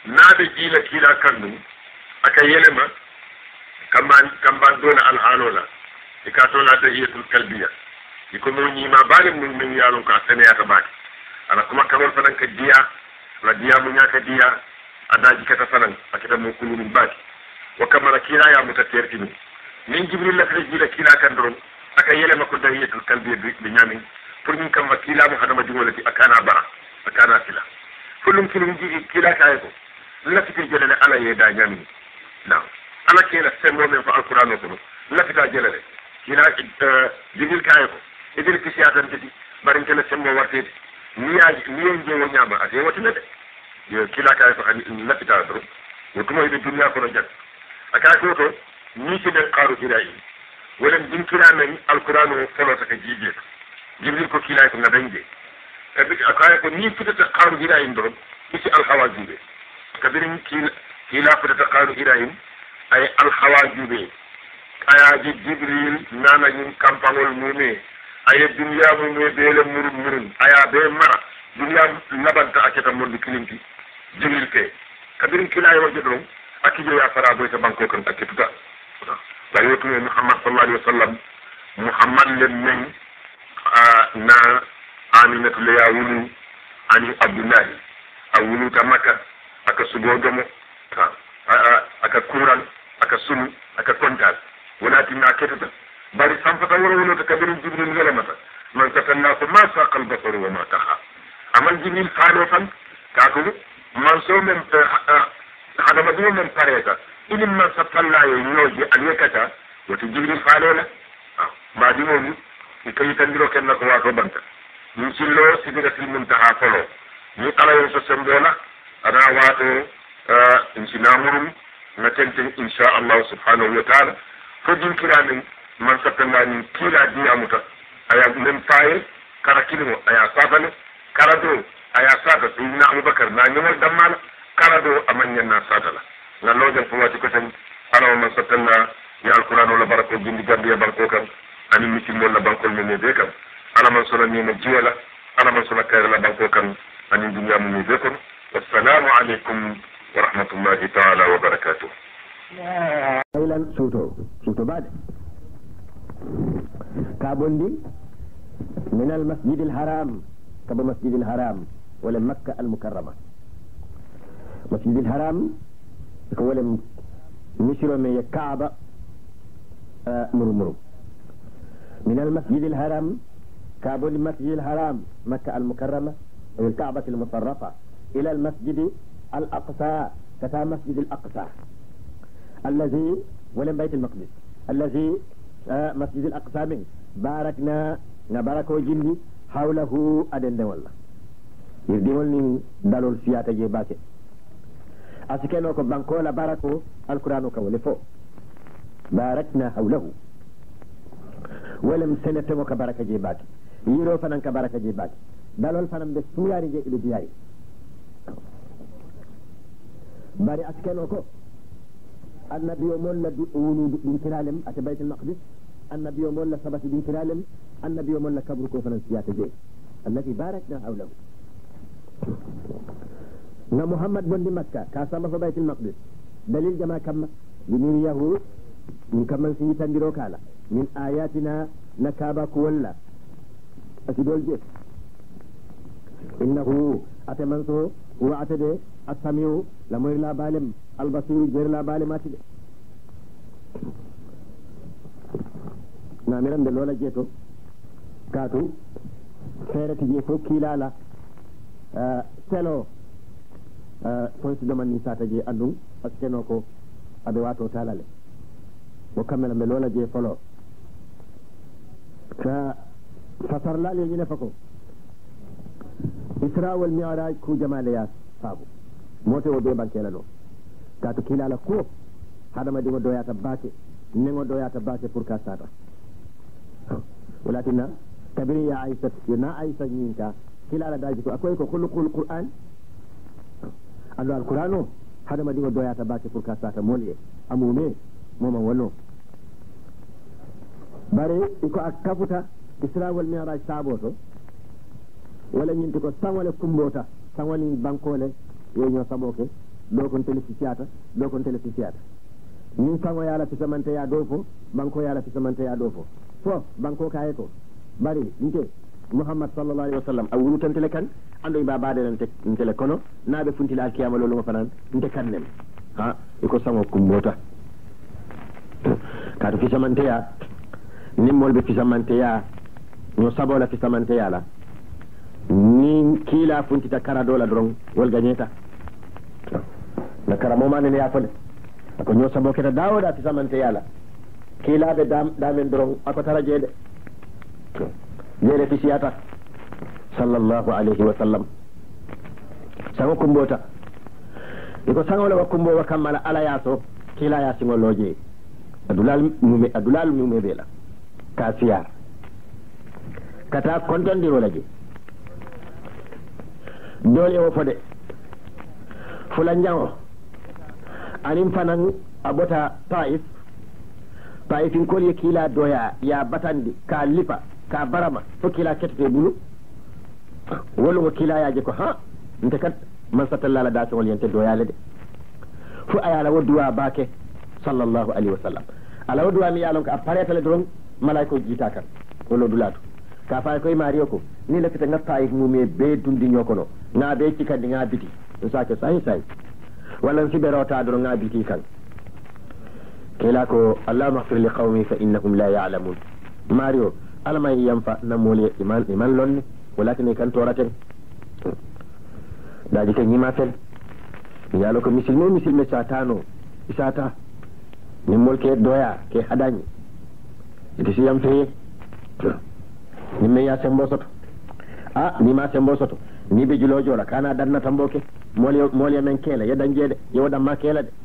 naɓe jiila kiila kannum aka yelema kamban kamban dona alhaalola e ka tola tahiyatul kalbiya iko mo ñiima baale mum min yaalon ko a seneyata baake ala kuma kamol fanan ka diya ala diya mu ñaaka diya adaji kata fanan akita mo kulunum baake wo kamara kiila yamuta tertini min jibril lafre jiila kiila kan doron aka yelema ko tahiyatul kalbiya ɓe ñamin pour min kamma kiilamo hadama jumolati akana bara akana sila fullum kilum jigi kiila kaye ko lafite jelele ala yeeda ñamini naw ala keela sembo men ko alquran o kono lafita jelele kiila jibril kaye ko idil kisiyatan tati barin kala sembo wartede niyaji niyen jewo ñama ate watina de yo kiila kaye ko hani lafita doro wo tumoyde duniya kono jag aka ko to ni sinen qaaru jirayi wolen dinkira men alquran o folota ka jiijeeto jibril ko kiilay ko ngadañde ebi akaye ko ni fitata qaaru jirayin doron isi alhawa juuɓe kabirin kiila kiila fitata qaaru jirayin ay alhawa juuɓe ayaji jibril nanañin campagnol mume aye duniya mume beele murun murun aya be mara duniya labanta aketa monde kilinti jibril ke kabirin kiilaye warje ɗon akkijoya fara boyta banko kan akketuta wayi wotume muhammad sallallahu alaihi wa sallam muhammad len men na aminatu le ya wulu ani abdullahi a wuluta makka aka subodomo aka kuran aka sunu aka kontal walatinna ketata bari samfata woro wonota kabirin jibril welamata man katanna ko ma saqal basaru wa ma taha aman jibril faalo tan kako man so men hadama dum men pareta ilim man sattallayo ñooji aliyekata woto jibril faalo la mbaadi momi i kayitandiro kenna ko wato banta min sillo sidratil muntaha folo ni alayon so sembola ana wato insinamurum na tenten insha Allah subhanahu wa ta'ala fo dinkiramin man sattallani kiila diyamuta aya men faye kara kilimo aya satale kara do aya sata sayidina abubakar na ñomol dammala kara do amanñanna satala ngallojen fo wati ko tan alawo man sattalla ni alquran wala barako jindi gambiya banko kan ani mitimol la bankol men be kam ala man sona ni ma jiwala ala man sona kayra la banko kan ani dunya mun be kon wassalamu alaikum wa rahmatullahi ta'ala wa barakatuh aylan suto suto bade kabondi min al masjid al haram kaba masjid al haram wala makkah al mukarrama masjid al haram ko wala misiro me kaaba murmuru من المسجد الحرام كابول المسجد الحرام مكة المكرمة أو الكعبة المشرفة إلى المسجد الأقصى كتا مسجد الأقصى الذي ولم بيت المقدس الذي آه مسجد الأقصى من باركنا نبارك وجندي حوله أدن والله يردموني دالول سياتة جيباتي أسكنوا كبانكو لباركو القرآن كولفو باركنا حوله ولم سنة موك بركة جيباك يرو فنان كبركة جيباك دالول فنان بسوياري جي إلو جياري باري أسكنوكو النبي يومون لدي ونود دين كرالم أتى بيت المقدس النبي يومون لسبت دين كرالم النبي يومون لكبركو فنان سياتة جي التي باركنا حوله نا محمد بن مكة كاسما في بيت المقدس دليل جما كم بنير يهود من كمن سيتان ديرو كالا من آياتنا نكابا كولا أسدول جيس إنه أتمنسو هو أتدي السميع لمير لا بالم البصير جير لا بالم أتدي نامران دلولا جيتو كاتو فيرتي جيفو كيلالا آه سلو آه فونس دومان نساتا جي أندو أسكنوكو أبواتو تالالي وكمل من لولا جي فلو ففسر لا لي نفكو إسراء والمعراج كو جمال ياس صابو موتي ودي بانكي لنو كاتو كيلا لكو هذا ما ديما دوياتا باكي نيمو دوياتا باكي پوركا ساتا ولكن كبير يا عيسى ينا عيسى نينكا كيلا لداجكو أكويكو خلقو القرآن أنو القرآن هذا ما ديما دوياتا باكي پوركا ساتا مولي أمومي موما ولو bari iko akafuta isra wal mi'raj saboto wala nyinti ko sangole kumbota sangole bankole yo ñoo saboke do kon tele siyata do kon tele siyata nin kango yala fisamante ya do fo banko yala fisamante ya do fo fo banko kaye ko bari nte muhammad sallallahu alaihi wasallam a wulu tantele kan ando ba baade nan te tele kono naabe funtila alkiyama lolu ma fanan nte kannem ha iko sango kumbota kaatu fisamante ya nimmol be fisamante ya no sabola fisamante ya la ni kila funtita karadola dron wol gagneta na karamo mane ne ya fole ko ñoo sabo keta dawoda fisamante ya la kila be dam damen dron ako tara jeede jeede fisiyata sallallahu alaihi wa sallam sango kumbota iko sango la kumbo wa kamala ala yaso kila ya singo loje adulal mume adulal mume bela kasiyar kata kontondiro laje dole wo fode fulan jango anin fanan abota taif taifin kol kila doya ya batandi ka lipa ka barama fo kila ketete bulu wolo mo kila ya je ko ha nte kat man satalla da so yente doya lede fu ayala woduwa bake sallallahu alaihi wasallam ala woduwa mi yalon ka aparetale don malaiko jita kan wolo dulatu ka fa koy mariyo ko ni la fita ngata ay mume be dundi nyokono na be ci kan nga biti to sake sai sai wala ci berota do nga biti kan kila ko allah maghfir li qaumi fa innahum la ya'lamun mariyo alama yamfa na mole iman iman lonni walakin kan toraten daji kan yima fel yalo ko misilme misilme satano isata ni molke doya ke hadani ite siyam fe ni me ya sembo soto ah ni ma sembo soto ni be julo jora kana danna tamboke moli moli men kela ya danjede yoda ma kela de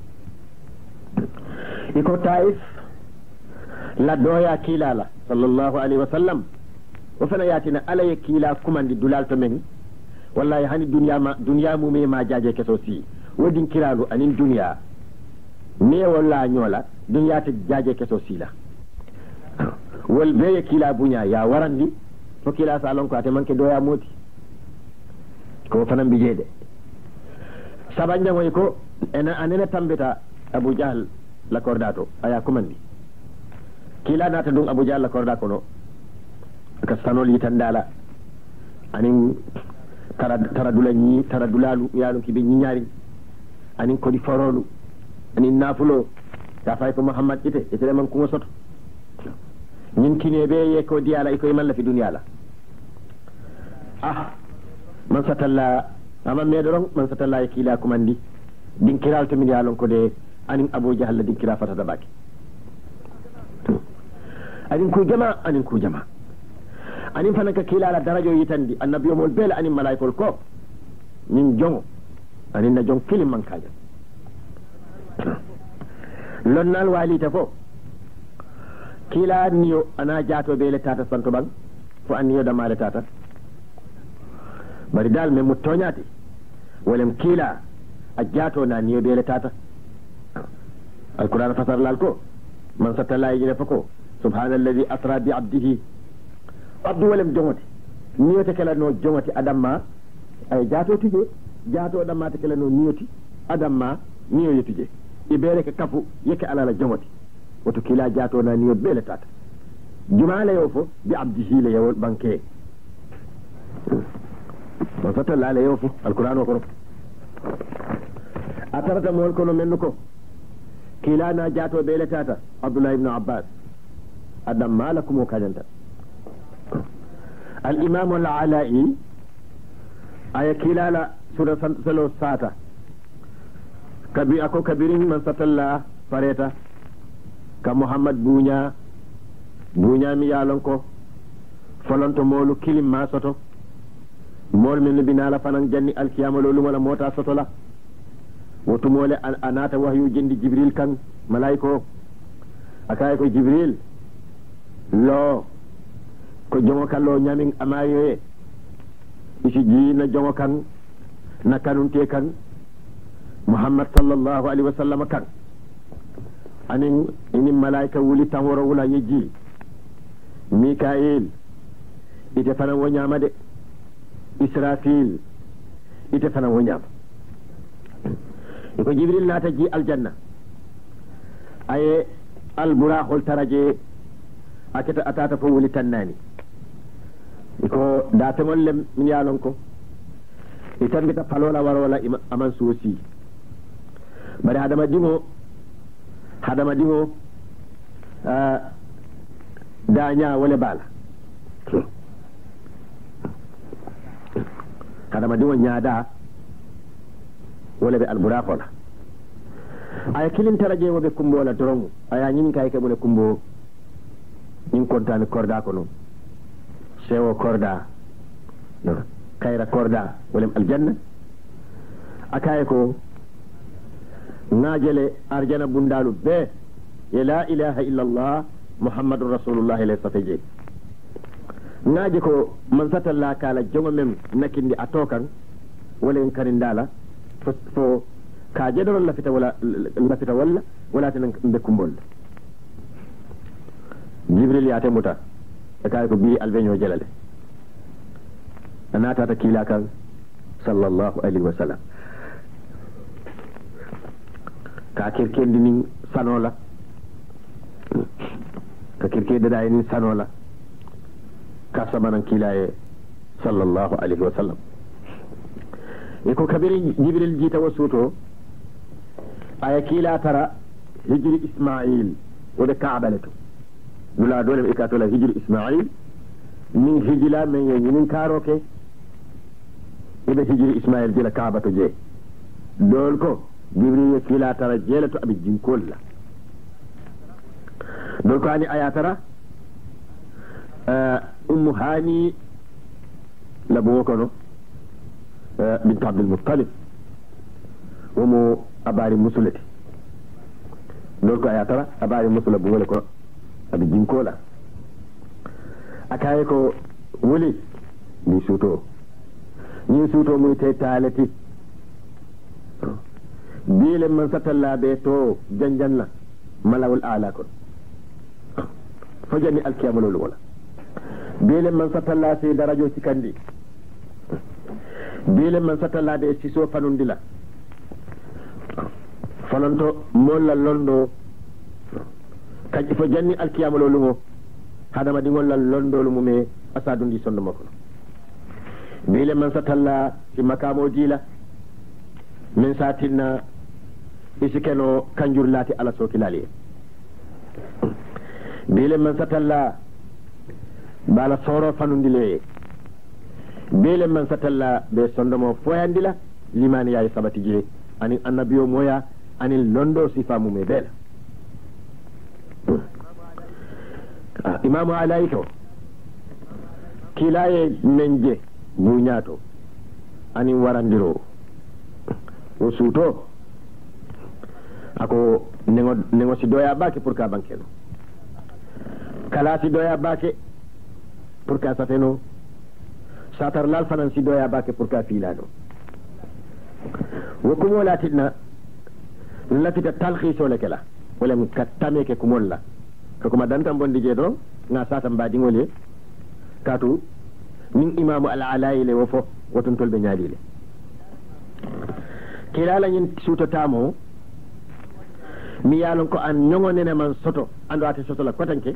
iko taif la doya kilala sallallahu alaihi wasallam wa fana yatina alay kila kumandi dulal to men wallahi hani dunya ma dunya mu me ma jaje keso si wodin kiralu anin dunya me walla nyola dunya ta jaje keso si la wal be kila bunya ya warandi to kila salon ko ate manke doya moti ko fanan bijede sabanja moy ko ena anene tambeta abu jahl la kordato aya kumandi kila nata dum abu jahl la korda kono ka sanol yitandala anin taradula ñi taradulalu yaalum kibe ñiñaari anin kodi farolu anin nafulo ta fay ko muhammad ite ite man ko soto ñin kine be ye ko diala iko man la fi dunya la ah man satalla ama medorong man satalla kila ko mandi din kiral to min yaalon ko de anin abu jahal din kira fata da baki anin ku jama anin ku jama anin fana ka kila la darajo yitandi annabiyo mol bela anin malaikol ko min jongo anin na jong filim man kaja lonnal walita fo kila niyo ana jato bele tata santo bang fo aniyo da male tata bari dal me mutonyati walem kila a jato na niyo bele tata alquran fasar lal ko man satalla yine fako subhanalladhi asra bi abdihi abdu walem jongoti niyote kala no jongoti adamma ay jato tije jato adamma te kala no niyoti adamma niyo yetije ibere ka kafu yake alala jongoti wato kila jato na niyo bele tata jumala yo fo bi abdihi le yawol banke man fata la le yo fo alquran ko atarata mol ko no menno ko kila na jato bele tata abdullah ibn abbas adamma lakum kajanta الإمام العلائي أي كلالا سورة سلو ساتا كبير أكو كبيرين من ستلا فريتا كمحمد بونيا بونيا ميالونكو فلانتو مولو كلم ما سوتو مول من بنالا فنان جني الكيام لولو ولا موتا سوتو لا وتو مولي أناتا وحيو جندي جبريل كان ملايكو أكايكو جبريل لو ko jongo kan lo nyamin amaye isi ji na jongo kan na kanunte kan muhammad sallallahu alaihi wasallam kan anin ini malaika wuli tan woro wula yeji mikael ite fana wonyama de israfil ite fana wonyama iko jibril naata ji aljanna aye alburaxol taraje aketa atata fo wuli tannani iko datemol lem min yalon ko i tambita palola warola aman suwosi bari hadama dingo hadama dingo daña wole bala hadama dingo ñaada wole ɓe alburakola aya kilin taraje woɓe kumbola doron aya ñin kay keɓone kumbo ñin kontani korda ko noon sewo korda kayra korda wolem aljanna akaye ko ngajele arjana bundalu be ye la ilaha illa allah muhammadur rasulullah laysa feje ngaje ko man satalla kala jongo mem nakindi atokan wolen karindala fo, fo ka jedoro lafita wala lafita wala wala tan be kumbol jibril ya temuta akaye ko bi albeño jelale anata ta kila kan sallallahu alaihi wasallam ka kirkendi nin sanola ka kirkede da nin sanola ka samanan kilaye sallallahu alaihi wasallam iko kabiri jibril jita wasuto aya kila tara hijri isma'il wode ka'balatu dula dole e ka tola hijri isma'il min hijila men yin karoke ibe hijri isma'il jila ka'batu je dol ko jibril kila tara jelatu abi jinkol la dol ko ani aya tara ummu hani labo kono bint abdul muttalib womo abari musulati dol ko aya tara abari musula bu wala ko abi jinkola akaye ko wuli ni suto ni suto muy te talati bile man satalla be to janjanna malawul ala ko fajani alkiyamalul wala bile man satalla se darajo cikandi bile man satalla de siso fanundila falonto molla londo kaji fo janni alkiyamalul mo hadama di ngolla londo lu mume asadundi sondo mako bile man satalla ci makamo jila min satinna isikeno kanjur lati ala soki lali bile man satalla bala soro fanundile bile man satalla be sondomo foyandila limani yayi sabati je ani annabiyo moya ani londo sifa mume bela ah, imamu alaiko kilaye menje buñato ani warandiro o suuto ako nego nego si doya bake pour ka bankeno kala si doya bake pour ka sateno satar lal fanan si doya bake pour ka filano wo kumo latinna lafita talxiso le kala wala ka tameke kumol la ko kuma dantam bondi je do nga satam badi ngole katu min imamu al alaile wo fo wotun tolbe nyaadile kilala nyin suto tamo mi yalon ko an nyongone ne man soto ando ate soto la kotanke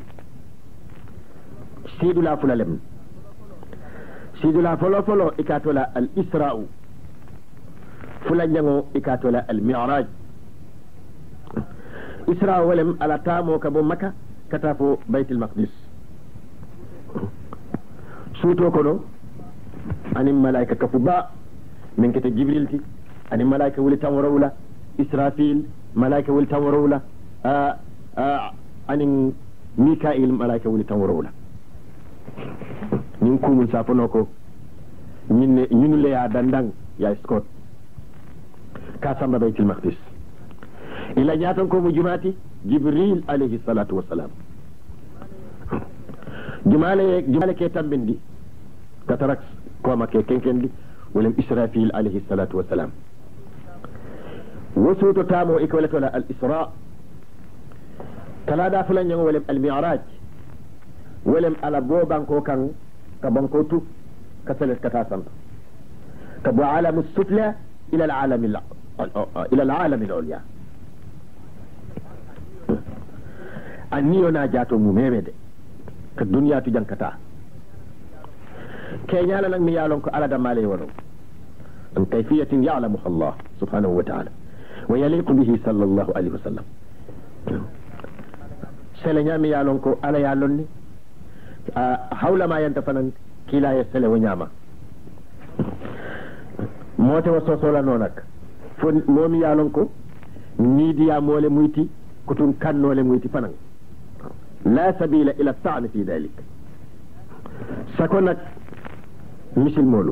sidula fulalem sidula folo folo ikatola al isra'u fulanjango ikatola al mi'raj isra walem ala tamo ka bo makka katafo baitul maqdis suto kono ani malaika kafu ba min kete jibril ti ani malaika wuli tawrawla israfil malaika wuli tawrawla a a ani mikail malaika wuli tawrawla nin kumul safono ko ñinne ñinule ya dandang ya scott ka samba baitul maqdis ila ñaatan ko mo jumaati jibril alayhi salatu wassalam jumale jumale ke tambindi katarak ko ma ke kenkendi wala israfil alayhi salatu wassalam wasuto tamo ikwalato al isra kala da fulan yang wala al mi'raj wala ala boban ko kan ka banko tu ka salat ka tasan ka bu alam as-sufla ila al alam ila al-alam al-ulya anniyo na jato mu memede ka duniya tu jankata kenyala nak mi yalon ko ala da male wono an kayfiyatin ya'lamu Allah subhanahu wa ta'ala wa yaliqu bihi sallallahu alaihi wasallam sele nyami yalon ko ala yalon ni hawla ma yanta fanan kila ya sele wo nyama mote wa sosola nonak fo momi yalon ko nidiya mole muyti kutun kannole muyti fanan la sabila ila ta'ni fi dhalik sakonak misil molu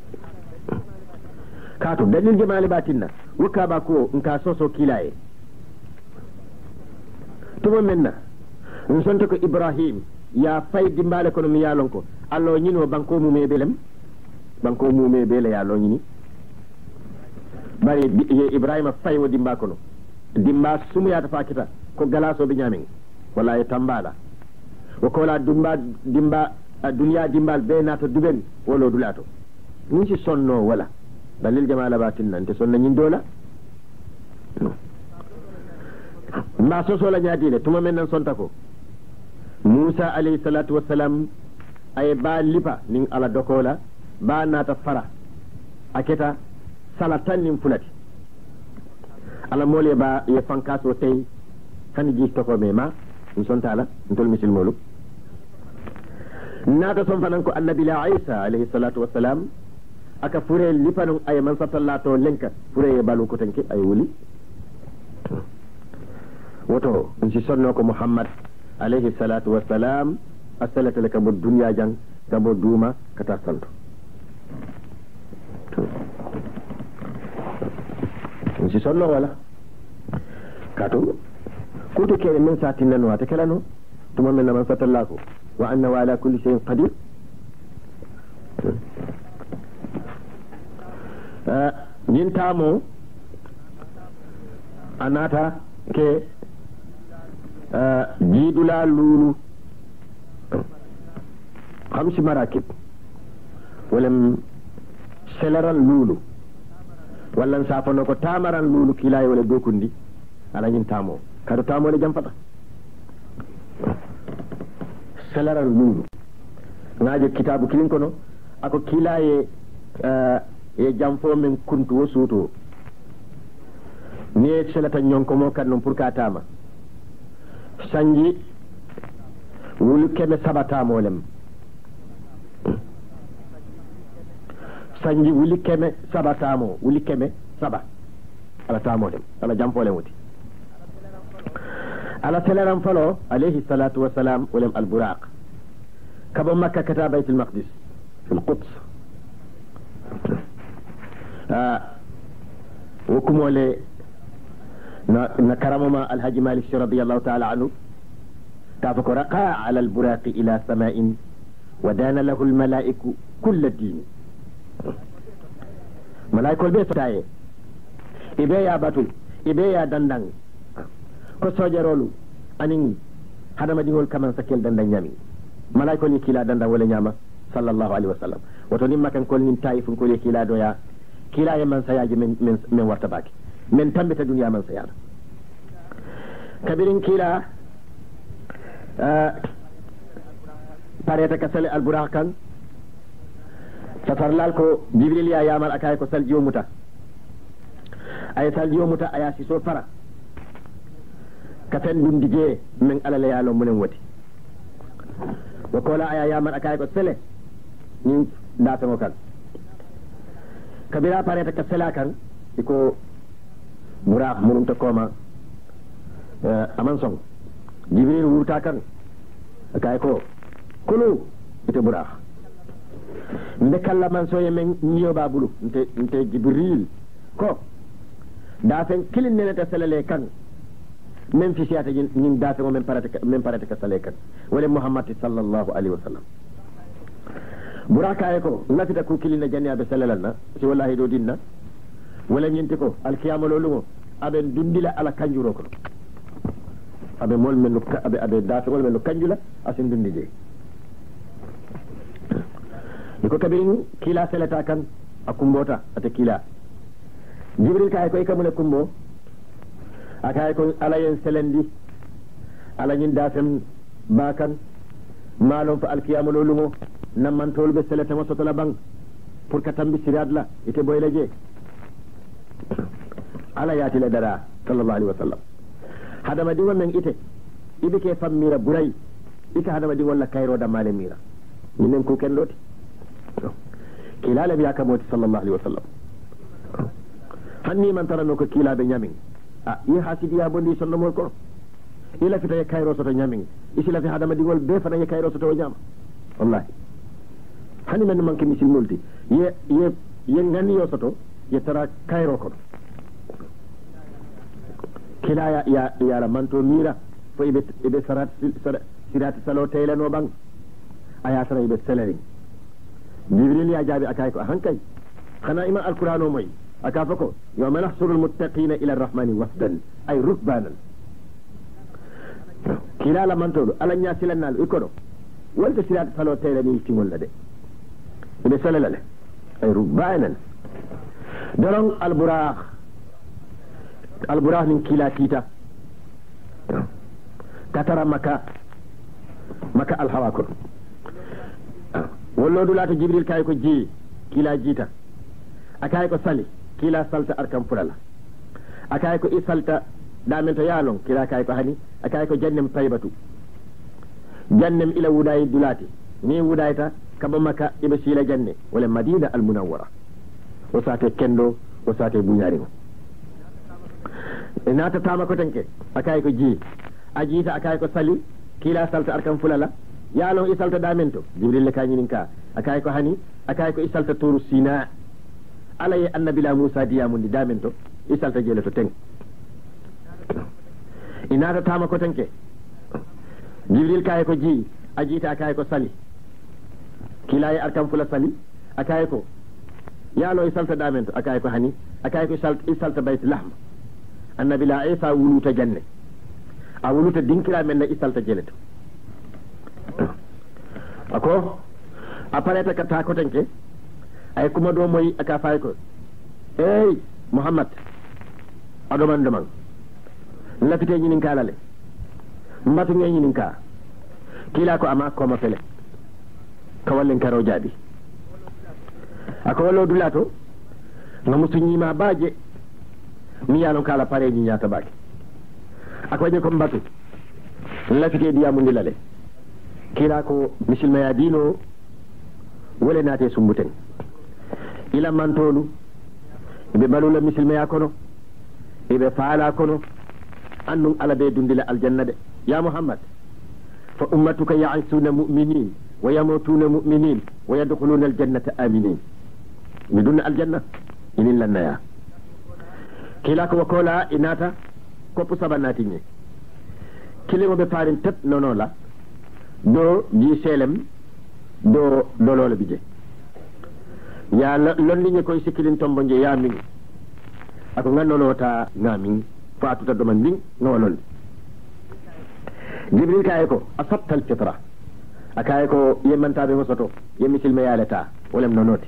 kato dalil jamali batinna wuka ba ko nka soso kilaye tuma menna on sonto ko Ibrahim ya fay dimbale kono mi yalon ko allo nyino banko mu mebelem banko mu mebele ya lo nyini bari Ibrahim fay wo dimba kono dimba sumu ya ta fakita ko galaso be nyamin wala ya tambala wo ko la dimba dimba duniya dimbal be nato duben wolo dulato ni ci sonno wala dalil jamala batin nan te sonna nyin dola ma so so la nyaadi le tuma men nan sonta ko Musa alayhi salatu wassalam ay ba lipa nin ala dokola ba nata fara aketa salatan nin fulati ala mole ba ye fankaso tay kan ji to ko me ma in sonta la ntol misil molu nata son fanan ko annabi la Isa alayhi salatu wassalam aka fure lipanum ay man satallato lenka fure balu ko tanki ay wuli woto ci sonno ko Muhammad alayhi salatu wassalam asalata laka bo dunya jang gabo duma kata santo ci sonno wala kato kuto kere men satin nan wata kala no tuma men man satallako wa anna ala kulli shay'in qadir ñin tamo anata ke jiidula lulu hamsi marakib walam seleran lulu wallan safano ko tamaran lulu kilay wala dokundi ala ñin tamo kado tamo le jampata seleran lulu ngaje kitabu kilin kono ako kilaye e jamfo men kuntu wo suuto ni selata ñonko mo kan non pour ka tama sanji wulu keme sabata molem sanji wuli keme sabata mo wuli keme saba ala tamo dem ala jamfo le wuti ala seleram falo alayhi salatu wassalam ulem al buraq kabo makka kata bayt al maqdis fi al quds وكمولي نكرمما الحاج مالك رضي الله تعالى عنه كافك رقى على البراق إلى سماء ودان له الملائك كل الدين ملائكة البيت تاي إبيا باتو إبيا دندن كسوجة رولو أنين هذا ما دينول كمان سكيل دندن يامي ملائكة نكيلا دندن ولا نياما صلى الله عليه وسلم وتنين ما كان كل نين تايف كل يكيلا دويا kila ya man sayaji min min min warta baki min tambita duniya man sayana kabirin kila pareta kasale al burakan safarlal ko jibril ya yamal akay ko saljiyo muta ay saljiyo muta aya si so fara kafen dum dige min alala yalo munen woti wa kola aya yamal akay ko sele ni data mo kan kabira pareta ka selakan iko buraq munum ta koma aman song jibril wuta kan kay ko kulu ite buraq ndekalla man soye men niyo babulu nte nte jibril ko da fen kilin ne ta selale kan men fi siyata ñin da fen men pareta men pareta ka sele kan wala muhammad sallallahu alaihi wasallam buraka ko lafita ku kilina janni abe salalalna ci wallahi do dinna wala ñenti ko alkiyama lolu abe dundila ala kanjuro ko abe mol men ko abe abe dafa mol men kanjula asin dundije ko kabirin kila selata kan akumbota ata kila jibril kay ko e kamune kumbo akay ko ala yen selendi ala ñin dafem bakan malon fa alkiyama lo lungo namman tolbe selete mo sotola bang pour ka tambi sirad la ite boy la je ala yati la dara sallallahu alaihi wasallam hadama di wonen ite ibike fam mira buray ika hadama di walla kayro da male mira minen ko ken loti kilala biya kamoti sallallahu alaihi wasallam hanni man tarano ko kila be nyamin a yi hasidiya bondi sonno mol ko ila fita kayro soto nyamin isila fi hadama di wol be fa na kayro soto nyama wallahi hani men man ke misil multi ye ye ye ngani yo soto ye tara kayro ko kila ya ya ya manto mira fo ibe ibe sarat sirat salo tayla no bang aya tara ibe selering jibril ya jabi akay ko hankay khana ima alqur'ano moy aka fako yawma nahsuru almuttaqina ila arrahmani wafdan ay rukbanan kila la manto ala nya silanal ikodo wonto sirat salo tayla ni timol la de ibe selale ay rukbanan dorong alburaq alburaq min kila kita katara maka maka alhawakor wollo dulata jibril kay ko ji kila jita akay ko sali kila salta arkam fulala akay ko isalta damen to yalon kila kay ko hani akay ko jannem taybatu jannem ila wuday dulati ni wudayta kaba maka ibe sila janne wala madina al munawwara wasate kendo wasate bunyari inata tama ko tanke akay ko ji ajita akay ko sali kila salta arkam fulala yalon isalta damento jibril le kanyinin ka akay ko hani akay ko isalta turu sina alay annabi la musa diyamundi damento isalta jele to teng inata tama ko tanke jibril kay ko ji ajita akay ko sali kila ya arkam fula sali akay ko yalo isalta damento akay ko hani akay ko isalta isalta bayt lahm annabi la isa wuluta janne a wuluta dinkira men na isalta jeleto ako apareta ka ta ko tanke ay kuma do moy aka fay ko ey muhammad adoman doman lafite nyinin kalale mbatu ngey nyinin ka kila ko ama ko ma fele kawallen karo jabi ako wallo dulato ngamusu nyima baje mi yalon kala pare ni nyata baki ako je ko mbatu lafite diamu ndilale kila ko misilma ya dino wala nate sumbuten ila mantolu be balula misilma ya kono ibe faala kono annum ala be dundila aljanna de ya muhammad fa ummatuka ya'isuna mu'minin wa yamutuna mu'minin wa yadkhuluna aljannata aminin midun aljanna inin lanaya kila ko kola inata ko sabanati ni kilimo be farin tet nono la do ji selem do dolole bije ya londi ni koy sikilin tombo je ya min ako ngannolo ta ngamin fatuta do man din ngolol jibril kay ko asabta al fitra akay ko yemanta be mosoto yemisil me yalata wolem nonoti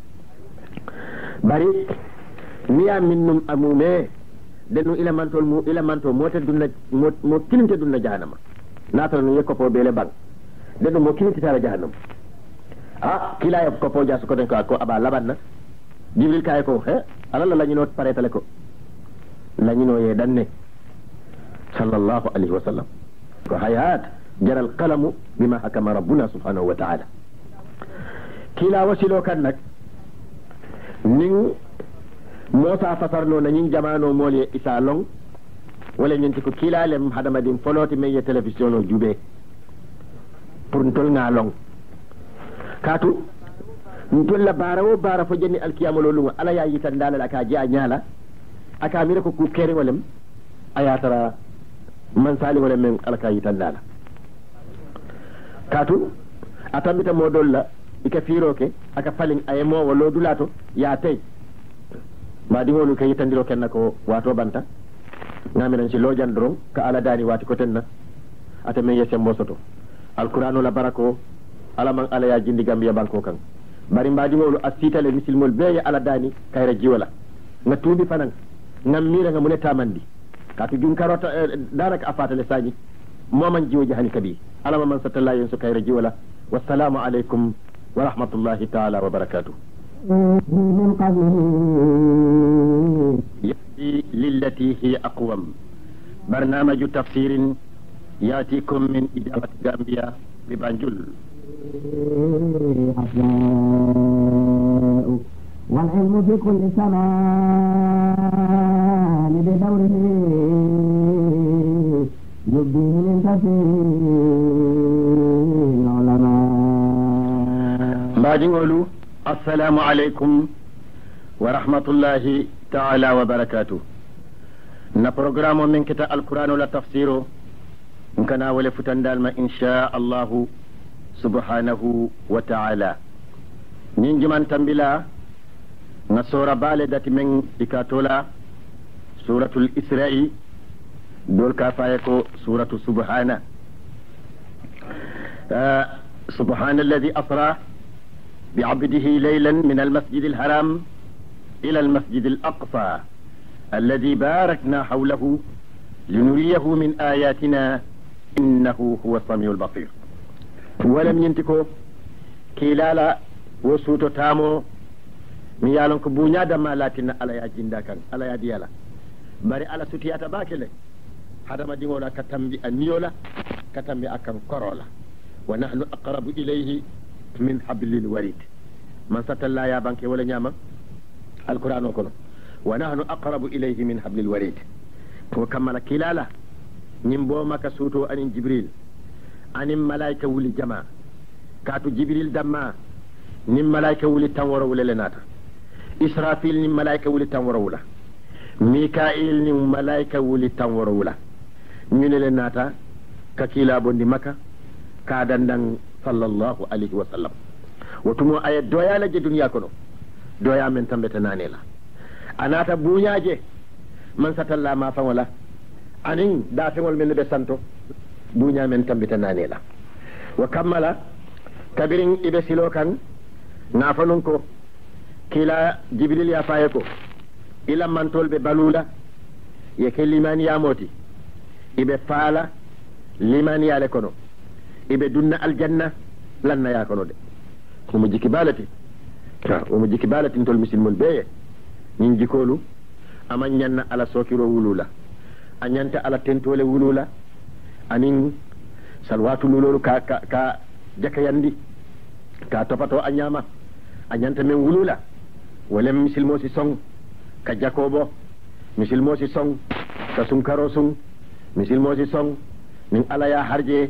bari miya minnum amume denu ila mantol mu ila manto mota dunna mo kilinte dunna jahannama natano no yekko po bele bang denu mo kilinte tara jahannam ah kila yeb ko po jasu ko den ko aba labanna jibril kay ko he alalla lañino paretale ko lañino ye danne sallallahu alaihi wasallam ko hayat jaral qalamu bima hakama rabbuna subhanahu wa ta'ala kila wasilo kan nak ning mosa fasarno na ñin jamano molye isa long wala ñenti ko kilalem hadamadin foloti meye télévision o jube pour ntol nga long katu ntol la bara o bara fo jenni alkiyama lo lunga ala ya yitan dalal aka ji a nyala aka mira ko ku kere walem ayatara man sali wala men alaka yitan dala katu atambita modol la ika firoke aka falin ayemo wala dulato ya tay ma di wonu kay tandiro kenna ko wato banta ngaminan ci lojan dron ka ala dani wati ko tenna ata men yesem bosoto alqur'anu la barako ala man ala ya jindi gambiya banko kan bari mbadi wolu asitale misilmol beye ala dani kayra jiwala nga tuubi fanan ngam mira nga mune tamandi katu jun karota danaka afatale saji moman jiwoji hani kabi alama man satalla yen so kayra jiwala wassalamu alaikum wa rahmatullahi ta'ala wa barakatuh من قبله يأتي للتي هي أقوم برنامج تفسير يأتيكم من إجابة غامبيا ببانجول أسماء والعلم في كل زمان بدوره يبديه من كثير العلماء باجنولو السلام عليكم ورحمة الله تعالى وبركاته na programme min kita alqur'anu la tafsiro nkana wala futandal ma insha Allah subhanahu wa ta'ala nin jiman tambila na sura bale dati men ikatola suratul isra'i dol ka faye ko suratu subhana subhana alladhi asra بعبده ليلا من المسجد الحرام إلى المسجد الأقصى الذي باركنا حوله لنريه من آياتنا إنه هو السميع البصير ولم ينتكو كلالا وسوتو تامو ميالونك بونيا دما لكن على يا جندكان على يا ديالا بري على سوتياتا باكله هذا ما ديولا كتمبي أنيولا كتمبي أكم كورولا ونحن أقرب إليه min hablil warid man satalla ya banke wala nyama alquran ko no wa nahnu aqrabu ilayhi min hablil warid to kamala kilala nyimbo maka suto anin jibril anin malaika wuli jama katu jibril damma nim malaika wuli tanworo wala lenata israfil nim malaika wuli tanworo wala mikail nim malaika wuli tanworo wala nyune lenata ka kila bondi maka ka dandan sallallahu alaihi wa sallam wotumo aya doya la je duniya kono doya men tambeta nane la anata buñaje man satalla ma fa wala anin da fengol men be santo buña men tambeta nane la wa kammala kabirin ibe silo kan na fanon ko kila jibril ya faye ko ila mantol be balula ye ke liman ya moti ibe faala liman ya le kono ibe dunna aljanna lanna ya kono de omo jiki balati ta omo jiki balati tol musilmol beye nin jikolu ama nyanna ala sokiro wulula anyanta ala tentole wulula anin salwatu lululu ka ka, ka jaka yandi ka topato anyama anyanta men wulula wala musilmo si song ka jakobo musilmo si song ka sunkaro sung musilmo si song min ala ya harje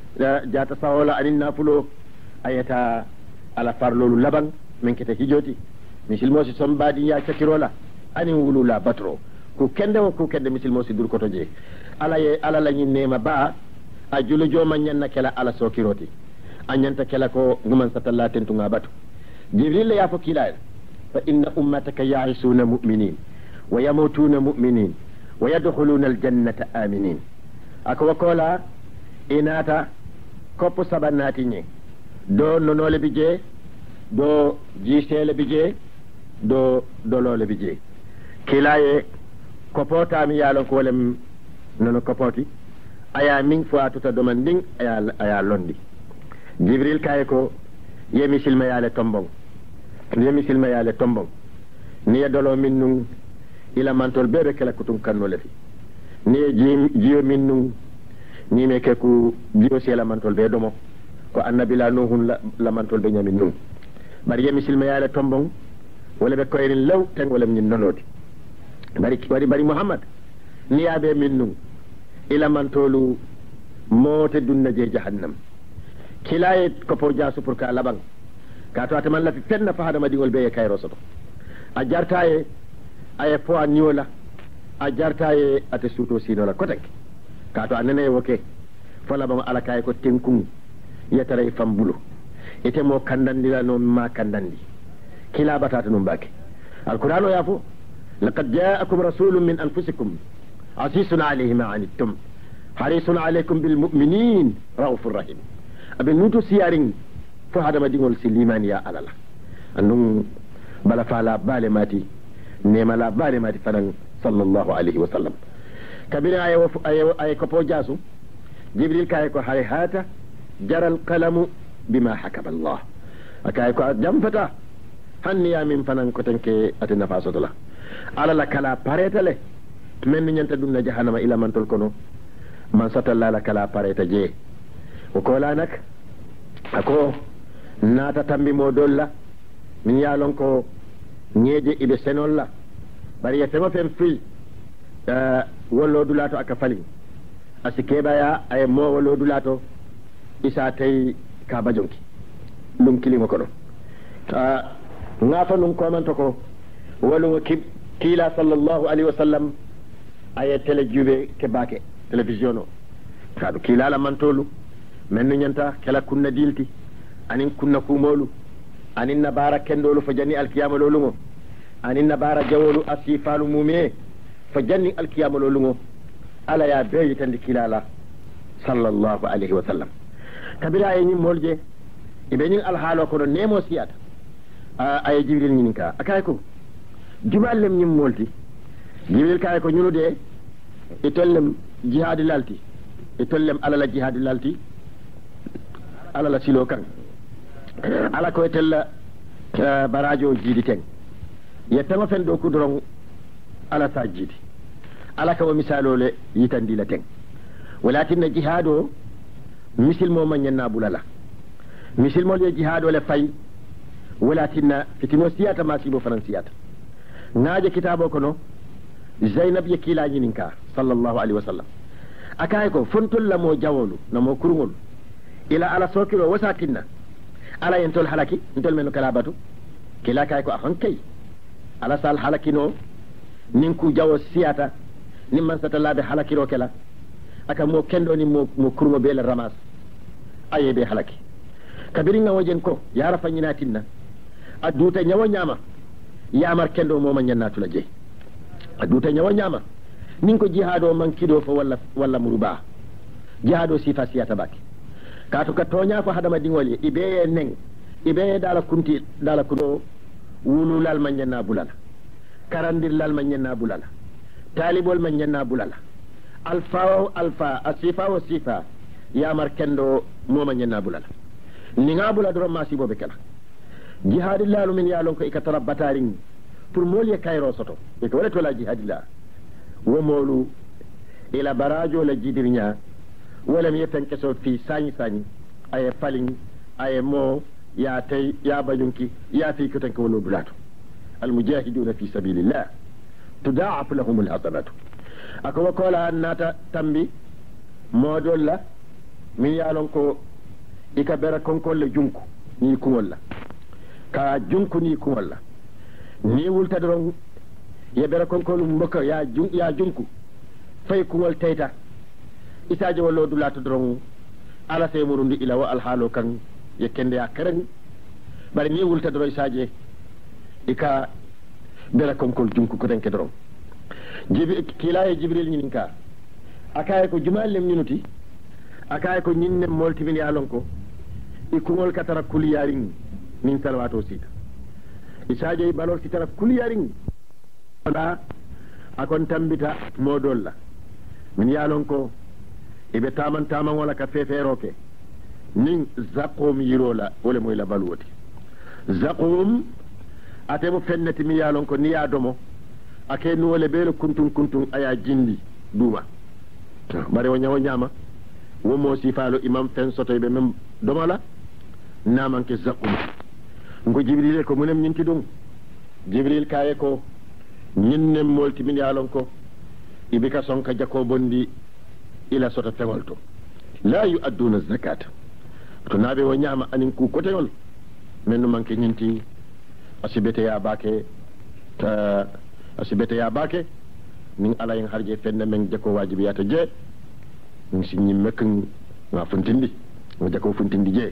jata sawola anin nafulo ayata ala farlolu laban min kete hijoti misilmo si sombadi ya cakirola anin wulula batro ku kende o ku kende misilmo si dur koto je ala ye ala la nyi nema ba a julo joma nyanna kala ala sokiroti anyanta kala ko nguman satalla tentu ngabatu jibril ya fo kila fa inna ummataka ya'isuna mu'minin wa yamutuna mu'minin wa yadkhuluna aljannata aminin akwa kola inata koppu sabannati ñe do nonole bi je do jiisele bi je do dolole bi je kilaye kopotami yalon ko wolem nono kopoti aya min fo atuta domanding aya aya londi jibril kaye ko yemi silma yale tombong yemi silma yale tombong ni dolo min nun ila mantol bebe kala kutum kannole fi ni jiyo min nun ni me ke ku biyo si la mantol be domo ko annabi la nuhun la, la mantol be nyami nun bari yemi silma yala tombong wala be koyrin law tan wala min nonodi bari bari bari muhammad ni yabe min nun ila mantolu mote dunna je jahannam kilaye ko po jasu pour ka labang ka to ataman la fi fenna fa hada madi wol be kay rosoto a jartaye ay fo aniola a jartaye ate suto sinola kotek kato anene woke fala bama ala kay ko tenkun yetare fambulo ite mo kandandi la no ma kandandi kila batata no bake alquran ya fu laqad ja'akum rasulun min anfusikum azizun alayhi ma anittum harisun alaykum bil mu'minin raufur rahim abin nuto siyaring fo hada ma dingol silimani ya alala annum bala fala bale mati nema la bane mati fanan sallallahu alaihi wa sallam kabira ay ay ay ko po jasu jibril kay ko hay hata jaral qalamu bima hakama Allah akay ko jamfata hanni ya min fanan ko tanke atina fasotola ala la kala paretale men nyanta dum na jahannama ila man tol kono man satalla la kala pareta je o ko la nak ako nata tambi mo dolla min yalon ko ñeeje ibe senol la bari ya tema fen fi uh, wollo dulato aka fali asi kebaya ay mo wollo dulato isa tay ka bajonki lum kilimo ko do uh, ngafa lum ko man to ko wolu kib kila sallallahu alaihi wasallam ay tele jube ke bake television o kadu kila la mantolu mennu nyanta kala kunna dilti anin kunna kumolu anin nabara kendolu fa janni alkiyama lolungo anin nabara jawolu asifalu mume fa janni alkiyama lolungo ala ya beyi tan kilala sallallahu alaihi wa sallam kabira yin molje ibenin alhalo ko nemo siyata ay jibril nyin ka akay ko jumallem nyim molti jibril kay ko ñunude e tollem jihad lalti e tollem alala jihad lalti alala silo kan ala ko tella barajo jidi ten yettama fen do kudron ala sa jidi ala ka misalole yitandi la ten walakin jihado misil mo man yanna bulala misil mo le jihado le fay walakin fitino siyata masibo fransiyata naaje kitabo kono zainab yakila nyininka sallallahu alaihi wasallam akay ko fontul la mo jawolu na mo kurungol ila ala sokiro wasatinna ala yentol halaki ntol men kala batu kila kay ko afan kay ala sal halaki no nin ku jawo siyata nin man sata labe halaki ro kala aka mo kendo ni mo mo kurmo be la ramas aye be halaki kabiri nga wajen ko yara fanyina tinna aduta nyawo nyama yamar kendo mo man nyanna tula je aduta nyawo nyama nin ko jihado man kido fo walla walla muruba jihado sifa siyata baki kaatu ka toña ko hadama dingoli ibe neng ibe dala kunti dala kuno wulu lal manyenna bulala karandir lal manyenna bulala talibol manyenna bulala alfa wa alfa asifa wa sifa ya markendo mo manyenna bulala ni ngabula do ma sibo be kala jihadillah min yalon ko ikatara bataring pour moliye kayro soto e ko wala to la jihadillah wo molu ila barajo la jidirnya ولم يتنكسر في ساني ساني أي فالين أي مو يا تي يا بجنكي يا في كتنك ولو بلاتو المجاهدون في سبيل الله تضاعف لهم الحسنات أكو قال الناتا تنبي مودول لا من يالونكو إكا بيرا كونكو لجنكو ني كولا كا جنكو ني كولا ني ولتا درون يبيرا كونكو لمبكا يا جن يا جنكو فاي كوال تيتا isaje wallo dulata dron ala sey murundi ila wa alhalo kan ye kende ya karen bari ni wulta dro isaje ika bela konkol junku ko denke dron jibi kilaye jibril nyininka akaye ko jumallem nyunuti akaye ko nyinne molti min yalon ko ikungol katara kuliyaring min salwato sita isaje balol kitara kuliyaring da akon tambita modolla min yalon ko ibe taman taman wala ka feferoke nin zaqum yirola wala moy la balwoti zaqum atemo fennati mi yalon ko niya domo ake no wala bele kuntun kuntun aya jindi duma bare wonya wonyama wo mo sifalo imam fen soto be mem domo la naman ke zaqum ngo jibril ko munem nyinti dum jibril kaye ko nyinnem molti min yalon ko ibe ka sonka jako bondi ila sota tewol to la yu'adduna zakata to nabe wo nyama anin ku ko tewol menno manke nyinti asibete ya bake ta asibete ya bake nin ala yin harje fenne men jako wajibi yata je nin sinni mekin nga funtindi nga jako funtindi je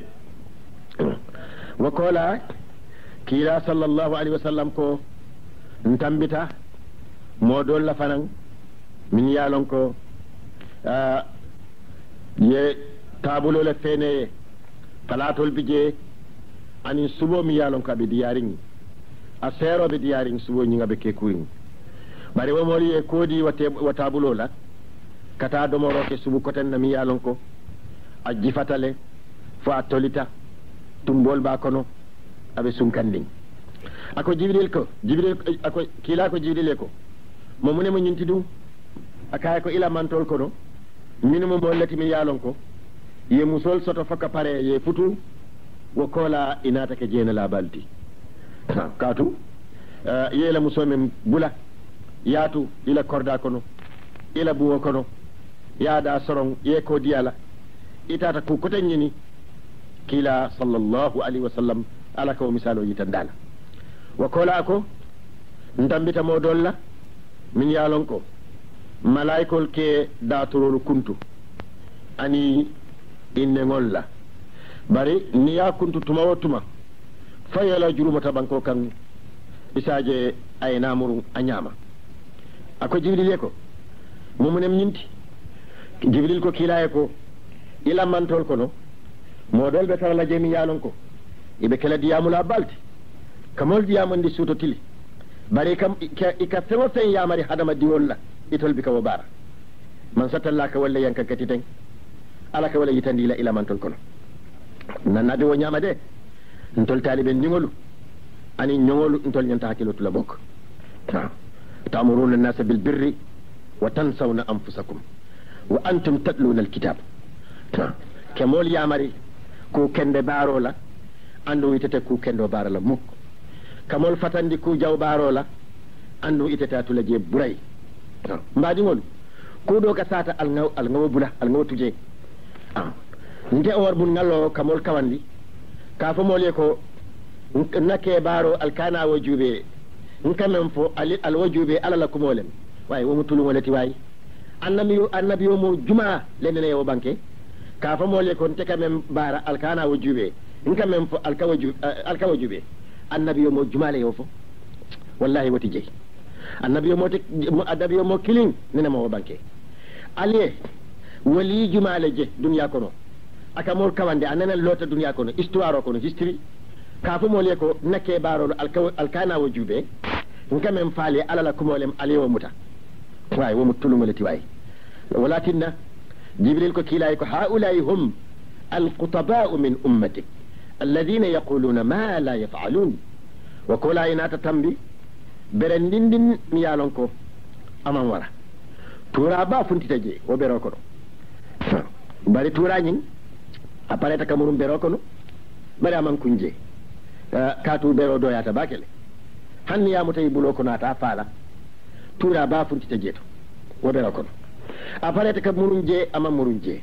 wa kola kila sallallahu alaihi wasallam ko ntambita modol la fanan min yalon ko Uh, ye tabulo le fene palatol bije ani subo mi yalon ka be diyaring a seeroɓe diyarin subo ñingaɓe ke kurin bari wo moli e koodi wate watabulo la kata domoroke subu koten nami yalon ko a jifatale fo a tolita tumbol ba kono aɓe sunkandin ako jibril ko jibril ako kiila ko jibril ko mo mune mo ñinti ɗum akaye ko ila mantol kono min mo mollati mi yalon ko ye musol soto fakka pare ye futu wo kola inatake jeenala balti katu yela musomen bula yaatu ila korda kono ila buwo kono yaada soron ye ko diyala itata ko koten ñini kila sallallahu alaihi wasallam ala ko misalo yitandala wa kola ko ndambita mo dolla min yalon ko malaikol ke datorolu kuntu ani inne ngolla bari ni ya kuntu tuma wo tuma fayala jurumata banko kan isaje ay namuru anyama ako jibril ko mumunem ñinti jibril ko kilaye ko ila mantol kono modol be tara la jemi yalon ko ibe kala diyamula balti kamol diyamandi suto tili bari kam ika fewo fen yamari hadama diwolla itol bika wo bara man satallaka walla yanka katiten alaka wala yitandi la ila mantol kono nannaɓe wo ñama de ntol taliɓe ñogolu ani ñogolu ntol ñanta hakkilo tula bokk ta'muruna an-nasa bil birri wa tansawna anfusakum wa antum tatluna al-kitab kemol yamari ku kende barola andu itete ku kendo barala muk kamol fatandi ku jaw barola andu itete tula je buray mbadi ngol ku do ka sata al ngaw al ngaw bula al ngaw tuje ah nte or bun ngallo kamol kawandi ka fo mole ko nake baro alkana wajube nkamen fo ali al wajube ala la kumolem way wo mutulu molati way annabi yo annabi yo mo juma lenene yo banke ka fo mole ko nte kamen bara alkana wajube nkamen fo alka wajube alka wajube annabi yo mo juma le yo fo wallahi wati jey annabi yo mo te annabi yo mo kilin nene mo banke ali wali juma le je dunya kono aka mol kawande anana lota dunya kono histoire kono history ka fo mole ko nakke barolo alkana wajube ngam faale alala kumolem aliyo muta way wo mutulumulati way walakinna jibril ko kilay ko haulai hum alqutaba'u min ummatik alladhina yaquluna ma la yaf'alun wa kula inata tambi berendindin mi yalon ko aman wara tura ba funtita je wo bero ko bari tura nyin apareta kamurum bero kono bari aman kunje katu bero do yata bakele hanni ya mutay bulo ko nata fala tura ba funtita jeto wo bero kono apareta kamurum je aman murum je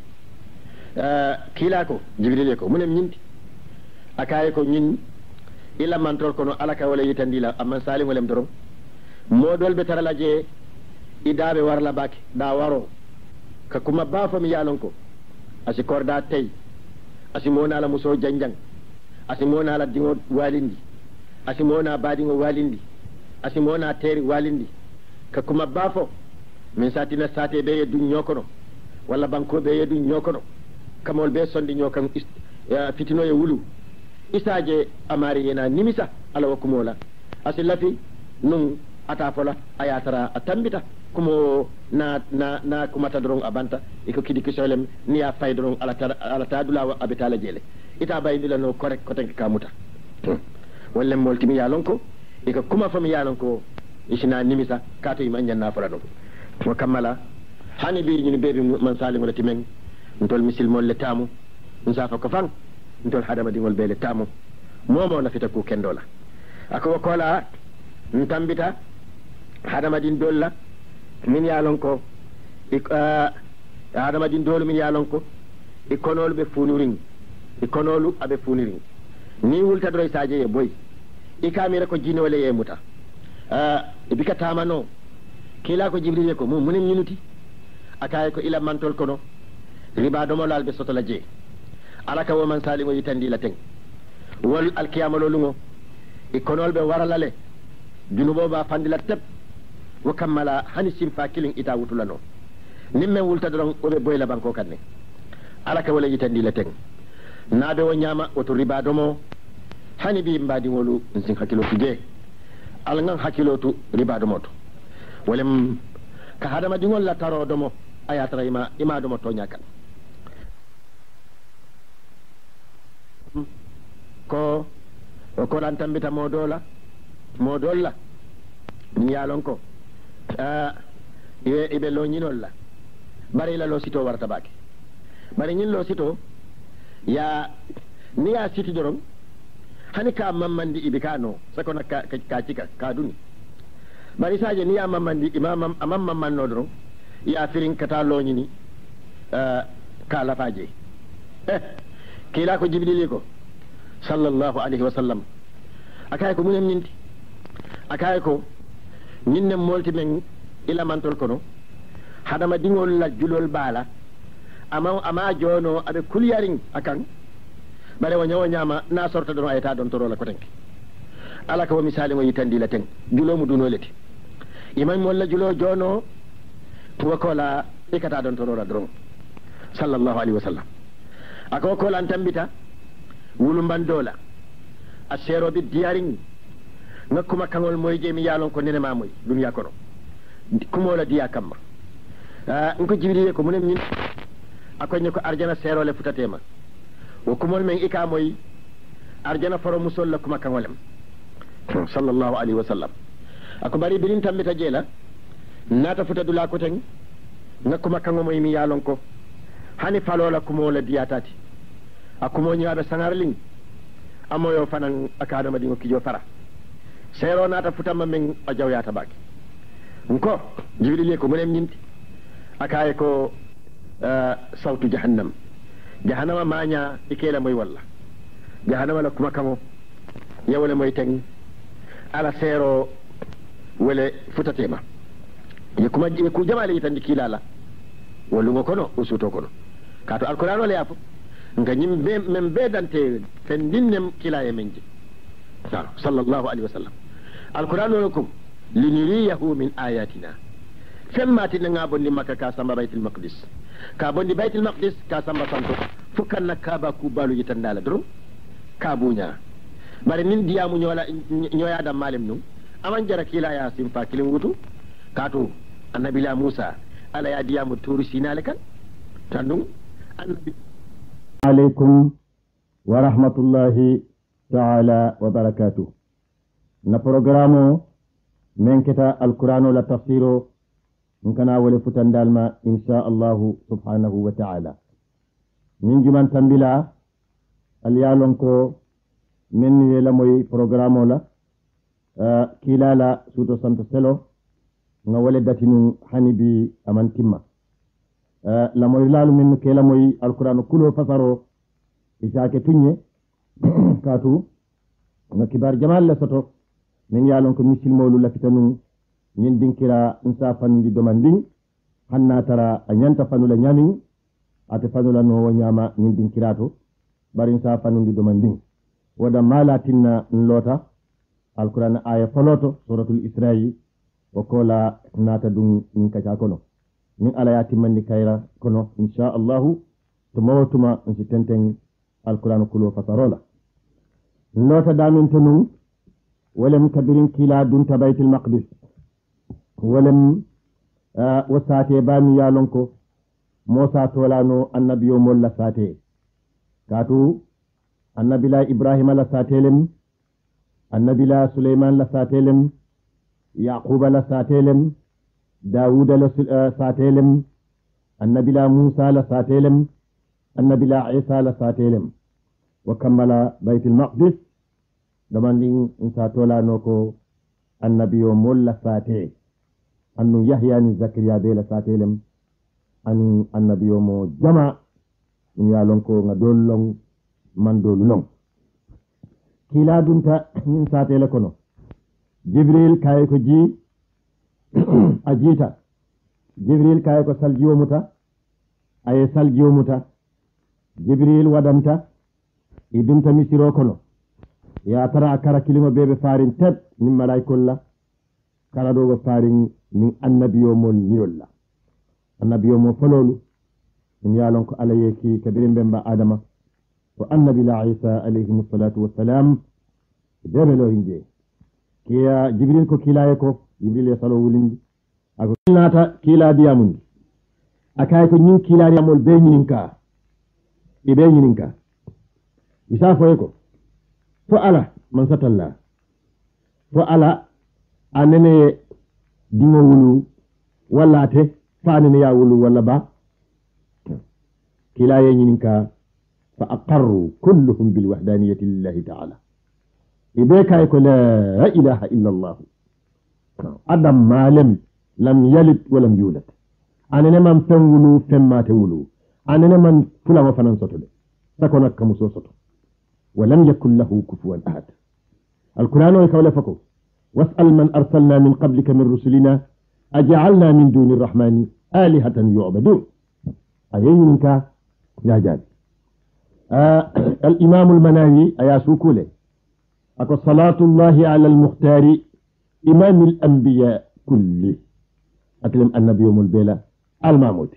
kila ko jibril ko munem nyinti akaye ko nyin ila mantol kono alaka wala yitandila amman salim walem dorom modol be tarala je idabe warla baki da waro ka kuma ba fam yalon ko asi korda tay asi mona la muso janjang asi mona la dingo walindi asi mona badingo walindi asi mona teri walindi ka kuma ba fo min satina sate be yedu nyokono wala banko be yedu nyokono kamol be sondi nyokan fitino ye wulu isaje amari yena nimisa ala wakumola asi lafi nun ata fola ayatara atambita kumo na na na kumata dorong abanta iko kidi kisolem ni ya fay dorong ala tar ala tadula wa abitala jele ita bayndi la no correct ko tanki kamuta wala molti mi yalon ko iko kuma fam yalon ko isina nimisa kato yi manyan na fara do mo kamala hani bi ñu bebi man salimu la timen ntol misil mol le tamu nsafa ko fang ntol hadama dingol bele tamu momo na fita ku kendola ako kola ntambita hadama din dolla min yalon ko hadama din dolu min yalon ko ikonolu be funuring ikonolu abe funiring ni wulta droy saje e boy ikamira ko jini wala ye muta e bika tamano kila ko jibril ko mo munen minuti akaye ko ila mantol kono riba do mo lalbe soto la je alaka wo man salimo yitandi la teng wal alkiyama lo lungo ikonol be waralale junubo ba fandila teb wo kammala hani simfa kilin ita wutulano nimme wulta don obe boyla banko kanne alaka wala yitandi la teng nabe wo nyama woto riba do mo hani bi mbadi wolu sin hakilo tuje ala ngan hakkilotu riba domoto walem ka hadama dingol la taro domo ayatara ima ima domo to nyakan ko ko lan tambita modola modolla ni yalon ko ah ibe ibe lo nyinol la bari la lo sito warta baki bari nyin lo sito ya ni ya siti doron hani ka mamandi ibi kano sakona ka ka cika ka duni bari saje ni ya mamandi imam amam mamman no doron ya firin kata lo nyini uh, ka la faje eh kila ko jibril ko sallallahu alaihi wasallam akay ko munem nyinti akay ko nyinne molti men ila mantol kono hadama dingol la julol bala ama ama jono abe kulyaring akan bare wonyo nyama na sorta don ayata don toro la ko tenki ala ko misali mo yitandi la ten julo mu dunoleti imam walla julo jono to ko la ikata don toro la don sallallahu alaihi wasallam ako ko lan tambita wulum bandola asero bi diaring nakuma kangol moy jemi yalon ko nene ma moy dunya kono kumo la diya kamma ah nko jibril ko munem ñin akoy ko arjana sero le futatema o kumol men ika moy arjana faro musol la kuma kangolem sallallahu alaihi wasallam ako bari birin tambita jela nata futadula ko ten nakuma kango moy mi yalon ko hani falola kumo la diya tati akumo nyaabe sangarling amoyo fanan akadama dingo kijo fara sero nata futama men a jawyata baki nko jibril ko munem nyinti akaye ko uh, sautu jahannam jahannama manya ikela moy walla jahannama la kuma kamo yawle moy ten ala sero wele futatema ye kuma je ku jamale yitandi kilala wallu ngo kono usuto kono kato alquran wala yafu nga ñim be mem be dante fen dinnem kilaye menji sallallahu alaihi wasallam alquran lakum linuriyahu min ayatina femmati nga bonni makka ka samba baitul maqdis ka bonni baitul maqdis ka samba santo fukan nakaba ku balu yitandala drum ka bunya bare nin diamu nyola nyoya da malim nu aman jara kila ya simfa kilin wutu kato annabi la musa ala ya diamu turu sinalekan tandum annabi alaikum wa rahmatullahi ta'ala wa barakatuh na programo men keta alqur'ano la tafsiro nkana wala futandalma insha Allah subhanahu wa ta'ala min juman tambila alyalon ko men yela moy programo la uh, kilala suto santo selo nga wala datinu hanibi amantimma uh, la moy lalu min kela moy alqur'ano kulo fasaro isaake tunye katu nga kibar jamal la soto min yalon ko misilmolu lafitanu ñin dinkira nsa fanundi domanding hanna tara a ñanta fanula ñamin ate fanula no ñama ñin dinkirato bari nsa fanundi domanding wada malatinna nlota alquran aya foloto suratul isra'i wa kola nata dum min kaca kono min ala ya timmandi kayra kono insha Allah to mawtuma nsi tenten alquran kulo fasarola nlota damin tonu ولم كبرين كلا دون بيت المقدس ولم آه وساتي بامي يالونكو موسى تولانو النبي مولا ساتي كاتو النبي لا إبراهيم لا ساتيلم النبي لا سليمان لا ساتيلم يعقوب لا ساتيلم داود لا ساتيلم النبي لا موسى لا ساتيلم النبي لا عيسى لا ساتيلم وكمل بيت المقدس damandin insa tola noko annabiyo molla sate annu yahya ni zakariya be la satelem an annabiyo mo jama in ya lonko nga dollong man dolu non kila dunta min satele kono jibril kay ko ji ajita jibril kay ko saljiwo muta ay saljiwo muta jibril wadamta idumta misiro kono ya tara akara kilima bebe farin tet min malaikolla kala do farin min annabiyo mon niyolla annabiyo mo fololu min yalon ko alaye ki kabirin bemba adama wa annabi la isa alayhi salatu wassalam bebe lo hinje kiya jibril ko kilaye ko jibril e salo wulindi ako nata kila diyamundi akay ko nyin kila diyamol be nyinin ka e be nyinin ka isa foye ko fo ala man satalla fo ala anene dingo wulu walla te fanene ya wulu walla ba kila ye nyinin ka fa aqarru kulluhum bil wahdaniyati lillahi ta'ala ibe kay ko la ilaha illa allah adam malem lam yalid wa lam yulad anene man fen wulu femmate wulu anene man fulama fanan soto de sakona kamuso soto wa lam yakul lahu kufuwan ahad القرآن يقول فكو واسأل من أرسلنا من قبلك من رسلنا أجعلنا من دون الرحمن آلهة يعبدون أيين منك يا جاد آه الإمام المناوي أيا سوكولي أكو صلاة الله على المختار إمام الأنبياء كله أكلم النبي يوم البيلة المامود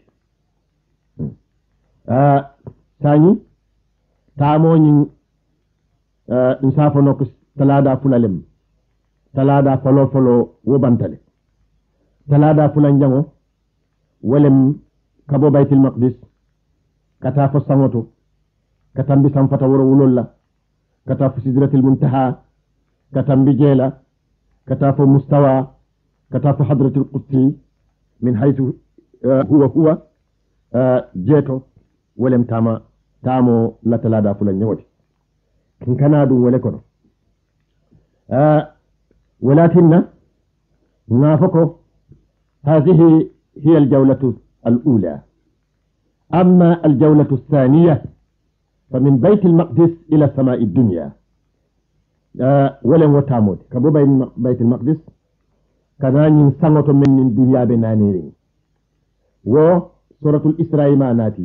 آه ثاني تامونين آه نسافو نوكس talada fulalem talada folo folo wobantale talada fulanjango walem kabo baytil maqdis kata fo samoto katambi samfata woro wulolla kata fo sidratil muntaha katambi jela kata fo mustawa kata fo hadratil qudsi min haythu uh, huwa huwa uh, jeto walem tama tamo la talada fulanjawoti kin kana dum wale kono آه ولكن نافقه هذه هي الجولة الأولى. أما الجولة الثانية فمن بيت المقدس إلى سماء الدنيا آه ولن وتامود كبو بيت المقدس كان ينسمط من الدنيا بنانيرين وسورة الإسراء ما ناتي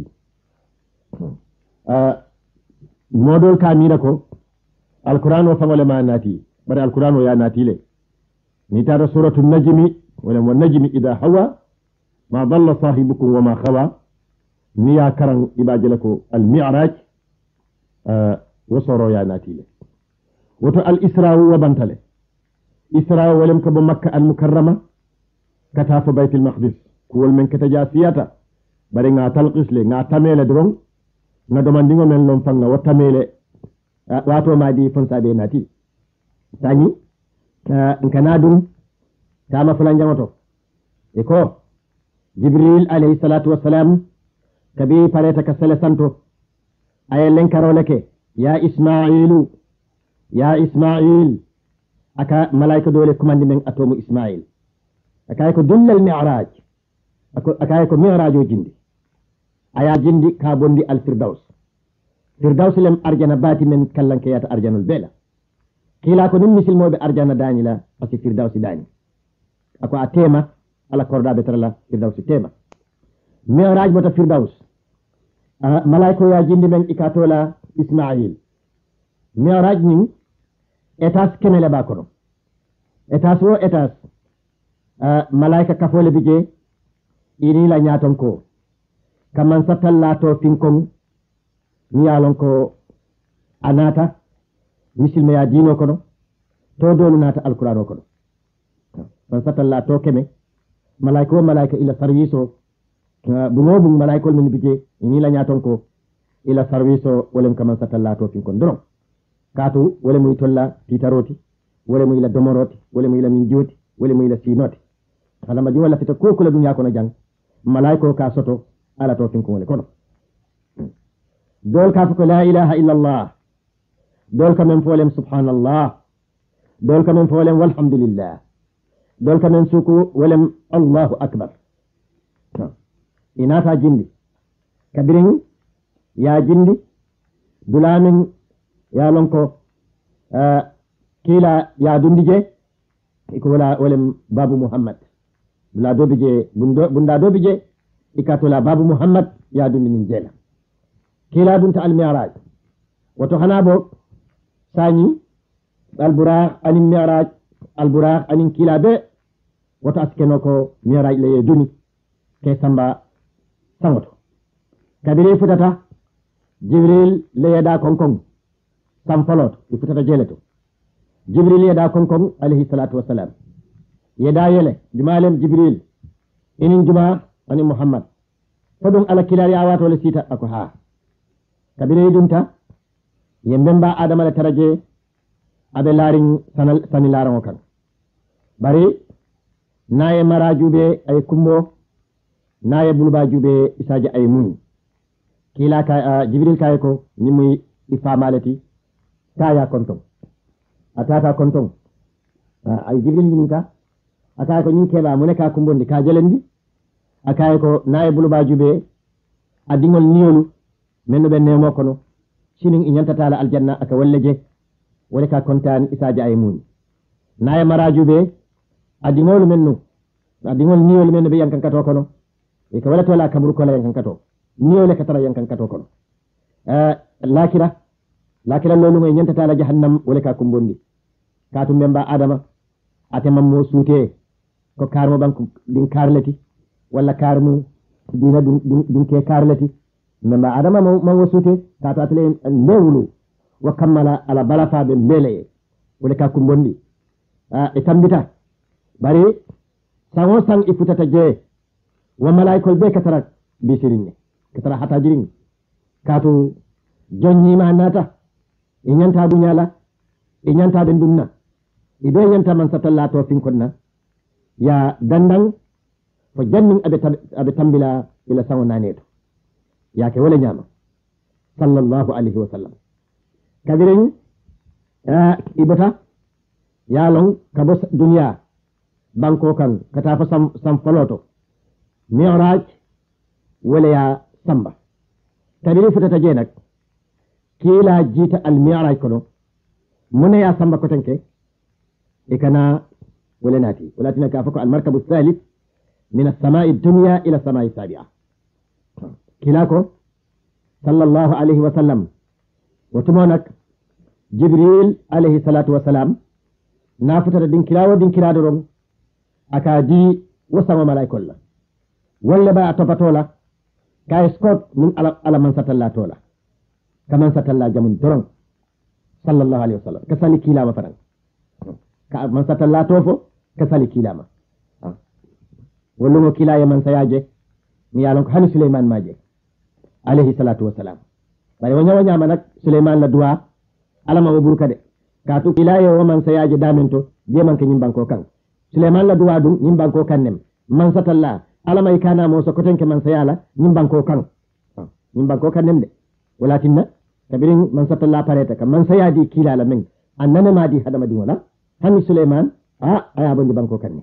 آه مودول كاميركو القرآن وفنول ما ناتي bari alquran ya natile ni tara suratul najmi wala wan najmi idha hawa ma dalla sahibukum wa ma khawa ni ya karan ibajalako al mi'raj uh, wasoro ya natile wato al isra wa bantale isra walam ka ba makka al mukarrama kata fa baytul maqdis kuwol men kata jasiyata bari nga talqis le nga tamele dron nga domandingo men lon fanga wa tamele uh, wato madi fonsa be nati tani nkana dum tama fulan jamato eko jibril alayhi salatu wassalam kabi pareta ka sele santo ayelen karoleke ya ismailu ya ismail aka malaika dole kumandi men atomu ismail aka ko dullal mi'raj aka ko mi'rajo jindi aya jindi ka bondi al firdaus firdaus lem arjana bati men kallanke yata arjanul bela kila ko dum misil mobe arjana dani la asi firdausi dani ako a tema ala korda be tarala firdausi tema mi'raj bota firdaus uh, malaiko ya jindi men ikatola ismail mi'raj ni etas kenele ba kono etas wo etas uh, malaika kafole bije ini la nyaton ko kaman satallato finkon ni yalon ko anata misilme ya dino kono to dolu nata alqur'ano kono man satalla to keme malaika malaika ila service bungo bung malaika min bije ni la nyaton ko ila service wolem kaman satalla to fin kon dron katu wolem muy tolla titaroti wolem ila domoroti wolem ila min joti wolem ila sinoti ala ma wala fita ko kula dunya kono jang malaika ka soto ala to fin kon wala kono dol ka ko la ilaha illa allah dol kamen folem subhanallah dol kamen folem walhamdulillah dol kamen suku walem allahu akbar inata jindi kabirin ya jindi dulamin ya lonko uh, kila ya dundije iko wala walem babu muhammad bula dobije bundo bunda dobije ikatola babu muhammad ya dundi min jela kila dunta al mi'raj wato hanabo sani alburaq anin mi'raj alburaq anin kilabe wata askeno ko mi'raj le duni ke samba sangoto kabire futata jibril le yada konkon sam falot futata jeleto jibril yeda konkon alayhi salatu wassalam yeda yele jumalem jibril inin juma ani muhammad fodum ala kilari awato le sita ako ha kabire dunta yembemba adama la taraje abe larin sanal sani laran kan bari naye marajube ay kumbo naye bulba jube isaji ay mun kila ka uh, jibril kay ko ni muy ifamalati taya konton atata konton uh, ay jibril ni ka akay ko nyin keba mu ne ka kumbondi ka jelendi akay ko naye bulba jube adingol niolu menno be nemo kono sinin inyanta la aljanna aka walleje wala ka kontan isaji ay mun naye marajube adingol menno adingol niolu menno be yankan kato kono e ka wala tola kamru ko la yankan kato niole katara yankan kato kono uh, lakira lakira lolu ngoy nyanta la jahannam wala ka kumbondi katu memba adama ate mammo suute ko karmo banku din karlati wala karmu dina dun dun ke karlati memba adama mammo suute katu atale lewlu wa kammala ala balafa be mele wala ka kumbondi uh, e tambita bari sango sang ifutata je wa malaikol be katara bisirinne katara hata jirin katu jonni ma nata e nyanta dunyala e nyanta ben dunna e be nyanta man satalla to fin konna ya dandang fo jannin abe abe tambila ila sango naneto ya ke wala nyama sallallahu alaihi wasallam kabirin uh, ibata ya long kabos dunya banko kan kata fa sam sam foloto mi'raj wala ya samba kabiri futata je nak kila jita al mi'raj kono mune ya samba ko tanke e kana wala nati wala tinaka fa ko al markabu thalith min as-sama'i ad-dunya ila as-sama'i as-sabi'a kila ko sallallahu alaihi wa sallam watumonak jibril alaihi salatu wa salam na futata din kirawo din kirado ron aka di wasama malaikol la walla ba topatola kay scott min ala, ala man satalla tola kaman satalla jamun doron sallallahu alaihi wasallam kasali kilama faran ka man satalla tofo kasali kilama wallo mo kilaya man sayaje mi yalon ko hani suleyman maje alaihi salatu wassalam bari wanya wanya manak suleyman la duwa ala ma waburu de ka to kilaya o man sayaje damento je man ke nyimban ko kan suleyman la duwa dum nyimban ko kannem man satalla alama ikana mo so kotenke man sayala nyimban ko kan nyimban ko kan nemde walatinna kabirin man satalla pareta kam man sayadi kilala men annana madi hadama di wala hanni suleyman a aya bondi banko kan ne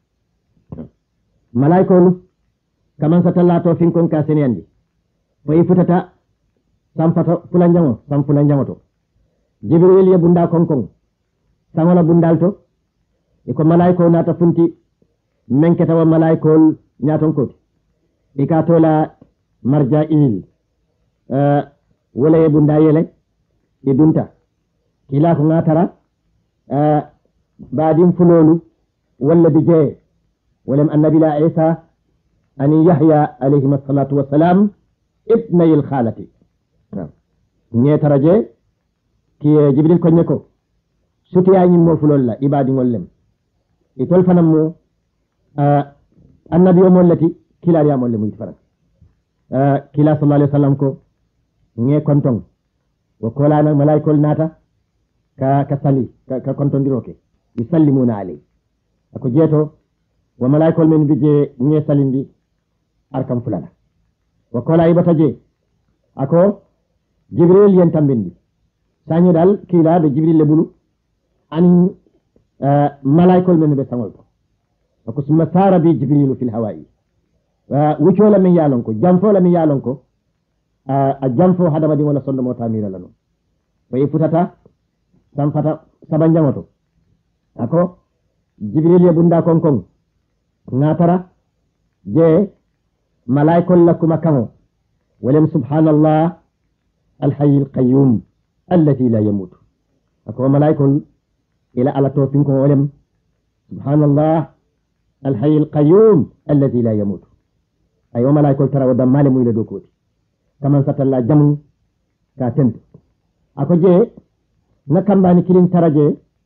malaiko lu kaman satalla to fin kon ka seniyandi fa ifutata sampata fulanjango sam fulanjango to jibril ya bunda kon kon sangola bundal to iko malaiko nata funti men ketawa malaikol nyaton koti ikatola marja il uh, wala e bunda yele e dunta kila ko ngatara uh, badim fulolu wala bije wala annabi la isa ani yahya alayhi salatu wassalam ibnay al khalati nyetara je ki jibril ko nyeko sutiya nyi mo fulol la ibadi ngollem itol fanam mo uh, annabi o mollati kilari ya molle muy farak uh, kila sallallahu alaihi wasallam ko nge konton wa kola na malaikol nata ka ka sali ka, ka konton diroke yusallimuna alay ako jeto wa malaikol men bije nge salindi arkam fulana wa kola ibata je ako jibril yen tambindi sanyo dal kila be jibril le bulu an uh, malaikol men be sangol ako summa sara bi jibrilu fil hawa'i uh, wucola min yalon ko jamfola min yalon ko uh, a jamfo hadama di wona sonno mo tamira lano way futata sam fata sabanjangoto ako jibril ya bunda kon kon ngatara je malaikol lakuma kamo ولم سبحان الله الحي القيوم الذي لا يموت ako malaikol ila ala to fin ko ولم سبحان الله الحي القيوم الذي لا يموت أيوة ملايكول ترى ودم مالي مويلة دوكوتي كمان ستلا جمو كاتنت أكو جي نكم باني كيرين ترى جي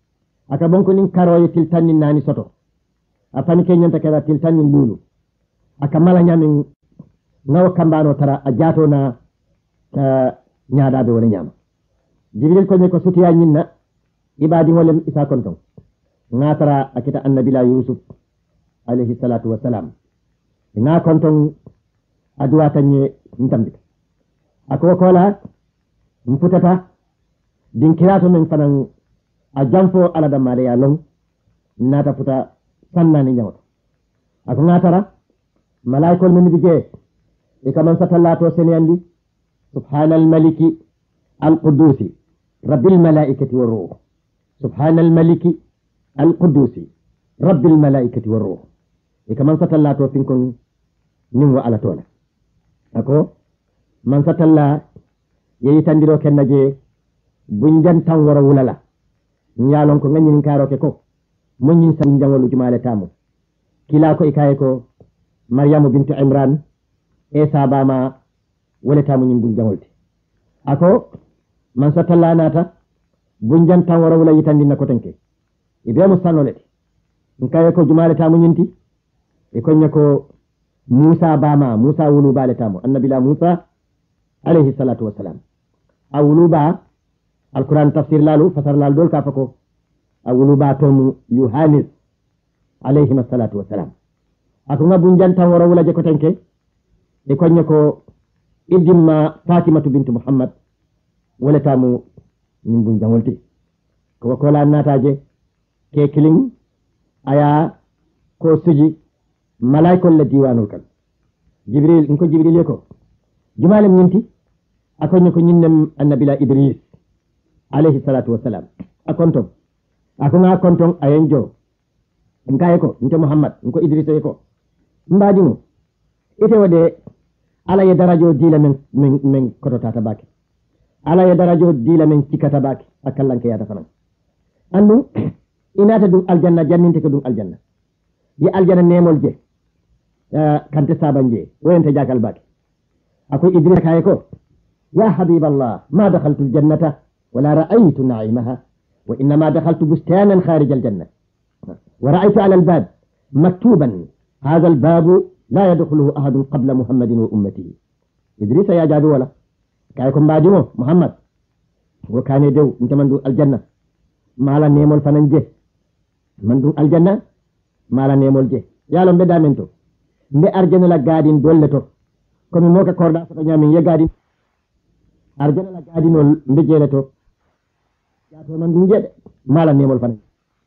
aka bonko nin karoye tiltanni nani soto a pani keñanta kera tiltanni lulu aka mala ñamin ngawo kambano tara a jato na ñaadaɓe wona ñama jibril koñe ko sutiya ñinna ibadi ngolem isa konton ngatara akita annabila yusuf alayhi salatu wassalam nga konton aduwa tañe ntambita ako kola mputata din kirato men fanan a janfo ala da mare ya long nata puta sannani ñawoto ako ngatara malaikol men bije e kaman satallato seniyandi subhanal maliki al qudusi rabbil malaikati war ruh subhanal maliki al qudusi rabbil malaikati war ruh e kaman satallato finkon nin wa ala tola ako man satalla yeyi tandiro kenna je bunjan tan wara wulala nyalon ko ngani karo ke ko munyin sa bunjangolu jumale tamu kila ko ikaye ko maryamu bintu imran e sabama wala tamu nyin bunjangolti ako man satalla nata bunjan tan wara wula yitandi na ko tanke ibe mo sanolete nkaye ko jumale tamu nyinti e ko nyako musa bama musa wulu bale tamu annabi la musa alayhi salatu wassalam awuluba alquran tafsir lalu fasar lal dol ka fako awuluba tomu yohanis alayhi salatu wassalam ako ngabun janta woro wala je ko tanke e ko nyako idimma fatimatu bintu muhammad wala tamu nimbun jangolti ko ko la nataje ke killing aya ko suji malaikol la diwanul kan jibril ko jibril ko jumalem ñinti akonne ko ñinnem annabila idris alayhi salatu wassalam akonton ako nga konton ayen jo ngaye ko nte muhammad ko idris e ko mbaadi mo ite wade ala ye darajo dila men men, men koto tata baki ala ye darajo dila men cikata baki akallanke yata fanan andu inata dum aljanna janninte ko dum aljanna yi aljanna nemol je uh, kante sabanje woyente jakal baki أقول إدريس كايكو يا حبيب الله ما دخلت الجنة ولا رأيت نعيمها وإنما دخلت بستانا خارج الجنة ورأيت على الباب مكتوبا هذا الباب لا يدخله أحد قبل محمد وأمته إدريس يا جادو ولا كايكم باجمو محمد وكان يدو انت من دون الجنة ما لا نيمول فننجه من دون الجنة ما لا نيمول جه يا لم بدا منتو مبي أرجن لا قادين دولتو komi moka korda soto ñamin yegadi arjana la gadinol mbejele to yato man dum jede mala nemol fana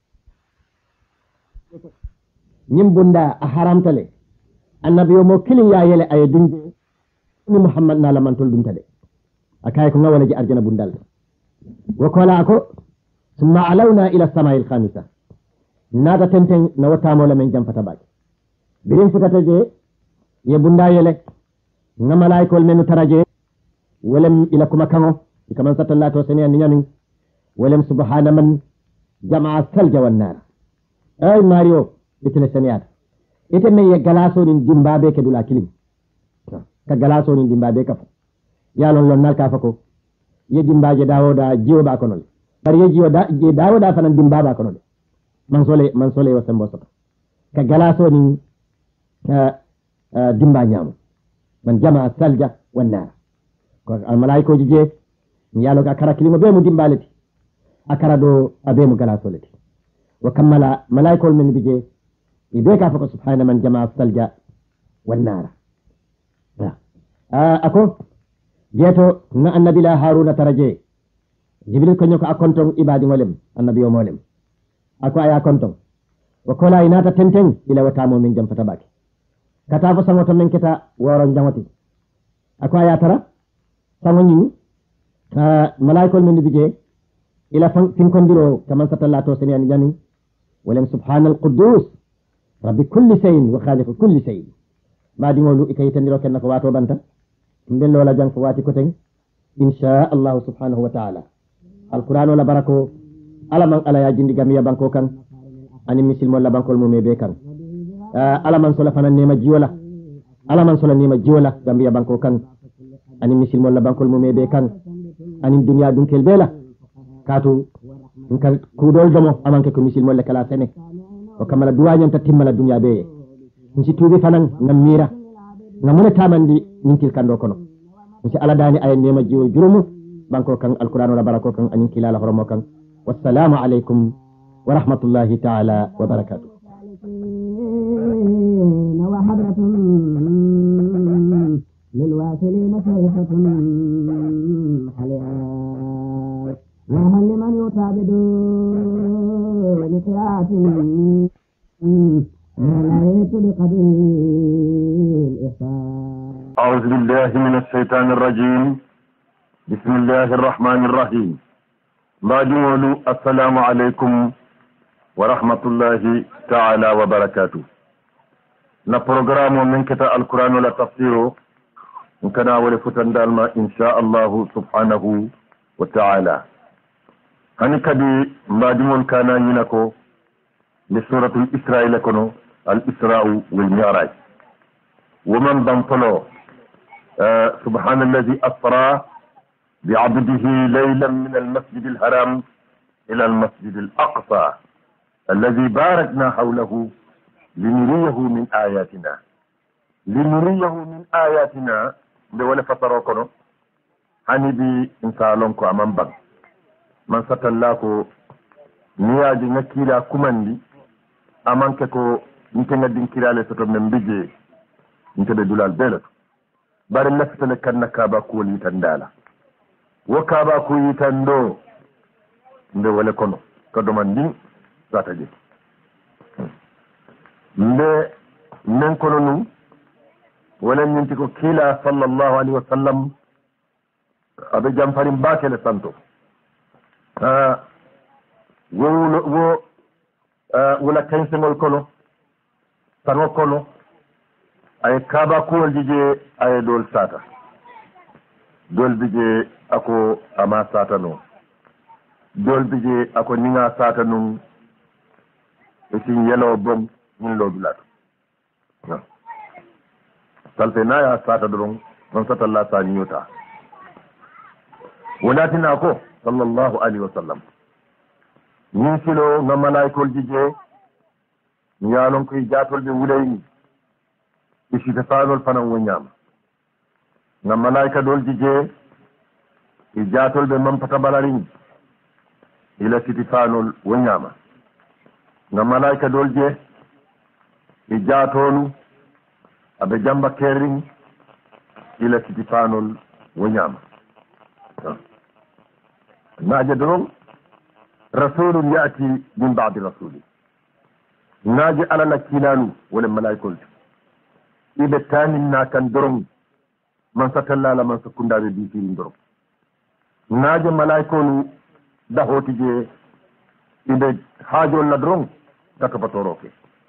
ñim bunda a haramtale annabi yo mo kilin ya yele ay dunje ni muhammad na la mantol dum tade akay ko ngawala ji arjana bundal wa kola ko summa alawna ila samai al khamisa nada tenten na watamo la men jam fata baki birin futata je ye bunda yele nga malaikol menu taraje welem ila kuma kango kaman satallato sene ni nyami welem subhana man jamaa salja wan nar ay mario itene seniyat ite me ye galaso ni dimbabe ke dula kilim ka galaso ni dimbabe ka yalon lon nal ka fako ye dimbaje dawoda jiwo ba konol bar ye jiwo da je dawoda fanan dimbaba konol man sole man sole wa sembo soto ka galaso ni uh, uh, dimba nyamu man jama salja wan nar ko al malaiko je yalo ka kara kilimo be mu dimbalati akara do abe mu gala solati wa kammala malaikol men bije ibe ka fa subhana man jama salja wan nar ah ako jeto na annabi la haruna taraje jibril ko nyoko akonton ibadi molem annabi o molem ako aya konton wa kola inata tenten ila watamo min jam fata baki kata fo sango to men keta woron jamati ako aya tara sango ni uh, malaikol men bije ila fin kondiro kaman satallato senen jami walam subhanal quddus rabbi kulli shay'in wa khaliq kulli shay'in madi ngolu ikaytandiro ken ko wato banta mbel lola jang ko wati ko ten insha Allah subhanahu wa ta'ala alquran wala barako ala man ala ya jindi gamiya banko kan ani misil mo la bankol mo mebe kan uh, ala man sola fanan nema jiwala ala man sola nema jiwala gamiya banko kan ani misil mo la bankol mo mebe kan ani dunya dun kel bela katu nkal kuɗol domo amanke ko misil molle kala sene o kamala duwañanta timmala duniya ɓeye misi tuuɓi fanan ngam mira ngam mune tamandi ñintil kando kono misi aladani aya nema jiwo jurumu banko kan alqur'an wala barako kan anin kilala horomo kan wassalamu aleykum wa rahmatullahi taala wa barakatuh وحضرة للواصلين شيخة حليات وهل لمن يتعبد لقراءة ملأت بقدر الإحسان أعوذ بالله من الشيطان الرجيم بسم الله الرحمن الرحيم بعد السلام عليكم ورحمة الله تعالى وبركاته na programme min keta alquran wala tafsiro kana wala futan dalma insha Allah subhanahu wa ta'ala hani kadi mbadimon kana yinako li suratul isra'il kono al isra'u wal mi'raj ومن بنطلو آه سبحان الذي أسرى بعبده ليلا من المسجد الحرام إلى المسجد الأقصى الذي باركنا حوله لنريه من آياتنا لنريه من آياتنا بولا فتروكنا hani bi insalon ko aman bang man satalla ko niyaji ngakila kumandi amanke ko nte ngadin kirale soto men bije nte be dulal belato bare lafitale kanna kaba ko yitandala wo kaba ko yitando mbe wala kono ko domandi zata je mbe men kono nu wala nyinti ko kila sallallahu alaihi wasallam abe jamfarin bakele santo ah wo wo wala kansengol kono tano kono ay kaba ko dije ay dol sata dol dije ako ama sata no dol dije ako ninga sata nun e sin yelo bom min lo dulato salfe na ya sata doron man sata Allah ta nyota walatina ko sallallahu alaihi wasallam min silo na malaikol dije nyalon koy jatol be wulayni isi tafanol fanan wonyama na malaika dol dije e jatol be mam pata balarin ila sitifanol wonyama na malaika dol je e jatolu abe jamba kerin ila sitifanol wonyama naje doron rasulun yati min ba'di rasuli naje ala lakilanu wala malaikol ibe tanin na kan doron man satalla man sakunda be bi firin doron naje malaikolu da hotije ibe hajol la doron dato batoroke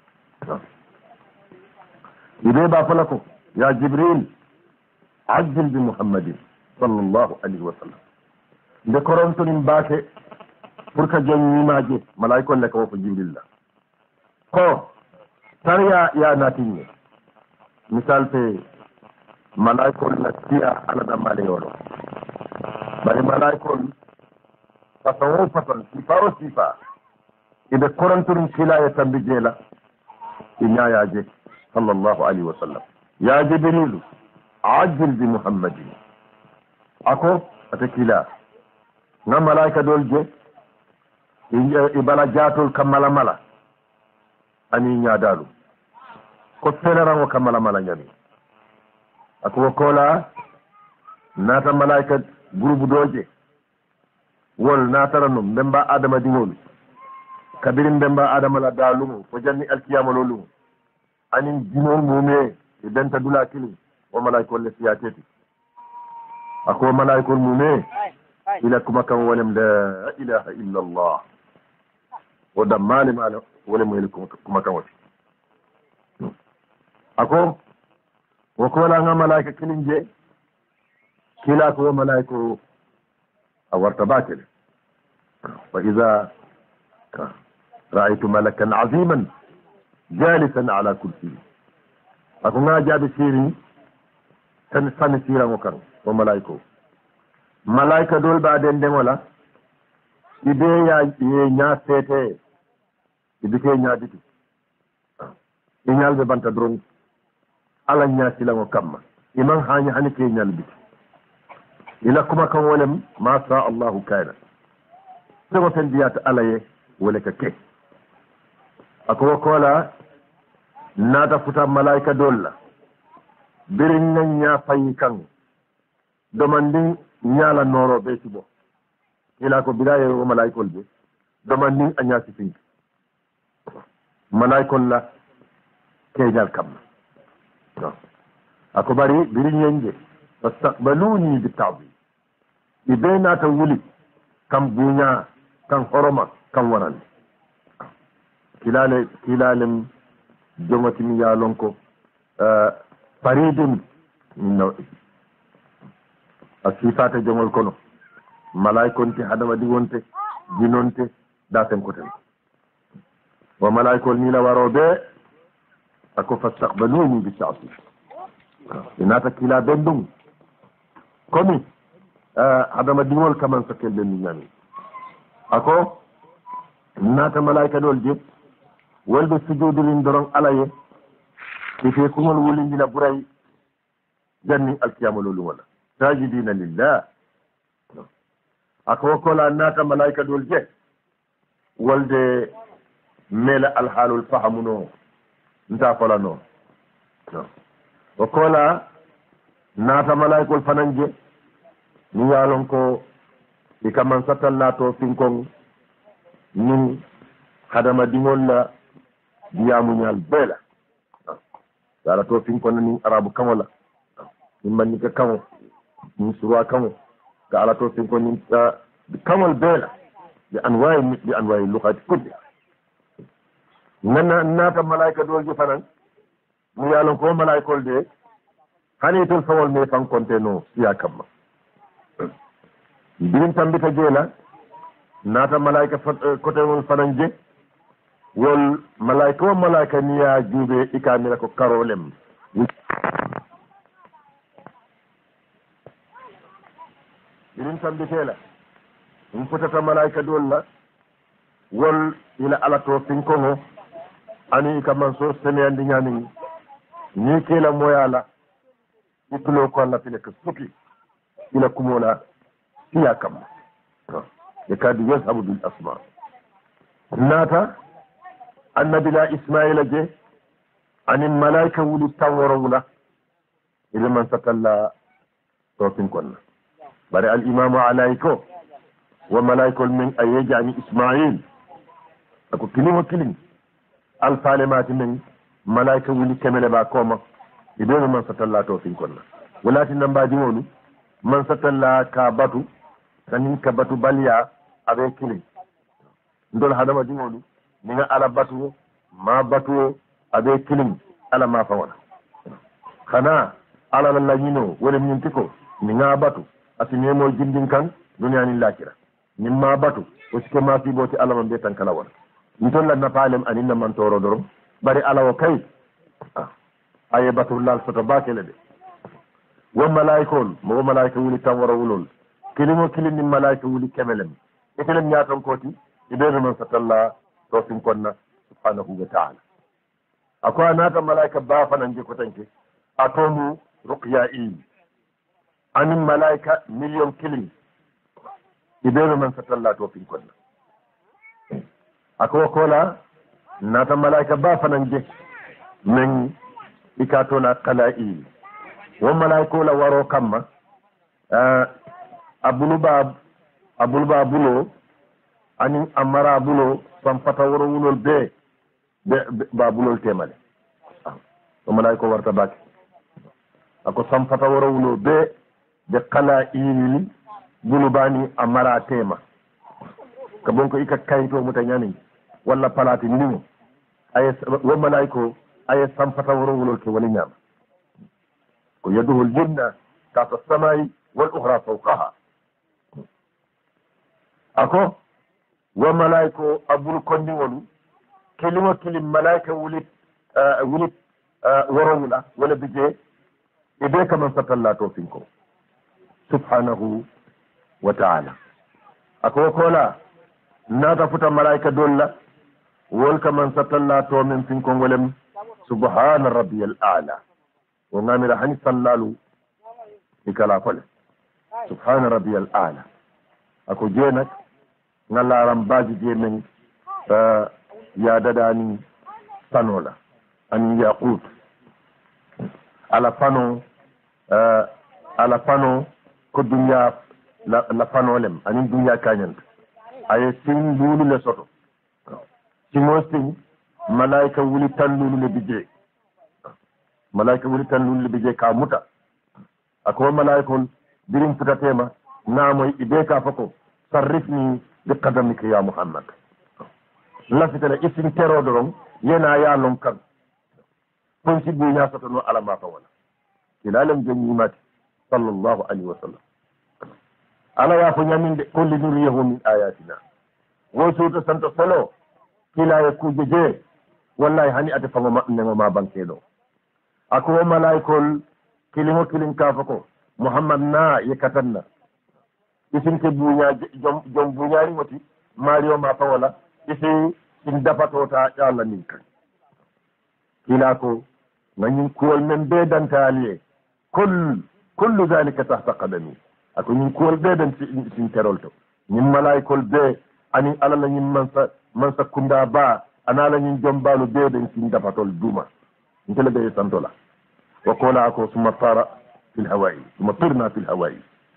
ibe ba falako ya jibril ajil bi muhammadin sallallahu alaihi wasallam nde korontonin baake pour que joñimaje malaikol le ko fo jibril la ko tarya ya natinye misal fe malaikol la tiya ala da male yolo bari malaikol façon o façon sifa o sifa ibe korontonin kila ya tambije la inyayaje sallallahu alaihi wasallam ya jibril ajil bi muhammadin ako atakila na malaika dol je ibala jatol kamala mala ani nyadalu ko feleran o kamala mala nyami ako kola nata malaika groupe doje wol natara no mbemba adama dingol kabiri mbemba adama la dalumo ko janni alkiyama lolu anin dinol mume e benta dula kili o malaika le siyateti ako malaika mume ila kuma kan walem la ilaha illa allah o da mali mala wala mo kuma kan wati ako wo ko la nga malaika kilinje kila ko malaika awarta bakel wa idha ra'aytu malakan aziman jalisan ala kursi ako nga jabi siri tan san sira mo kan o malaika malaika dol ba den den wala ibe ya ye nya sete ibike nya diti inyal be banta drong ala nya silango kamma iman hanya hani ke nyal biti ila kuma kan wolem ma sha Allah kana sego ten diyata alaye wala ka ke ako kola nata futa malaika dolla birin nan nya fayi kan domandin nyala noro be sibo ila ko bidaye o malaikol be domandin anya sifin malaikol la kejal kam ako bari birin yenje fastaqbaluni bitawbi ibena ta wuli kam bunya kan horoma kan waran kilale kilalem jomati mi yalon ko faridun no asifata jomol kono malaikonti hadama digonte jinonte daten koten wa malaikol ni la warobe ako fastaqbaluni bitawbi inata kila bendum komi hadama diŋol kaman sa kel den ñami ako nata malaika dol je wolbe sujudulin doron alaye ife kumol wulindina buray janni alkiyama lolu wala sajidina lillah ako kola nata malaika dol je wolde mela alhalul fahamuno nta fola no o kola nata malaikol fanan je ni yalon ko ikaman satallato finkon nin hadama dingol la diyamu nyal bela dara to finkon nin arabu kamola nin man ka kamo nin suwa kamo ka ala to finkon nin kamol bela bi anwa'i bi anwa'i lughati kulli nana nata malaika do ju fanan ni yalon ko malaikol de hani to fawol me fan konteno ya kamma birin tambita jeela naata malaika côté won fanan je wol malaika o malaika niya juube ikamira ko karolem birin tambiteela um fotata malaika dolla wol ila alato finkoŋo ani kaman so seneyandi ñamin ni kela moyala itulo ko alla file ko suki ila kumola fiya kam yakadu yazhabu bil asma nata annabi la ismaila je anin malaika wuli taworo wula ila man satalla tofin konna bari al imamu alaiko wa malaikol min ayejani ismail ako kilimo kilin al falemati min malaika wuli kemele ba koma ibe man satalla tofin konna walati nambaji wonu man satalla ka batu kanin ka batu baliya abe kilin ndol hadama dingolu ni nga ala batu ma batu abe kilin ala ma fawana khana ala la nyino wala nyintiko ni nga batu asine mo jindin kan dunya ni lakira ni ma batu o sike ma fi boti ala man be tan kala wala ni ton la na palem anin na man toro dorom bari ala o kay aye batu lal soto bakele de wa malaikol mo malaika wuli tan wara wulol kilimo kilin ni malaika wuli kemelem etelem nyaaton koti ibebe man satalla to fin konna subhanahu wa ta'ala ako anata malaika ba fanan je ko tanke atomu ruqya'i anin malaika million kilin ibebe man satalla to fin konna ako kola nata malaika ba fanan je men ikatona qala'i wa malaiko la waro kamma abulu ba abulu ba bulo ani amara bulo fam fata woro wulol be ba bulol temale o malaiko warta baki ako sam fata woro wulo be de kala ini bulu bani amara tema ka bonko ika kayto mutanyani walla palati ni ay wa malaiko ay sam fata woro wulol ke wali nyama ko yaduhul jinna tata samai wal ukhra fawqaha ako wa malaiko abul kondi wolu kelimo kelim malaika wulit wulit warowula wala bije ibe kaman satalla to finko subhanahu wa ta'ala ako kola nata futa malaika dolla wol ka man satalla to men fin kongolem subhana rabbiyal a'la o ngamira hani sallalu ikala fale subhana rabbiyal a'la ako jenak ngalaram baji je men ya dadani sanola an yaqut ala fano ala fano ko dunya la, la fano lem anin dunya kanyant ay sin lulu le soto ci mostin malaika wuli tan lulu le bije malaika wuli tan lulu le bije ka muta ako malaikol birim futatema namoy ibe ka fako sarrifni bi qadamika ya muhammad lafitala isin tero doron yena ya lon kan kon ci bu nya soto no alama fa wala ilalam jeni mati sallallahu alaihi wasallam ala ya fo nyaminde kulli nuriyahu min ayatina wo soto santo solo kila ya kujeje wallahi hani ate fango ma ne ma bankedo ako malaikol kilimo kilin kafako muhammad na yekatanna isin ke bunya jom jom bunyari moti mario ma fa wala isi in dafato ta yalla nin kan kila ko nganin kuwal men be dantaliye kull kullu zalika tahta qadami ako ñin kuwol be den sin terolto ñin malaikol be ani alala ñin mansa mansa kunda ba anala ñin jombalu be den sin dafatol duma ntele be santola wa qala ako summa tara fil hawa'i summa tirna fil hawa'i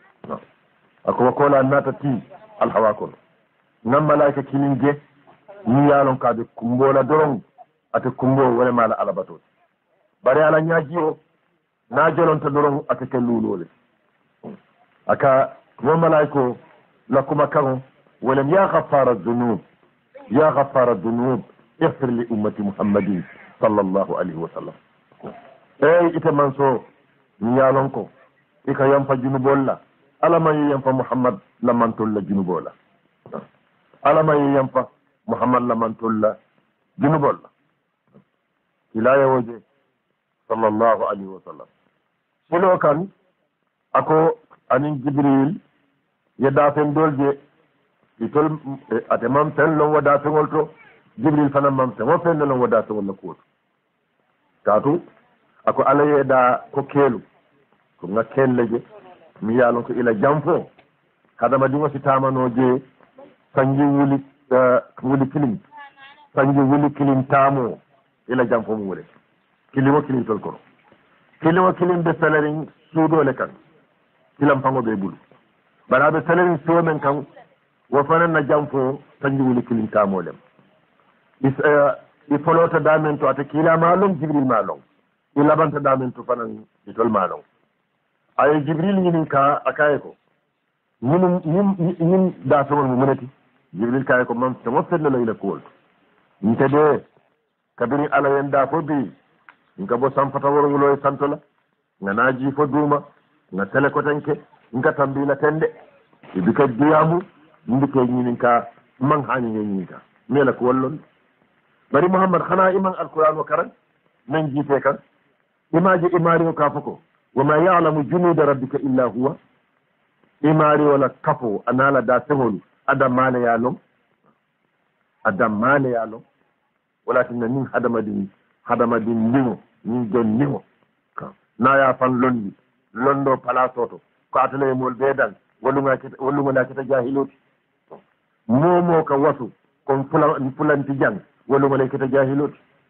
ako wa qala natati al hawakon ngam malaika kinin je ni yalon ka de kumbola dorong ate kumbo wala mala alabato bare ala nyaajiyo na jolonta dorong ate ke lulole aka wo malaiko lakuma karo ولم يا غفار الذنوب يا غفار الذنوب اغفر لأمة محمد صلى الله عليه وسلم اي ite manso ni yalonko ika yamfa junubolla alama yamfa muhammad lamantolla junubola alama yamfa muhammad lamantolla junubolla ila yawoje sallallahu alaihi wasallam silo kan ako anin jibril yedda fen dolje itol ate mam fen lon wada fengol to jibril fana mam fen o fen lon wada fengol la ko tatu ako ala yeda ko kelu ko nga kelleje mi yalon ko ila jamfo kadama dingo si tamano je sanji wuli wuli kilim sanji wuli kilim tamo ila jamfo mu wure kilimo kilim tol ko kilimo kilim be salarin sudo le kan kilam pango be bulu bara be salarin so men kan wo fanan na jamfo sanji wuli kilim tamo lem is i folota damen to ata kila malum jibril malum i labanta damen to fanan itol malum ay jibril ñinin ka akaye ko ñin ñin ñin da somol mu munati jibril kaye ko mam to felle la ila ko ñite de kabiri ala yenda fo bi nga bo sam fata woro ngulo santola nga naji fo duma nga tele ko tanke nga tambi la tende bi ka diyamu ndike ñinin ka man hani ñinin ka mela ko wallon bari muhammad khana iman alquran wa karan nan jite kan imaji imari ka fako وما يعلم جنود ربك إلا هو إماري ولا كفو أنا لا داسهول أدم مال يالوم أدم مال يالوم ولكن من هدم دين هدم دين نيمو من دون نيمو نايا فان لوندي لوندو بلاصوتو كاتلي مول بيدان ولوما كت ولوما لا كت جاهلوت مومو كا واسو كون فلان فلان تيجان ولوما لا كت جاهلوت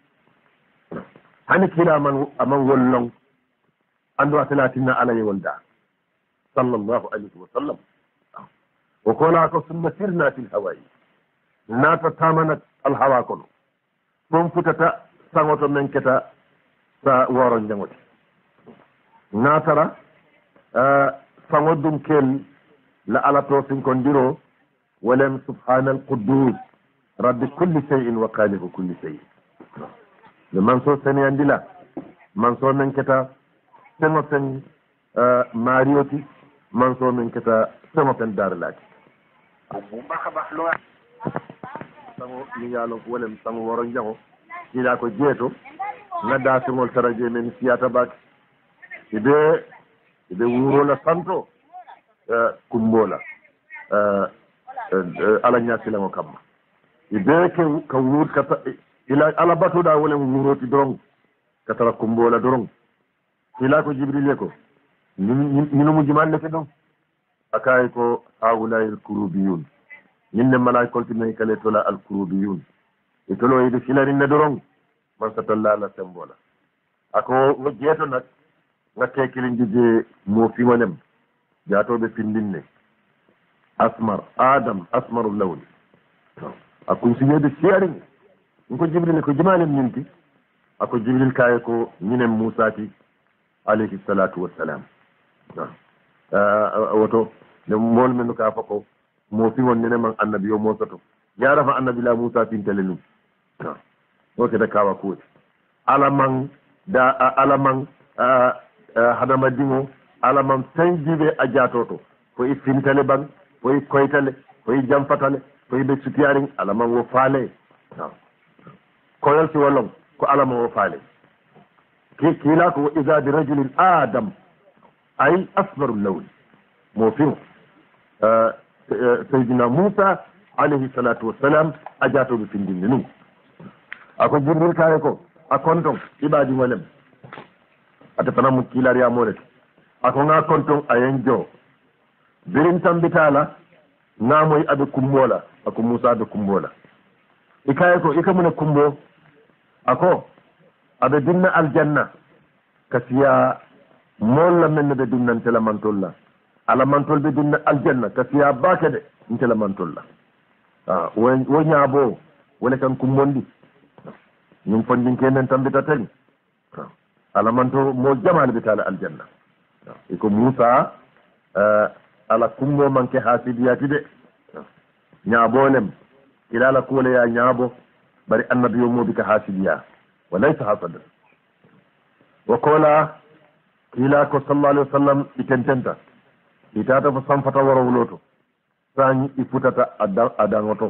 هاني كلا من أمان ولون عنده ثلاثين على يولدا صلى الله عليه وسلم وقال ثم سرنا في الهواء ناتا تامنت الهواء كله ثم فتتا سانوت من كتا سا ورن جموت ناترا سانودم كل لا على توسين كونديرو ولم سبحان القدوس رب كل شيء وخالق كل شيء لمن سو سني عندنا من سو من كتا سمتن ماريوتي منصور من كتا سمتن دار لاك باخ باخ لو سامو ني يالو ولم سامو ورو نجو ila ko jeeto nadda singol taraje men siyata bak ibe ibe wuro la santo kumbola ala ñasilango kamma i bee ke ka wuur kata ila ala batuɗa wolen wuuroti doron katara kumbola doron ila ko jibril ye ko ñino mu jimalleke ɗon akaye ko haulai alkurubiyun ñinne malaikol timen kale tola alkurubiyun e tolo yiɗo filarinne doron man satolla ala sembola ako wo jeeto nak ngatte kilin jije mo fiŋolem jatoɓe findinne asmar adam asmaru lawni akkum siñede siyarin ko jibril ko jimalem ñinti ako jibril kaye ko ñinen mousati alayhi salatu wassalam woto ne mol men ka fako mo fiŋol nene man annabi yo mosoto yarafa annabi la moussa fintele num o kede kawa kuuɗe alaman da alaman hadama diŋo alaman fen jiɓe a jatoto fo i fintale ban fo i koytale fo i jamfatale fo yiɓe sutiyarin alaman wo faale koyol si wallon ko alaman wo faale kiila ko ida bi rajulin adam ay asbaru lawni mo fiŋo seydina moussa alayhi salatu wassalam a jatoɓe findinde num ako jibril kaye ko a konton iɓaadi ngolem ate fana mu kiilariyamorete ako nga konton ayen joo birin tambitala ngamoy aɓe kumbola ako moussa aɓe kumbola i kaye ko ika mune kumbo ako aɓe dinna aljanna ka siya molla men ne ɓe dinnan telamantol alamantol ɓe dinna aljanna ka siya baake de ntelamantol la wo ñaabo wole kan kumbondi ñum fondin kenen tambita tani alamanto mo jamale ɓe tala aljanna eko moussa ala kumbo manque ha sidiyati de ñaabolem ila ala kuuleya ñaabo bari annabi yo moɓi ka ha sidiya walaysa hasada wo koola kiila ko sallallah alih wa sallam i tententa i tata fo sanfata worowloto sañi i futata a dangoto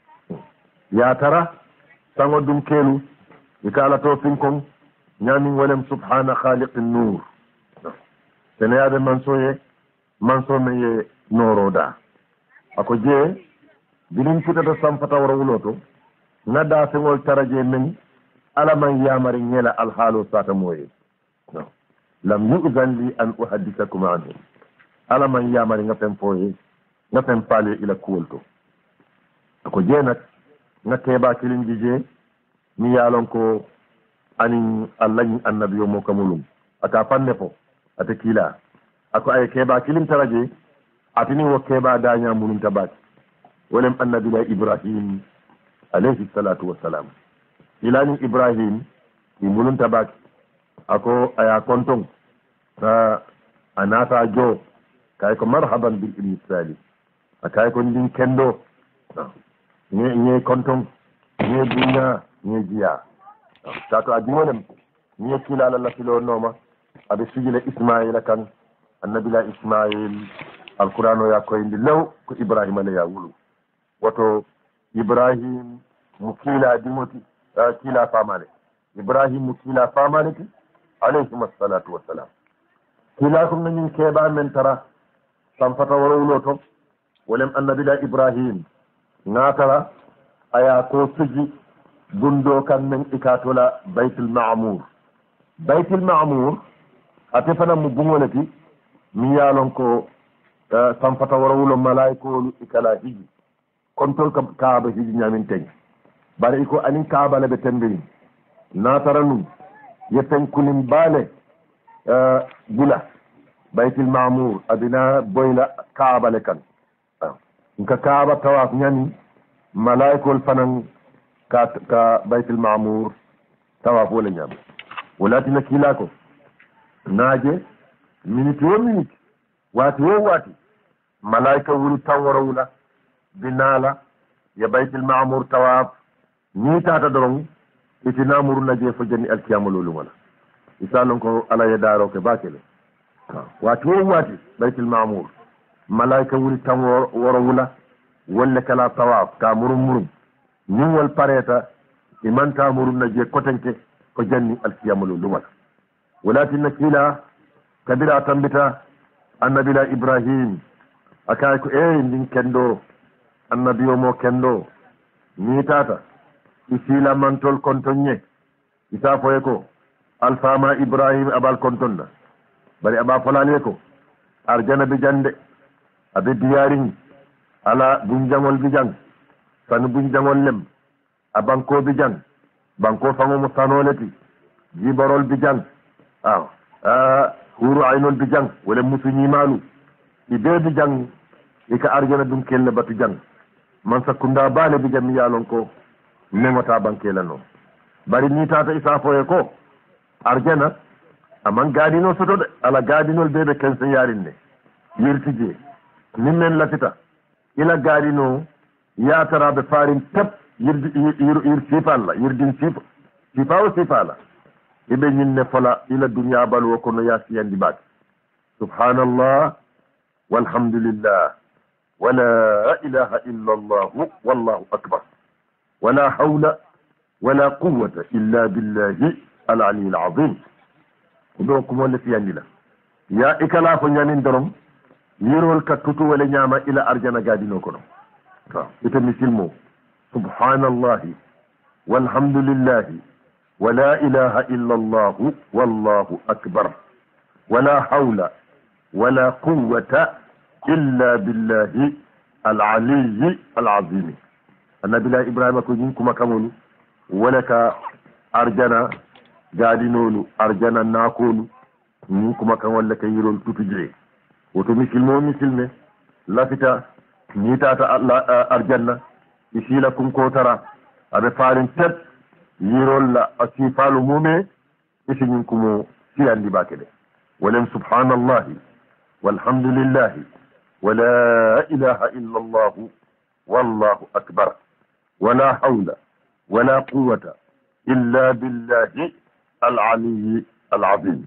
yatara sango ɗum keelu i kaalato finkon ñamin wolem subhana khaliqi nour seneyaɓe mansoye manso men ye noroda ako jee binin futata sanfata worowlo to gadda feŋol taraje men alaman yamari ñela alhaalo sata moye lam yu'zan li an uhaddisakum anhu alaman yamari nga fen foye nga fen paale ila kuwol to ako jee nak nga keɓa kilinji jee mi yaalon ko ani allahi annabi yo mo kamulum ata fanne fo ata kiila ako ay keɓa kilim taraje atini wo keɓa daña munum tabaki wolem annabila ibrahim alayhi salatu wassalam ilani ibrahim i munum tabaki ako aya konton a naata jo kay ko marhaban bil ibni sali akay ko ndin kendo ñe ñe konton ñe duña ñe jiya sato a diwolem ñe kilala lafilo nooma aɓe sujile ismaila kan annabila ismail alquran o ya koyndi lew ko ibrahima le ya wulu woto ibrahim mo kiila dimoti kiila famale ibrahim mo kiila famaleti alayhim assalatu wassalam kiila kom nañin keeɓa men tara sanfata worowlo to wolem annabila ibrahim ŋatara aya ko suji gundo kan men ikatola baytul mamour baytul mamour ate fana mo bugoleti mi yaalon ko sanfata worowulo malaikolu ikala hiji kontol ka kaaba hiji ñamin teñ bare iko anin kaabale ɓe tembirin natara num yetten kulin baale gula baytul mamour adina boyla kaabale kan nka kaaba tawaf ñani malaikol fanan ka ka baytul mamour tawaf wala ñam walatina kiila ko naaje minute wo minute waati wo waati malaika wuri tan worowla binaala ya baytul mamour tawaf ni tata doron iti namuru naje fo janni alkiyama lolu wala isalon ko ala ya daro ke bakele waati wo waati baytul mamour malaika wuri tan worowla walla kala tawaf ka murum murum nin wal pareta imanta murum naje kotenke ko janni alkiyama lolu wala walatin kila kabira tambita annabila ibrahim akay ko e ndin kendo annabi o mo kendo ni tata isila mantol kontonye isa foye ko alfama ibrahim abal kontonna bari aba folale ko arjana bi jande abe diyarin ala bunjangol bi jang san bunjangol lem abanko bi jang banko fango mo sanoleti jibarol bi jang aw ah huru aynol bi jang wala musuñi malu ibe bi jang ika arjana dum kelle batu jang man sakunda bale bi jam yalon ko nemota bankela no bari ni tata isa foye ko arjana aman gadino soto de ala gadinol bebe kense yarinne yirtije nimmen lafita ila gadino yatara be farin tep yirdi yir yir sifalla yirdin sif sifawo sifala ibe ñinne fola ila dunya balwo kono yasiyandi bak subhanallah walhamdulillah wala ilaha illa allah wallahu akbar wala hawla wala quwwata illa billahi al-ali al-azim donc mo le fiyandi la ya ikala fo ñanin dorom yirol ka tutu wala ñama ila arjana gadino kono ta ite misilmo subhanallahi walhamdulillahi wala ilaha illa allah wallahu akbar wala hawla wala quwwata illa billahi al-ali al-azim annabi la ibrahima ko ñin kuma kamolu wala ka arjana gadinolu arjana nakolu ñin kuma kan walla ka yirol tutuje woto misilmo misilme lafita ñitata arjanna isila kum ko tara aɓe farin tet yirol la asifalu mume isi ñin kumo siyandi bake de walem subhanallahi walhamdulillahi wala ilaha illa allahu wallahu akbar wala hawla wala quwwata illa billahi al-ali al-azim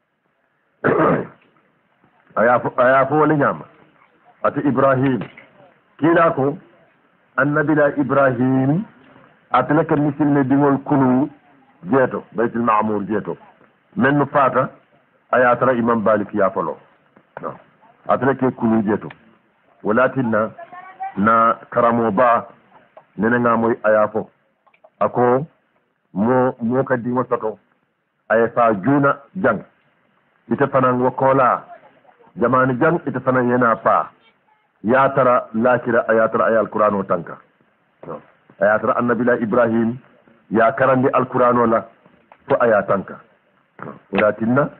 aya fo wala ñama ati ibrahim kila ko annabi la ibrahim atlaka misil ne dingol kulu jeeto baytul ma'mur jeeto men fata aya tara imam balik ya folo no atlaka kulu jeeto walatinna na karamo ba nene nga moy aya fo ako mo mo ka dingo soto ay fa juna jang ite fanan wakola jamani jang ite fanan yana fa ya tara lakira ayatara ay alqur'ano tanka ayatara annabi la ibrahim ya karandi alqur'ano la fo ayatanka walatinna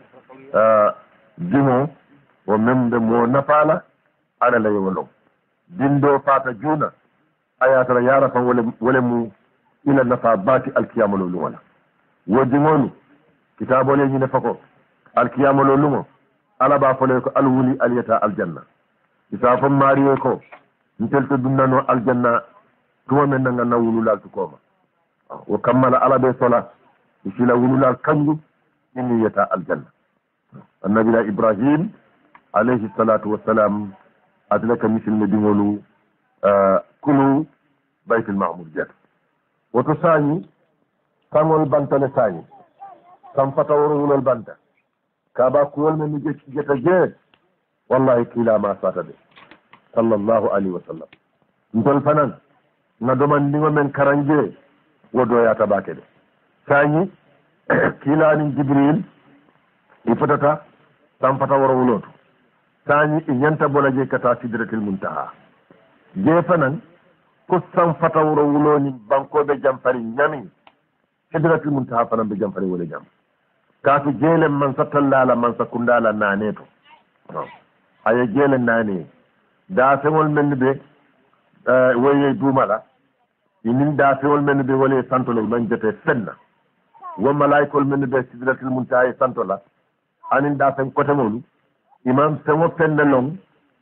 dimo o membe mo nafala ala la yewlo dindo fata juna ayatara yara fa wala wala mu ila nafa bati alkiyama lolu wala wodimonu kitabo le ni nafako alkiyama lolu mo ala ba fole ko alwuli aliyata aljanna isa fam mariyo ko ntel to dunnano aljanna tuma men nga na wululal to koma o kammala ala be sola isila wululal kanju inni yata aljanna annabi la ibrahim alayhi salatu wassalam adlaka misil medingolu kulu baytul ma'mur jet woto sañi kangol bantale sañi kam fata woro wulol banta kaba kuwol men ni jeti jeta je wallahi kila ma sata de sallallahu alaihi wasallam ndol fanan na domandingo men karanje wodo ya tabake de sañi kila ni jibril i fatata kam fata woro wuloto sañi i nyanta bola je kata sidratil muntaha je fanan ko sam fata woro wuloni bankoɓe jampari ñami sidratil muntaha fanan ɓe jampari wole jam kaatu jeelen man sa tallala man sa kundala nane to aya jeelen nane daafeŋol men ɓe woye duumala inin daafeŋol men ɓe wole santole man jete fenna wo malaykol men ɓe sidratil muntaha e santola anin daafen koteŋolu imam feŋo fenne long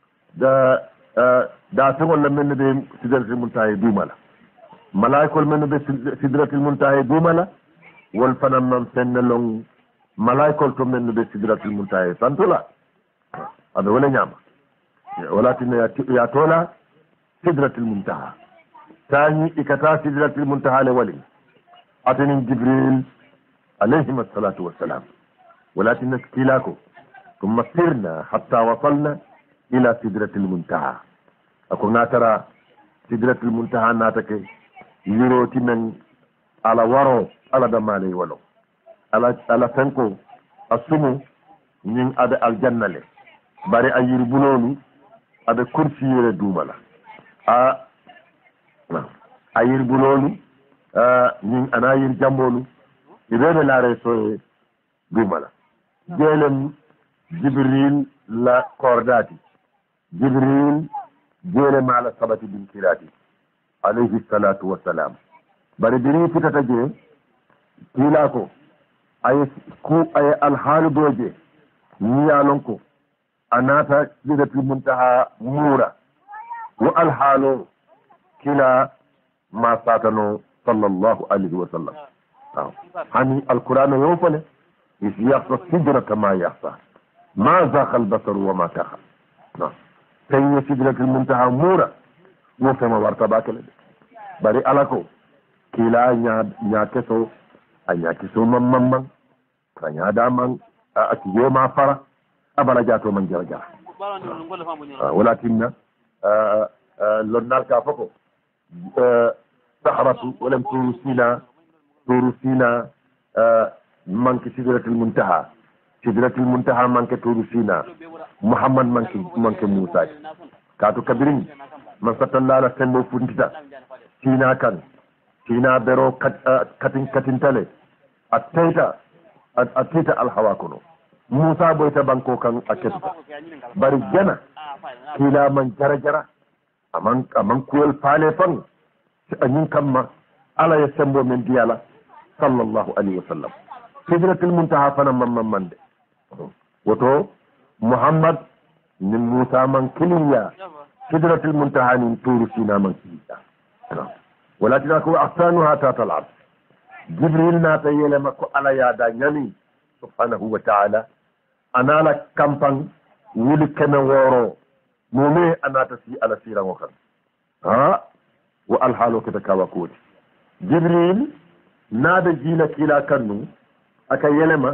daafeŋol la men ɓe sidratil muntaha e duumala malaykol men ɓe sidratil muntaha e duumala wol fanan man fenne long malaykol to men ɓe sidratul muntaha santola aɓe wona ñama walatinno ya tola sidratul muntaha tañi ikata sidratul muntaha le wali atanin jibril alayhim assalatu wassalam walatinno kila ko ثم سرنا حتى وصلنا إلى سدرة المنتهى أكو ناترا sidratul muntaha natake yiroti men ala waro ala damale walo ala ala fenko asumu nin ada aljannale bari ayir bulonu ada kursi yere dumala a ayir bulonu nin anayir jambolu ibebe laare so dumala jelem jibril la kordati jibril jele mala sabati bin kirati alayhi salatu wassalam bari biri fitata je kila ko ay ku ay alhalu doje ni yalon ko anata sidratul muntaha mura wa alhalu kila ma satano sallallahu alaihi wasallam hani alquran yofale yaqta sidrata ma yaqta ma zaqa albasar wa ma taha na tay sidratul muntaha mura wo fema warta bakale bari alako kila nya nya keso anya keso mamman kanya daman a kiyo ma fara abala jato man jarja walakinna lonnal ka fako sahabatu walam turusina turusina manki sidratul muntaha sidratul muntaha manki turusina muhammad manki manki musa kato kabirin man satallala sembo funtita sina kan sina bero katin katin tale attayta attayta alhawa kono musa boyta banko kan aketa bari jana kila man jara jara aman aman kuel fale fan anyin kamma ala ya sembo men diala sallallahu alaihi wasallam sidratul muntaha fana mamman mande woto muhammad min musa man kiliya sidratul muntaha min turu sina man kiliya walakin ako ahsanuha tatal ard jibril nata yelema ko ala yada nyami subhanahu wa ta'ala anala kampan wuli kene woro momi anata si ala sira ngokan ha wa alhalu kita kawa kodi jibril nada jila kila kannu aka yelema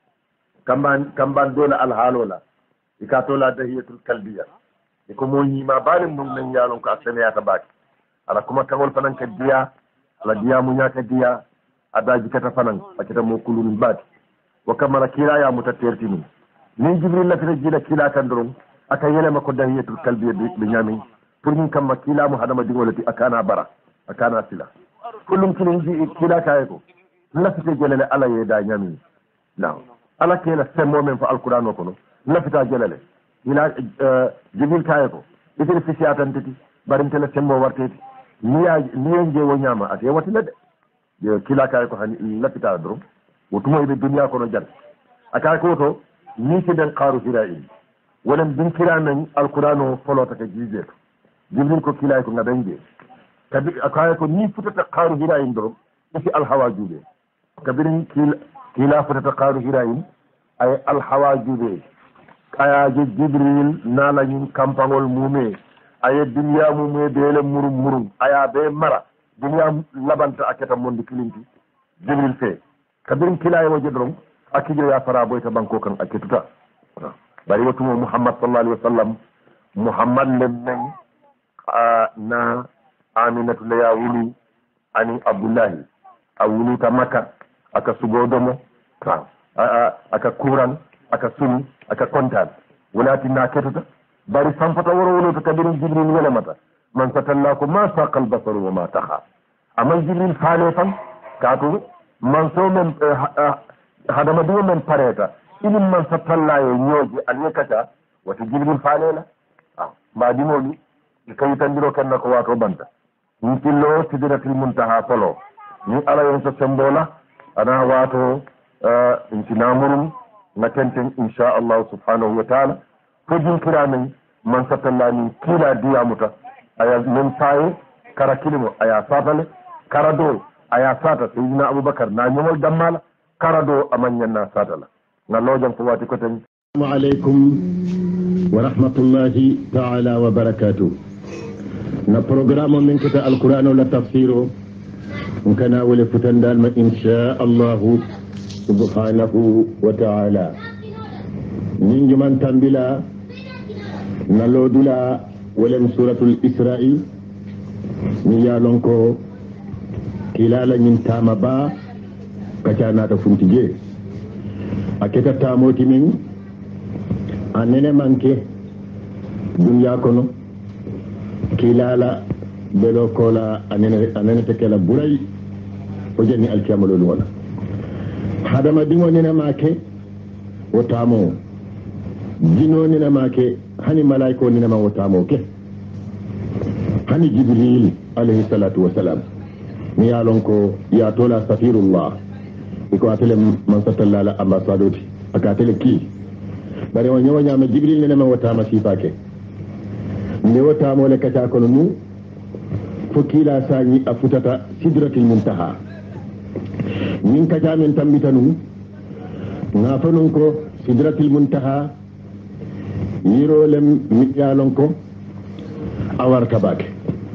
kamban kamban dola alhalola ikatola dahiyatul kalbiya iko mo nyima balin dum nan yalon ko asene ya tabaki ala kuma tawol fanan ka diya ala diya mu nyaka diya adaji kata fanan akita mo kulun bati wa kamara kila ya mutatertinu ni jibril la tira jila kila kan doron aka yelema ko dahiyatul kalbiya bi nyami pour ñu kam kila mu hadama dingolati akana bara akana sila kullum kilin ji kila kaye ko lafite jelale ala ye da nyami naw ala kela semmo men fa alquran ko no lafita jelale ila jibril kaye ko itir fi siatan tati barin tele semmo warteti niya niya je wo nyama ate wati lade yo kila kaye ko hani lafita drum wotumo ibe dunya ko no jar aka ko to ni ci den qaru hira'i wolen bin kira nan alquran folota ka jijeto jibril ko kila ko ngabenje kabi akaya ko ni futata qaru hira'i drum ci alhawa jube kabirin kila kila futata qaru hira'i ay alhawa jube aya je jibril nala ñin kampangol mume ay dunya mume bele murum murum aya be mara dunya labanta aketa mondi kilinti jibril fe kabirin kila yo jedrom akijo ya fara boyta banko kan aketuta bari watumo muhammad sallallahu alaihi wasallam muhammad lemmen na aminatu la ya wulu ani abdullahi a wuluta makka aka sugodomo aka kuran aka sunu aka kontaan walaati na ketuta bari sampata woro wolo to kabirin jibril wala mata man satalla ko ma saqal basar wa ma taha amal jibril faale fan kaatu man so men hadama do men pareta ilim man satalla yo nyoji al yakata wata jibril faale la ah ba di molu kay tandiro ken ko wato banta ni tillo sidratul muntaha solo ni ala yon so sembola ana wato intinamurum na tenten insha Allah subhanahu wa ta'ala ko jin kira min man satalla min kila diya muta aya min sai kara kilimo aya satale karado aya sata sayyidina abubakar na nyamol dammala karado amanyan na satala na lojan ko wati ko tan assalamu alaikum wa rahmatullahi ta'ala wa barakatuh na programme min kita alquran wala tafsiro kana wala futandal ma insha Allah subhanahu wa ta'ala min juman tambila nalodula wala suratul isra'i mi yalon ko kilala min tama ba kaca nata funti je aketa tamoti min anene manke dunya kono kilala belo kola anene anene tekela buray o jenni alkiyama lolu wala hadama dimo nene make o tamo jino nene make hani malaiko nene ma o tamo ke hani jibril alayhi salatu wassalam mi yalon ko ya tola safirullah iko atele man satalla ambassadoti aka atele ki bare o nyawa nyama jibril nene ma o tama sifake ne o tamo le kaca kono nu fokila sañi a futata sidratil muntaha min kaca men tambita nu ngafa nun ko sidratil muntaha yirolem mi yalon ko awarta bake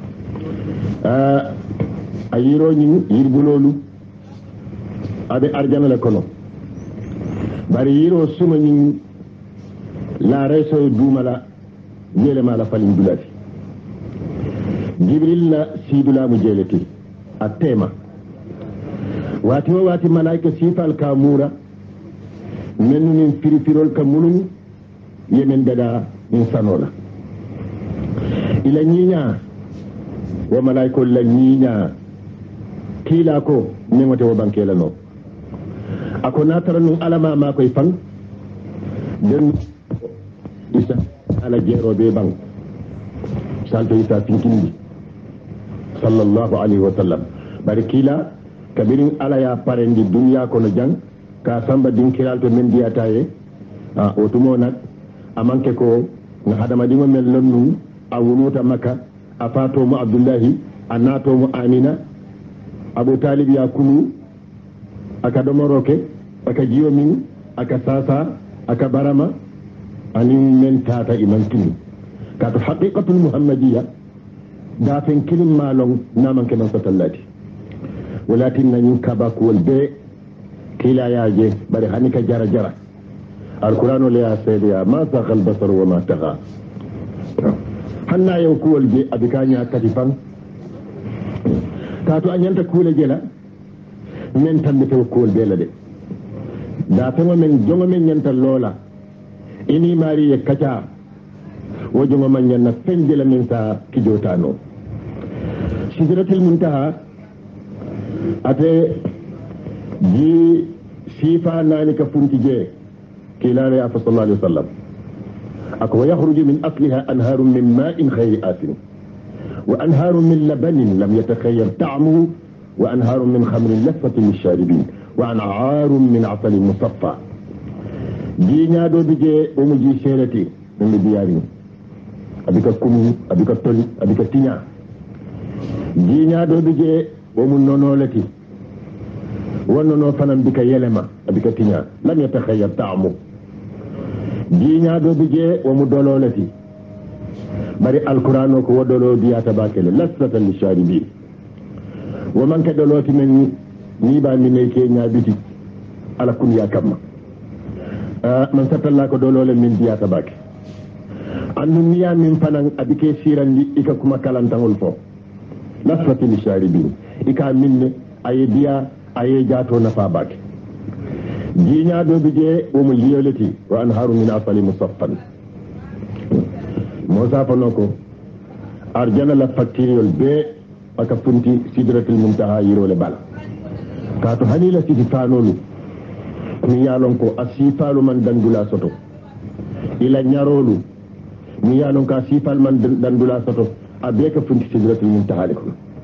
a yiro ñin yirbulolu aɓe arjana le kono bari yiro suma ñin la reso dumala jelema la falin dulati jibril la sidula mu jeleti a tema wati o wati malaika sifal ka mura mennu nin firifirol ka mulum yemen dada min sanola ila ñiña wo malaikol la ñiña kila ko nemote wo bankela no ako natara nun alama ma koy fan den isa ala jero be bang salto isa tinkindi sallallahu alaihi wa sallam bari kila kabirin ala ya parendi dunya kono jang ka samba din kiral to men diataye a otumo nak amanke ko na hadama dingo mel lonnu awunuta makka afato mu abdullahi anato mu amina abu talib ya kunu aka domoroke aka jiyo min aka sasa aka barama ani men tata iman kini kato haqiqatul muhammadiyya da fen kilim malong naman ke man satallati walakin nan kaba ko be kila yaje bari hanika jara jara alquran la ya sayyidiya ma saqal basar wa ma taqa hanna yow kuwol je abikanya katifan kato anyanta kula jela men tambe to kuwol be la de da tama men jongo men nyanta lola ini mari e kaca wo jongo man nyanna fenjela min sa kijotano sidratul muntaha ate ji sifa nani ka funti je kilare ya sallallahu alaihi wasallam ako yakhruju min asliha anharun min ma'in khayri asin wa anharun min labanin lam yatakhayyar ta'muhu wa anharun min khamrin lasfatin lisharibin wa anharun min 'asalin musaffa jiña do bije o mu ji serati ngi biyari abika kumu abika toli abika tinya jiña do bije o mu nonolati wonno no fanam bika yelema abika tinya lam yatakhayyar ta'mu jiña do bije o mu dololati bari alquran ko wodolo diyata bakele lasatan lisharibin wo man ka doloti men ni ba mi ne ke ñabiti ala kun ya kamma man satalla ko dolole min diyata bake annu niya min fanan abike sirandi ika kuma kalantangol fo lasfati lisharibin ika minne aye diya aye jato nafa bake jiña do bije o mo liyoleti wa anharu min asali musaffan mosa fanoko arjana la facturiol be aka funti sidratul muntaha yirole bala kato hanila siti fanolu mi yalon ko asifalu man dandula soto ila nyarolu mi yalon ko asifal man dandula soto abeka funti sidratul muntaha ko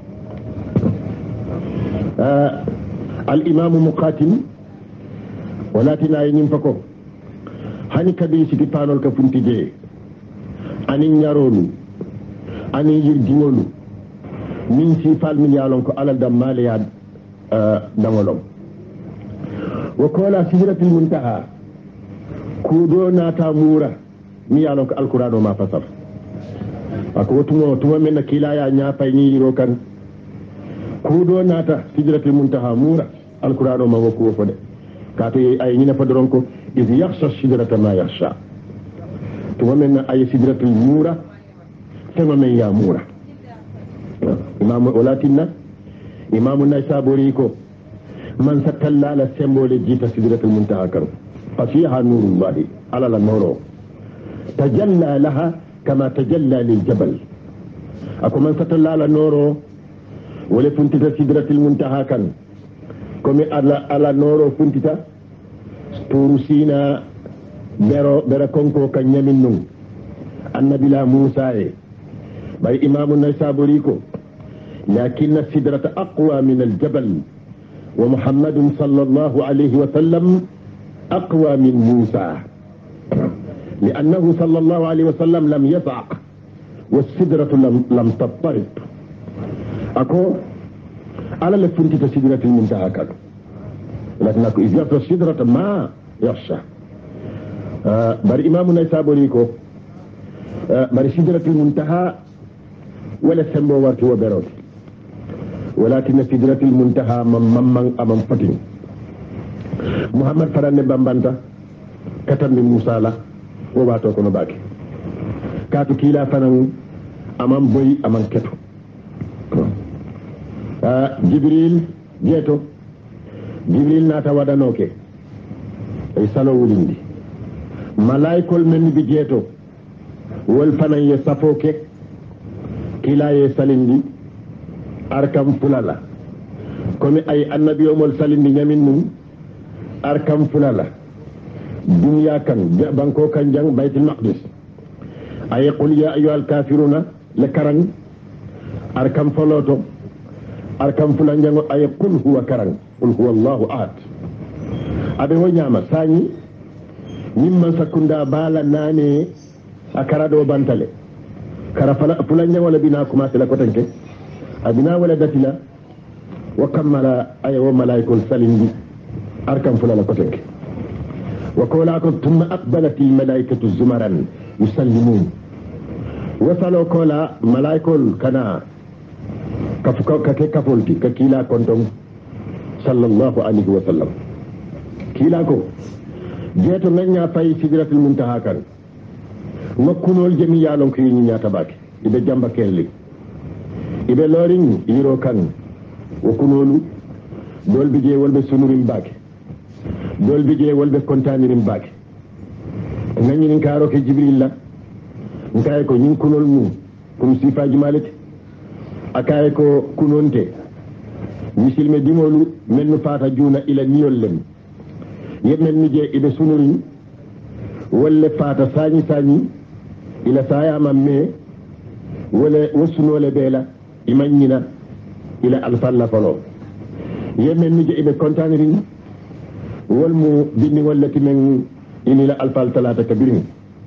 euh al imam muqatim walatina yin fako hani kabi siti fanol ka funti je ani nyarolu ani yirgingolu min sifal min yalon ko alal dam maliya euh damolom وكولا سجرة المنتهى كودو ناتا مورا ميالوك القرآن ما فسر أكو تمو تمو من كلايا نيافا نيرو كان كودو ناتا سجرة المنتهى مورا القرآن ما وكو فده كاتو أي نينا فدرونكو إذ يخشى الشجرة ما يخشى تمو من أي سجرة المورا تمو من يا مورا imamu walakinna imamu naysaburi ko man satalla la sembole jita sidratul muntaha kan fasiha nurullahi ala la noro tajalla laha kama tajalla lil jabal ako man satalla la noro wala funtita sidratul muntaha kan comme ala ala noro funtita turu sina bero bera konko kan nyamin nun annabi la musa e bay imamu naysaburi ko lakinna sidrata aqwa min al jabal wa muhammadun sallallahu alayhi wa sallam aqwa min musa لأنه صلى الله عليه وسلم لم يصعق والسدرة لم, لم تضطرب أكو على لفنتة سدرة المنتهى كان لكن أكو إذ يصل السدرة ما يخشى آه بر إمام نيسابوريكو آه بر سدرة المنتهى ولا سمو ورتي وبروت ولكن سدرة المنتهى من من أمام فتن محمد فران بامبانتا كتب من موسى له وباتو كونو باكي كاتو كيلا فنان أمام بوي أمام كتو آه جبريل جيتو جبريل ناتا ودانوكي أي سالو ولندي ملايكول من بي جيتو والفنان يسافوكي كيلا يسالندي أركم فلالا كومي أي النبي أمول سالندي نيامين نون أركم فلالا دنيا كان بانكو كان جان بيت المقدس أي قل يا أيها الكافرون لكرن أركم فلوتو أركم فلان جان أي قل هو كرن قل هو الله أحد أبي ونعم ساني ممن سكندا بالا ناني أكرادو بانتالي كرا فلان جان ولا بناكو ما سلا كوتنكي أبنا ولا دتلا وكمل أي وملائكة السليم أركم فلان كوتنكي وكولاكم ثم أقبلت الملائكة زمرا يسلمون وصلوا كولا ملائكة كنا كفولتي ككيلا كنتم صلى الله عليه وسلم كيلاكو جيتو نيا فاي سدرة المنتهى كان نكونول جميع لون كي نيا تباك إذا جنب كيرلي إذا لورين يرو كان وكونولو دول بيجي ولب سنورين باك dol bije wolbe kontanirin baake ngani nin karo ke jibril la ngay ko nyin kunol mu kum sifaji malati akay ko kunonte misilme dimolu mennu fata juna ila niyol lem yemen nije ibe sunurin wolle fata sañi sañi ila saya mamme wala wasunole bela imanyina ila alfalla falo yemen nije ibe kontanirin والمو بني والتي من إني لا ألفال ثلاثة كبيرين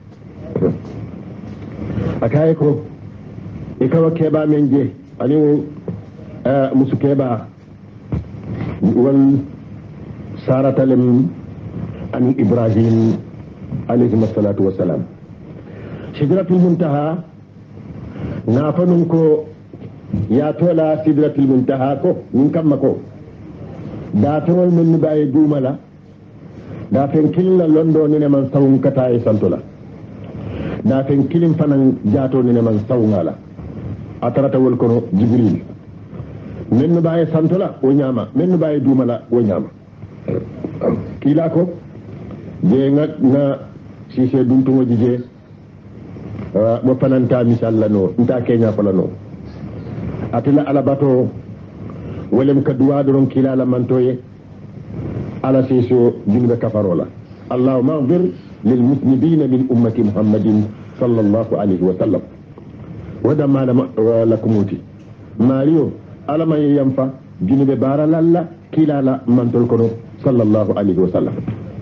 أكايكو إكوا كيبا من جي أنيو آه مسو كيبا وال سارة لم عن إبراهيم عليه الصلاة والسلام شجرة المنتهى نافنكو يا تولا سدرة المنتهى كو من كمكو داتول من باي دوملا da fen kilin londo ne man sawun kata e santola da fen kilin fanan jato ne man sawungala atarata wol kono jibril men no baye santola o nyama men no baye dumala o nyama kila ko je ngat na si se dum to jije mo fananta misalla no nta kenya fala no atila ala bato wolem ka duwa doron kila la mantoye على سيسو جنب كفرولا اللهم اغفر للمذنبين من أمة محمد صلى الله عليه وسلم ودم لكموتي ماريو على ما ينفع جنب بارا لالا كلا لا من تلكنو صلى الله عليه وسلم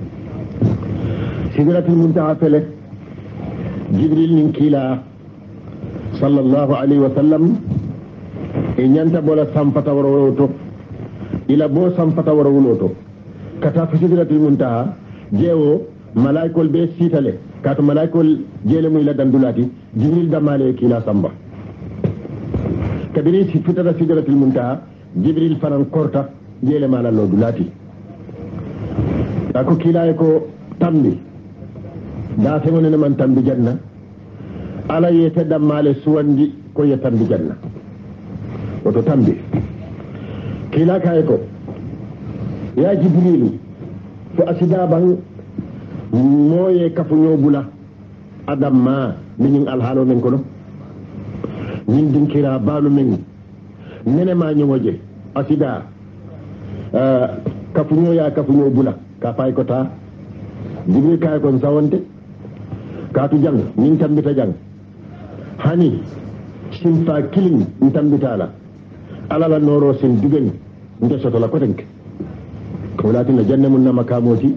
سدرة المنتهى فله جبريل من كلا صلى الله عليه وسلم إن ينتبه سنفة ورولوتو إلى بو سنفة ورولوتو kata fi sidratul muntaha jewo malaikol be sitale kata malaikol jele muy la dandulati jibril damale kila samba kabiri si fitata sidratul muntaha jibril fanan korta jele mala lo dulati ako kila ko tambi da fe woni man tambi janna ala yete damale suwandi ko yetambi janna oto tambi kila kay ko ya jibrilu fo asida ban moye kafu ñobula adam ma min alhaalo men ko no min dinkira balu men nene ma ñoje asida euh kafu ñoya kafu ñobula ka fay ko ta jibril kay ko sawonte kaatu jang min tambita jang hani simfa kilin tambitala alala noro sin dugen ndesoto la kotenke walatin janna mun makamoti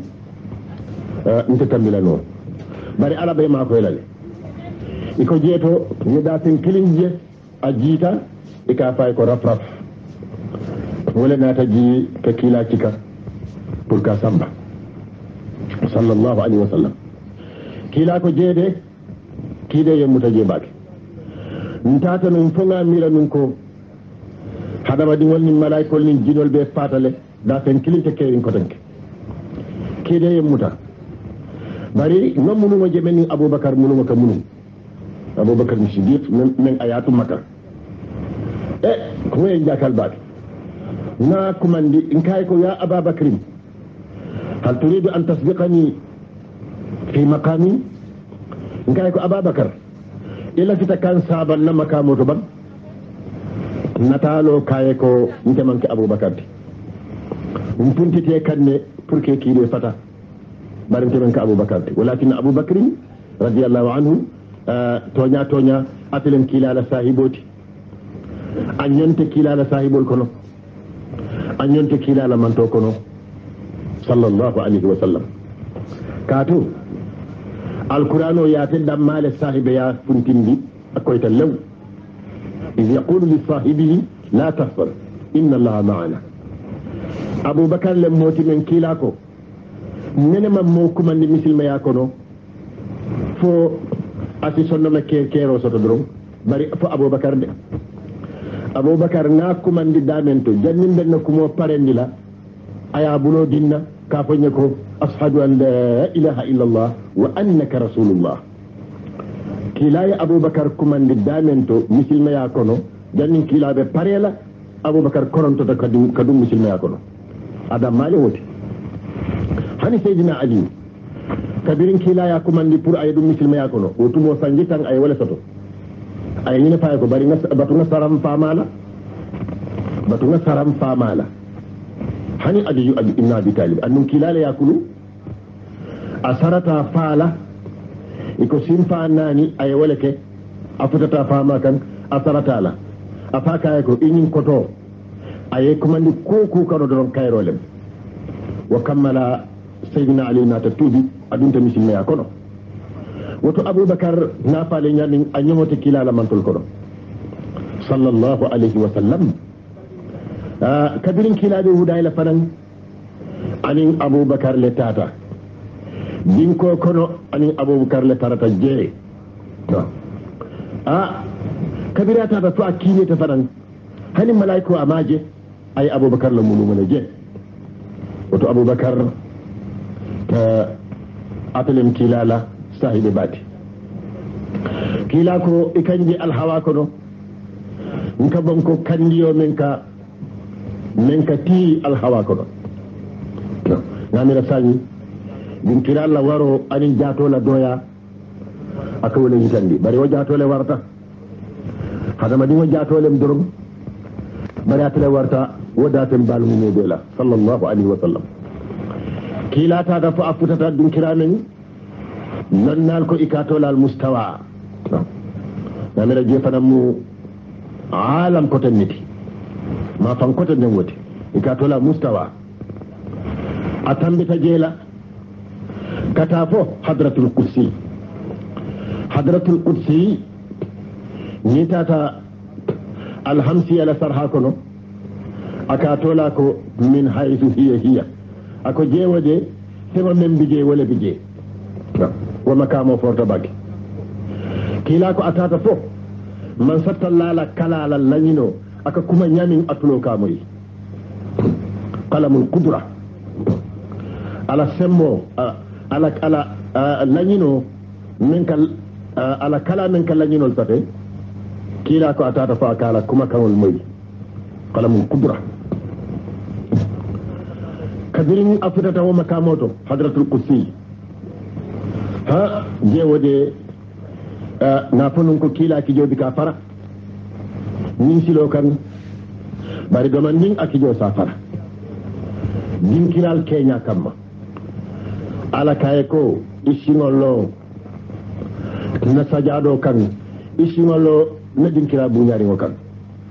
nte tambila no bari ala bay ma ko elale iko jeeto ni da sin kilin je a jiita e ka fay ko raf raf wala nata ji ka kila cika pour ka samba sallallahu alaihi wasallam kila ko jeede kide yemuta je baake ntata num fonga mira num ko hadama di wonni malaikol ni jinol be fatale da fen kilinte kerin ko tanke kide yemuta bari nomunu mo je men abubakar munu ko munu abubakar ni sidif men ayatu makar e ko en jakal baake na kumandi in kay ko ya ababakrin hal turidu an tasbiqani fi maqami in kay ko ababakar ila fita kan saban na makamoto ban natalo kaye ko nte manke abubakar ti mpuntite kanne pour que kide fata barinte manke abubakar ti walakin abubakar radiyallahu anhu tonya tonya atelem kilala sahiboti anyante kilala sahibol kono anyante kilala manto kono sallallahu alaihi wasallam kaatu القرآن ياتي مال الصاحب يا فنتندي أكويت اللو إذ يقول لصاحبه لا تحصل إن الله معنا أبو بكر لم موت من كيلاكو ننما موكو من مثل ما يكونو فو أسي سنما كير كيرو ستدرون بري فو أبو بكر دي أبو بكر ناكو من دي دامنتو جنن بنكو مو پارندي لا أيا بلو دينا كافنيكو أشهد أن لا إله إلا الله وأنك رسول الله كلا يا أبو بكر كمان دامنتو مثل ما يكونو جنن كلا بباريلا أبو بكر كورنتو تكدم كدم مثل ما يكونو هذا مالي وتي هني سيدنا علي كبيرين كلا يا كمان دي بور أيدو مثل ما يكونو وتمو سانجيتان أي ولا ساتو أي نينا فايكو باري نس باتونا سرام فامالا باتونا سرام فامالا hani aliyu ali ibn abi talib annum kilala yakulu asarata fala iko simfa nani ay walake afutata fama kan asarata la afaka ko inin koto ay komandi koku kado don kayrolem wa kammala sayyidina ali na tatubi adunta misilma yakono wato abubakar na fale nyani anyomote kilala mantul kono sallallahu alaihi wasallam kabirin kila da huda ila fanan anin abubakar le tata din ko kono anin abubakar le tarata je a kabira tata to akine ta fanan hanin malaiko amaje ay abubakar la munu mune je wato abubakar ta atelem kilala sahibi bati kila ko ikanji alhawa kono nka bonko kandiyo men ka men ka ti alhawa kono namira sañi din kira Allah waro anin jatola doya aka wala yitandi bari o jatole warta hadama di o jatole mdorum bari atale warta wodatem balmu modela sallallahu alaihi wasallam kila ta da fa afutata din kira men nannal ko ikatola al mustawa namira jefanam mu alam ko taniti ma fan ko tan wote ikatola mustawa atambita jela katafo hadratul kursi hadratul kursi ni tata alhamsi ala sarha kono akatola ko min haythu hiya hiya ako jewoje sema men bije wala bije wa makamo forta bagi kila ko atata fo man sattalla kala la lanyino aka kuma nyamin atulo kamoy qalamul qudra ala semmo ala ala lanyino min kal ala kala min kal lanyino tate kila ko atata fa kala kuma kanol moy qalamul qudra kabirin afutata wo makamoto hadratul qudsi ha jewode na fonun ko kila ki jodi ka fara nin silo kan bari doman nin akijo sa fara din kiral kenya kamma ala kaye ko isingolo na sajado kan isingolo na din kira bunyari ngo kan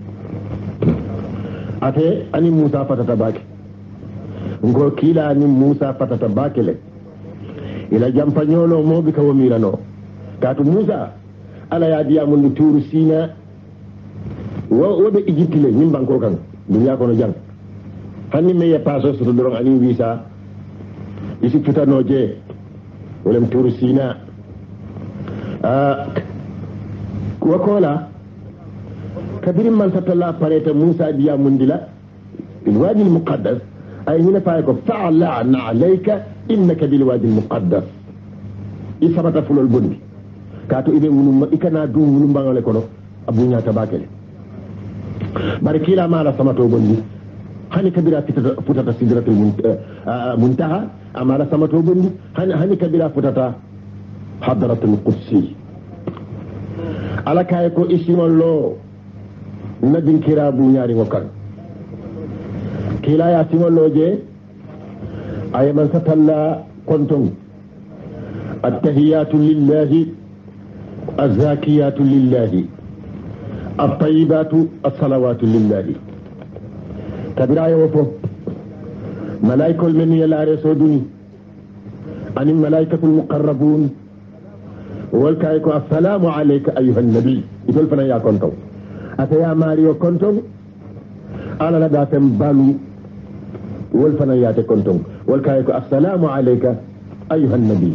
ate ani musa fatata baki ngo kila ni musa fatata baki le ila jampanyolo mo bi ka womirano katu musa ala ya diya mun turu sina wo wobe ijitile nim banko kan dunya ko no jang hanni me ya paso so doron ani visa isi futano je wolem turu sina ah wakola kabirin man satalla pareta musa diya mun dila bil wadi al muqaddas ay hina faako fa'ala alayka innaka bil wadi al muqaddas isabata fulol bondi kato ibe munum ikana du munum bangale kono abunya tabakele bari kila mala samato bondi hani kabira fitata futata sidratul muntaha amala samato bondi hani hani kabira futata hadratul qudsi ala kay ko isimollo nabin kira bu ñaari ngokal kila ya timollo je ay man satalla kontum التحيات لله الزاكيات لله الطيبات الصلوات لله كبيرا يوفو ملائكة من يلا رسولني عن الملائكة المقربون والكايكو السلام عليك أيها النبي يقول فنا يا كنتم أتيا ماريو كنتم أنا لداتم بالو والفنا يا كنتم والكايكو السلام عليك أيها النبي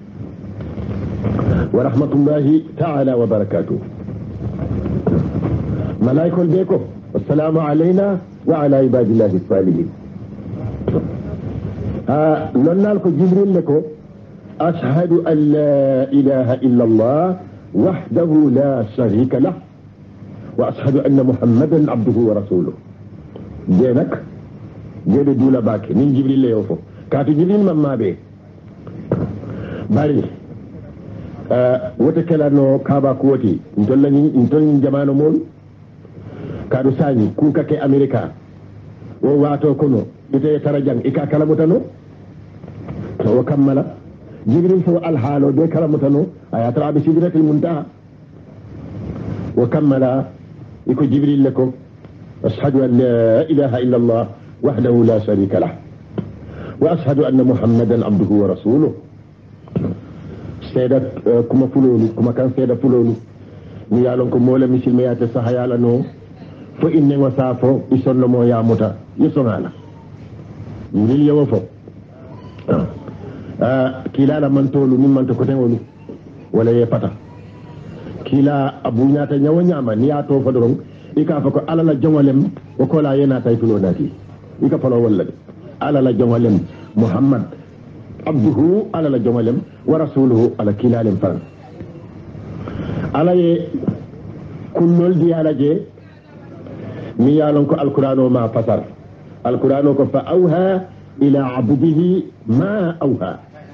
ورحمة الله تعالى وبركاته ملائكة البيكو السلام علينا وعلى عباد الله الصالحين آه لنالكو جبريل لكو أشهد أن لا إله إلا الله وحده لا شريك له وأشهد أن محمدا عبده ورسوله جينك جيد دولا باكي من جبريل ليوفو كاتو جبريل من ما بيه باري Uh, wata kala no kaba kuwati ntollani ntolni jamano mon kadu sani ku kake america wo wato kono ite tarajang ika kala mutano to kammala jibril so al halo be kala mutano ayatra bi sidratil muntaha wa kammala iko jibril lako ashhadu an la ilaha illa allah wahdahu la sharika lah wa ashhadu anna muhammadan abduhu wa rasuluhu seeda kuma fulolu kuma kan seeda fulolu mi yalon ko mola misil meyate saha yala no fo inne ngo safo isonno mo yamuta yisonala ngil yewo fo ah kila la man tolu min man to ko tengolu wala ye pata kila abu nyata nyawo nyama ni ato fo doron ika fa ko alala jongolem o ko la yena tay tulo dati ika falo walla alala jongolem muhammad abduhu ala la jomalem wa rasuluhu ala kilalem fan ala ye kullol di ala je mi yalon ko alqur'ano ma fasar alqur'ano ko fa awha ila abdihi ma awha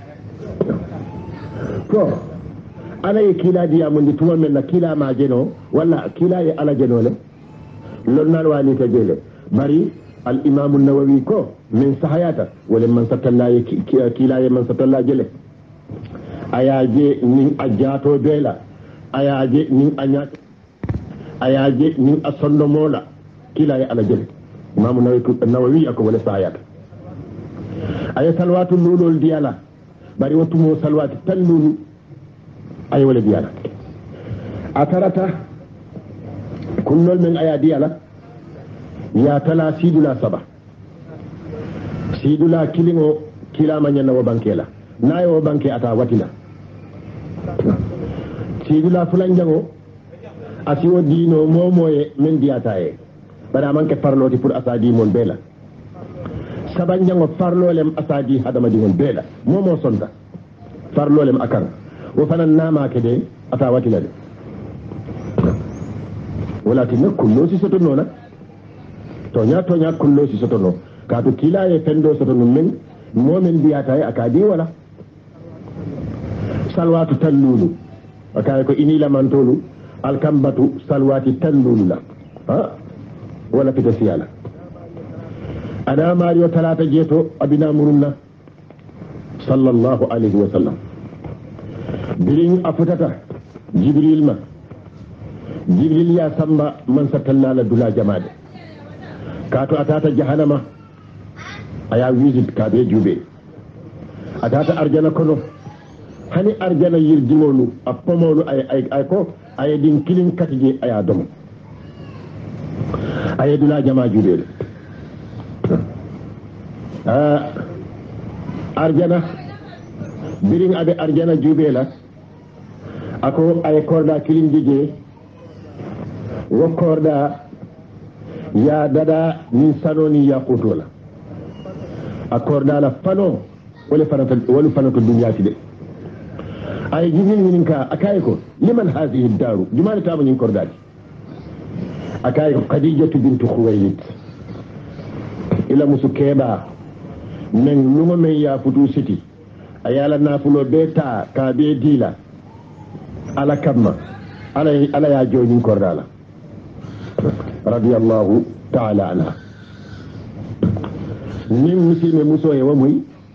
ko ala ye kila di amundi tuwa men na kila ma jeno wala kila ye ala jeno le lonnal wani ta jele bari الإمام النووي كو من صحياته ولمن ستلا كلا من ستلا جله أياجي من أجاتو بيلا أياجي من أنيات أياجي من أصنو مولا كلا على جله الإمام النووي أكو ولا صحياته أي سلوات اللولو الديالا bari wattumo salwati tallulu ay wala diyala atarata kullol men aya diyala ya tala sidula saba sidula kilingo kila manyana wa bankela nayo wa banke ata watila sidula fulanjango asiwo dino momoye men diyataye bara manke parloti pour asadi mon bela sabanjango farlolem asadi hadama dingol bela momo sonda farlolem akar wo fanan nama kede ata watila de walakin kullu si soto nona toña toña kullo si sotono kaatu kila e fendo sotono men momen biyata e akadi wala salwatu tallulu akaye ko inila mantolu alkambatu salwati tallulu la ha wala fita siyala ana mario talata jeeto abina murunna sallallahu alayhi wa sallam birin afutata jibril ma jibril ya samba man satallala dula jamade kato atata jahannama aya visit ka be jube atata arjana kono hani arjana yirjimolu a pomolu ay ay ay ko ay din kilin katije aya dom ay dula jama jube ah arjana birin abe arjana jube la ako ay korda kilin jije wo korda ya dada min sanoni ya kutola akorda la fano wala fanata wala fanata dunya ti de ay jibril min ka akay ko liman hadhihi daru jumala tamu nyin kordadi akay ko khadijatu bint khuwaylid ila musukeba men luma men ya futu siti ayala nafulo beta ka be dila ala kamma ala ala ya joni kordala radiyallahu ta'ala anha min musilme muso e wamoy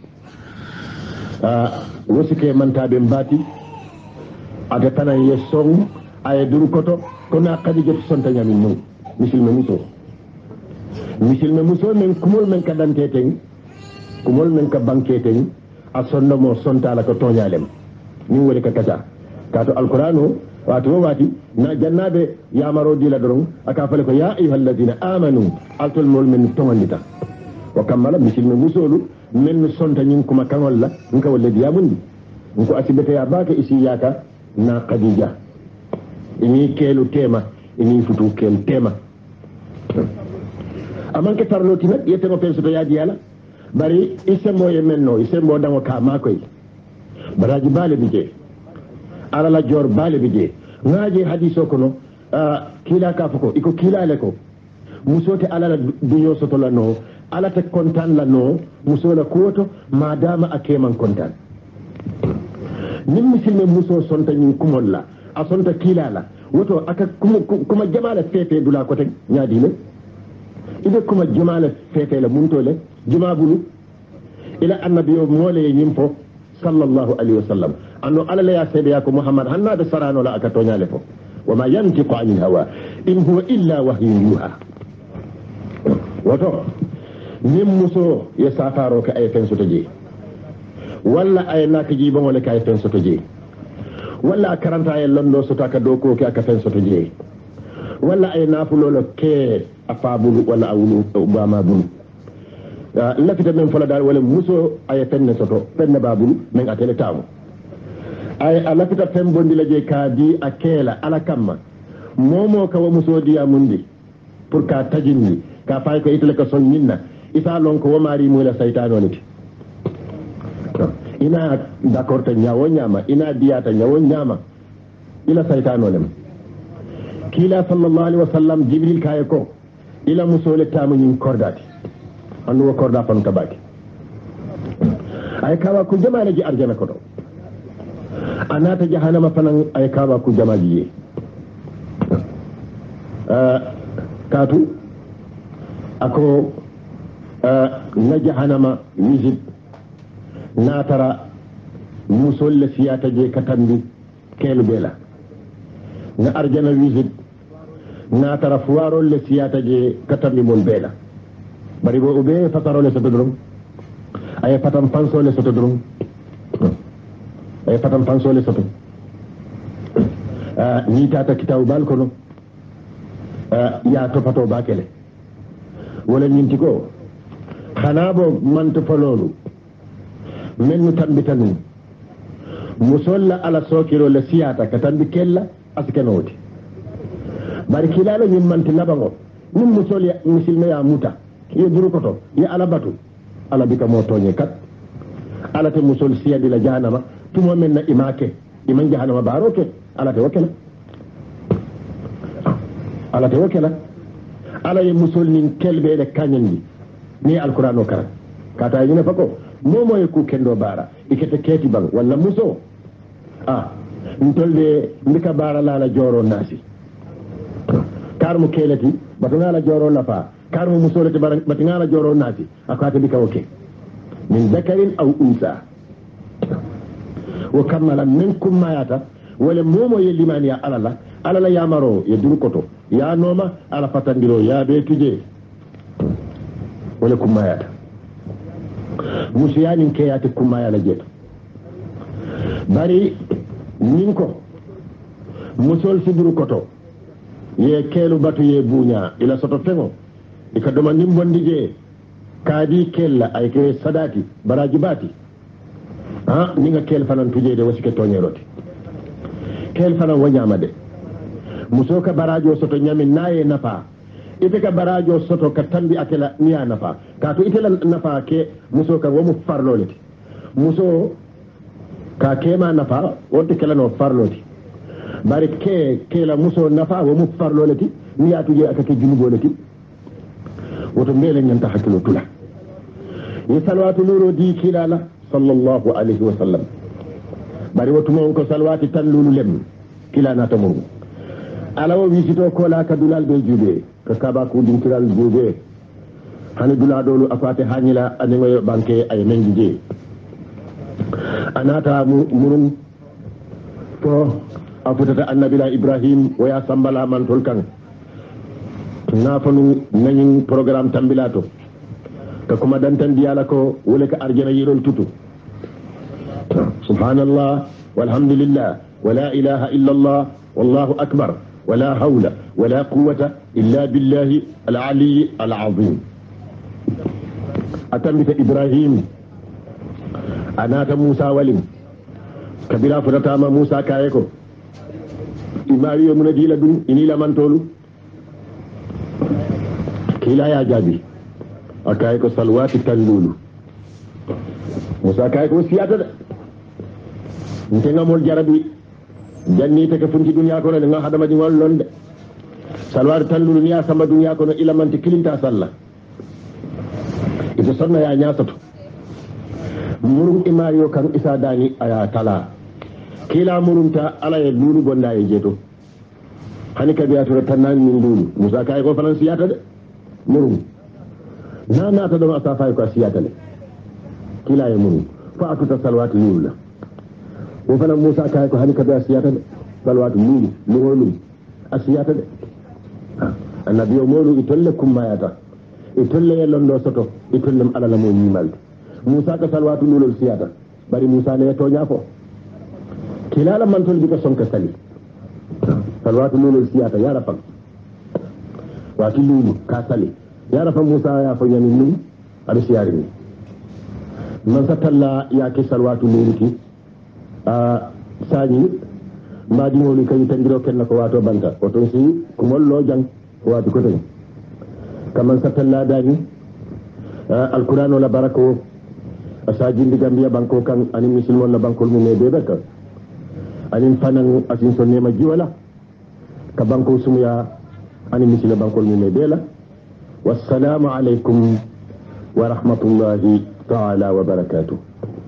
ah wosike mantabe mbati ade tanan ye song ay duru koto kona khadija sonta nyami no musilme muso musilme muso men kumol men kadante ten kumol men ka banke ten asonno mo sonta la ko tonyalem ni wori ka kata kato alqur'anu wato wati na jannabe ya maro dila doron aka fale ko ya ayyuhal ladina amanu altul mul min tongandita wa kamala misilme musolu men sonta nyin kuma kanol la nka wala diya mundi nko asibete ya baka isi yaka na khadija ini kelu tema ini futu kelu tema amanke tarloti nak yete mo penso to yaji yala bari ise moye menno ise mo dango ka makoy baraji bale bije ala la jor bale bije ngaje hadiso kono kila ka fuko iko kila le ko musote ala la dunyo soto la no ala te kontan la no muso la kuoto madama akeman kontan nim musilme muso sonta nyin kumol la a sonta kila la woto aka kuma kuma jamala fefe dula ko te nyaadi le ide kuma jamala fefe la muntole juma bulu ila annabiyo mole yimfo sallallahu alaihi wasallam anno ala la ya sebe ya ko muhammad hanna da sarano la aka tonyale fo wama yantiqu anil hawa in huwa illa wahyun yuha woto nim muso ya safaro ka ay fen soto je walla ay nakiji ba wala kay fen soto je walla karanta ay londo soto ka doko ka fen soto je walla ay nafulo lo ke afabulu wala awulu ubama bulu lafita men fola dal wala muso ay fenne soto fenne babulu men atele tamu ay alafita fen bondi la je ka di akela ala kamma momo ka wa muso di amundi pour ka tajinni ka fay ko itele ka son minna isa lon ko mari mu la saytano niti ina d'accord ta nyawo nyama ina diata nyawo nyama ila saytano lem kila sallallahu alaihi wasallam jibril kay ko ila musole tamu nyin kordati andu korda fan tabaki ay kawa ku jamaale ji arjana ko do anata jahannama fanan ay kawa ku jamaaji yi euh katu ako na jahannama wisit natara musolle siyata je katambi kelu bela na arjana wisit natara fuwaro le siyata je katambi mon bela bari bo ube fataro le soto drum ay fatam panso le soto drum ay fatam panso le soto ah ni tata kitaw bal kono ah ya to fato bakele wala ñinti ko xanaa bo mant fa loolu men nu tambitanu musol la ala sokiro la siyata ka tambi kella askenoti bari kilala ñin manti labango ñin musol ya musilme ya muta ye duru koto ye ala batu ala bika mo toñe kat ala te musol siyadi la jahanama tumo men na imake iman jahanama baroke ala te wakela ala te wakela ala ye musol nin kelbe le kanyandi ni alquran o kara kata yina fako momo e ku kendo bara ikete keti bang wala muso ah ntolde ndika bara la la joro nasi karmu kelati batuna la joro la fa karmu musolati batuna la joro nasi akata bika oke min zakarin aw unsa wa kamala minkum mayata wala momo ye limani ya alala alala yamaro ye duru koto ya noma ala fatandiro ya be tuje wala kumayata musiyani keyati kumaya la jeto bari ninko musol si duru koto ye kelu batu ye bunya ila soto fengo ikadoma nimbondi je kadi kella ay ke sadati baraji bati ha ninga kel fanan tuje de wasike tonyeroti kel fanan wanyama de muso ka barajo soto nyami naye nafa ite ka barajo soto ka tambi atela niya nafa ka to itela nafa ke muso ka womu farloleti muso ka kema nafa wote kala no farloti bari ke ke la muso nafa womu farloleti niya tuje akake junugoleti woto mele nyanta hakilo tula yi salwatu nuro di kilala sallallahu alaihi wa sallam bari woto mon ko salwati tan lulu lem kilana tamuru alawo wisito ko la ka dulal be jube ka kaba ku din kiral jube hani dula dolu afate hanyila animo banke ay menjije anata murun to afutata annabila ibrahim waya sambala man tolkan nafanu nañin programme tambilato ka kuma dantan diyala ko wala ka arjana yirol tutu subhanallah walhamdulillah wala ilaha illa allah wallahu akbar ولا حول ولا قوة إلا بالله العلي العظيم أتمت إبراهيم أنات موسى ولم كبيرا فرطام موسى كايكو إماريو من ديلا دون إني لمن تولو كلا يا جابي أكايكو صلوات تنلولو موسى كايكو سيادة نتنغ مول جربي janni te ke funti dunya ko ne nga hadama di wallon de salwar tallulu niya samba dunya ko ila manti kilinta salla ito sonna ya nyasato murum imariyo kan isa dani aya tala kila murumta ala ya lulu gonda e jeto hani ka biya to tanani min lulu musa kay ko fanan siyata de murum na na ta do asafa ko siyata le kila ya murum fa atuta salwati lulu la وفنا موسى كاي كو هاني كبا سياتا بلوات لولو لولو اسياتا النبي مولو يتلكم ما ياتا يتل يلون دو سوتو يتلم على لمو نيمال موسى كا سلوات لولو سياتا بري موسى ne tonya ko kilala man tol bika sonka sali سلوات لولو سياتا يا رفا واتي لولو كا سالي يا رفا موسى يا فني ني ادي سياري من ستلا يا كي سلوات لولو كي sañi mbaji ngoni kay tandiro ken ko wato banta oto si ko mollo jang ko wato ko tan kaman satalla dani alquran wala barako asaji ndi gambia banko kan ani musulmon na bankol mu me bebeka ani fanan asin sonne ma jiwala ka banko sumuya ani musulmon bankol mu me bela wassalamu alaikum wa rahmatullahi ta'ala wa barakatuh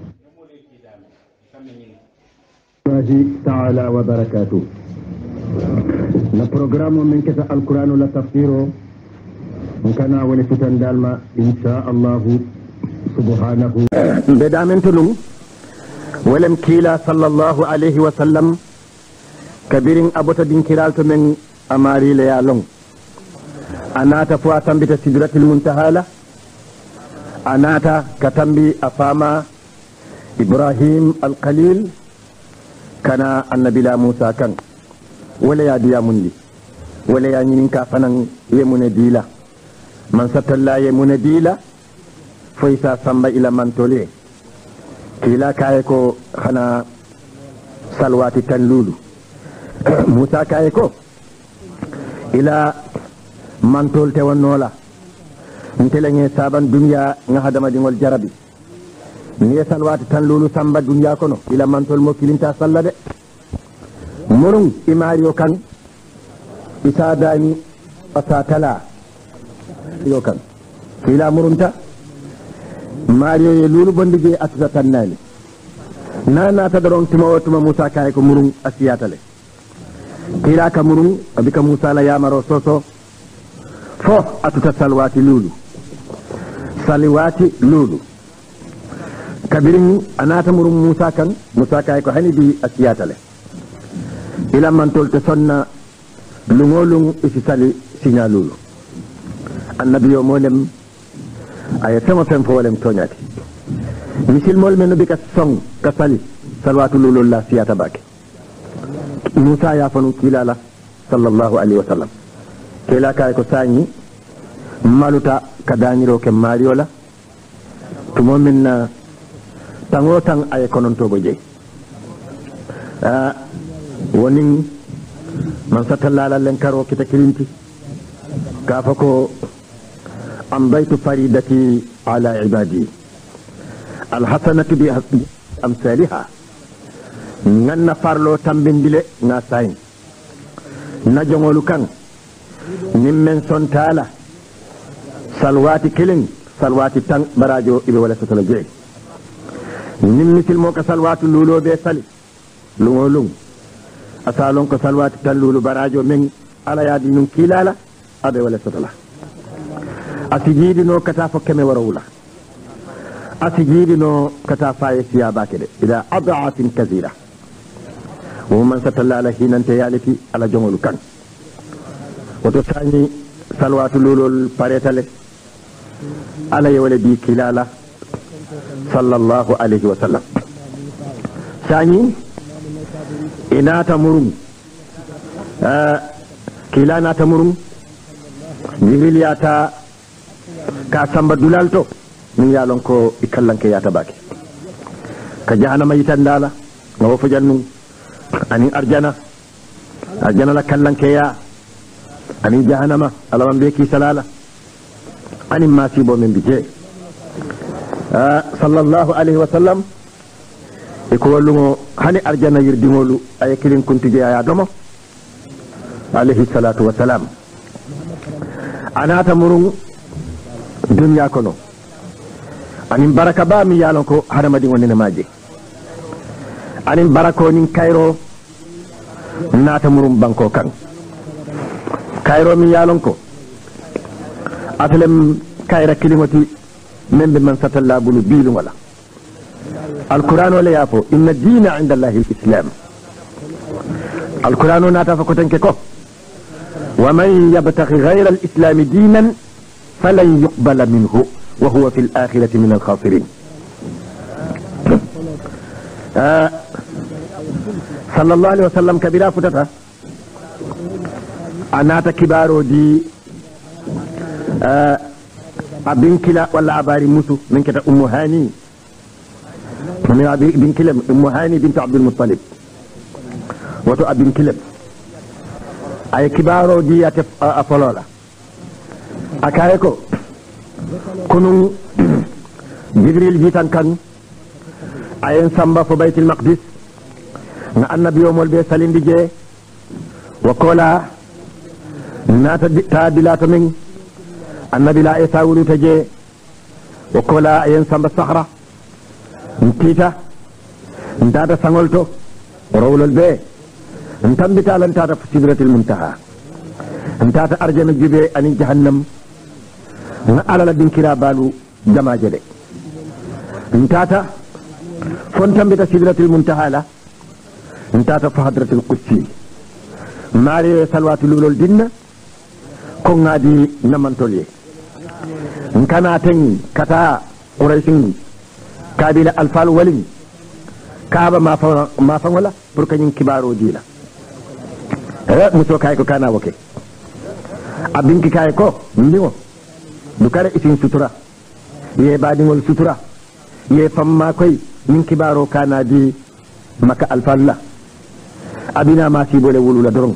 تعالى وبركاته na programme min keta alquran la tafsiro kana woni fitan dalma insha Allah subhanahu be damen tulum walam kila sallallahu alaihi wa sallam kabirin abota din kiral to men amari le yalong anata fu atambita sidratil muntahala anata katambi afama ibrahim alqalil kana annabila musa kan wala ya diya mundi wala ya nyinin ka fanan yemune dila man satalla yemune dila foisa samba ila mantole kila kaye ko khana salwati tanlulu musa kaye ko ila mantol te wonnola ntelenye saban dunya nga hadama dingol jarabi ni salwati tanlulu samba dunya kono ila mantol mo kilinta salla de murung imario kan isa dani asatala yo kan kila murunta mario ye lulu bondige atuta tannani nana ta doron tuma tuma musa kay ko murun asiyatale kila ka murun abika musa la yamaro soso fo atuta salwati lulu salwati lulu kabirin anata murun musa kan musa kay ko hani bi asiyatale ila man tolte sonna lungolung isi sali sinya lulu annabi yo molem ay tama fem fo wolem toñati misil mol men bi ka song ka sali salwatu lulu la siyata bake musa ya fanu kilala sallallahu alaihi wasallam kila kay ko sañi maluta kadaniro ke mariola tumo minna tango tang ay konon to bo je ah wonin man satallala len karo kita kirinti kafako أمضيت فريدتي على عبادي الحسنة بأمثالها نغنى فارلو تنبندل ناساين نجمولو كان نمن سنتالا سلواتي كيلين سلواتي تن براجو إبي ولا ستلجي نمثل موك سلوات لولو بي سالي لولو أسالون كسلوات تن لولو براجو من على يادي نكيلالا أبي ولا ستلا asijidi no kata fo keme warawula asijidi no kata faye siya bakede ila adaatin kathira wa man satalla hinan tayalati ala jomolu kan wato tani salwatu lulul paretale ala yawle bi kilala sallallahu alaihi wasallam sani ina tamurun ah kilana tamurun jibril yata ka samba dulal to min yalon ko ikallanke yata bake ka jahannama yitandala nga wofu jannu ani arjana arjana la kallanke ya ani jahannama alaman be ki salala ani masibo min bije sallallahu alaihi wasallam iko wallugo hani arjana yirdimolu ay kilin kuntije ya domo alaihi salatu wassalam anata murun dunya kono anin baraka ba mi yalon ko haramadi wonne maje anin barako nin kayro nata murum banko kan kayro mi yalon ko atlem kayra kilimati membe man satalla bulu bilu wala alquran wala yafo inna dina inda allahi alislam alquran nata fa ko tanke ko wa man yabtaghi ghayra alislam dinan فلن يقبل منه وهو في الآخرة من الخاسرين آه صلى الله عليه وسلم كبيرا فتتا أنات كبارو دي آه أبن كلا ولا أباري موسو من كتا أم هاني من أبن كلا أم هاني بنت عبد المطلب وتو أبن كلا أي كبارو دي أفلولا akaye ko kunun jibril jitan kan ayen samba fo baytil maqdis nga annabi yomol be salindi je wa kola nata ta dilata min annabi la isa wulu taje wa kola ayen samba sahra ntita ntata sangolto rawlol be ntambita lan tata sidratil muntaha ntata arjana jibe ani jahannam na alala dinkira balu jamaje de ntata fontambita sidratil muntahala ntata fa hadratil qudsi mari salwatu lulul dinna ko ngadi namantolye nkana ten kata quraishin kabila alfal walin kaba ma fa ma fa wala pour kanyin kibaro dina eh muso kay ko kana woke abinki kay ko ndiwo du kare itin sutura ye badingol sutura ye famma koy min kibaro kana di maka alfalla abina ma si bole wulula doron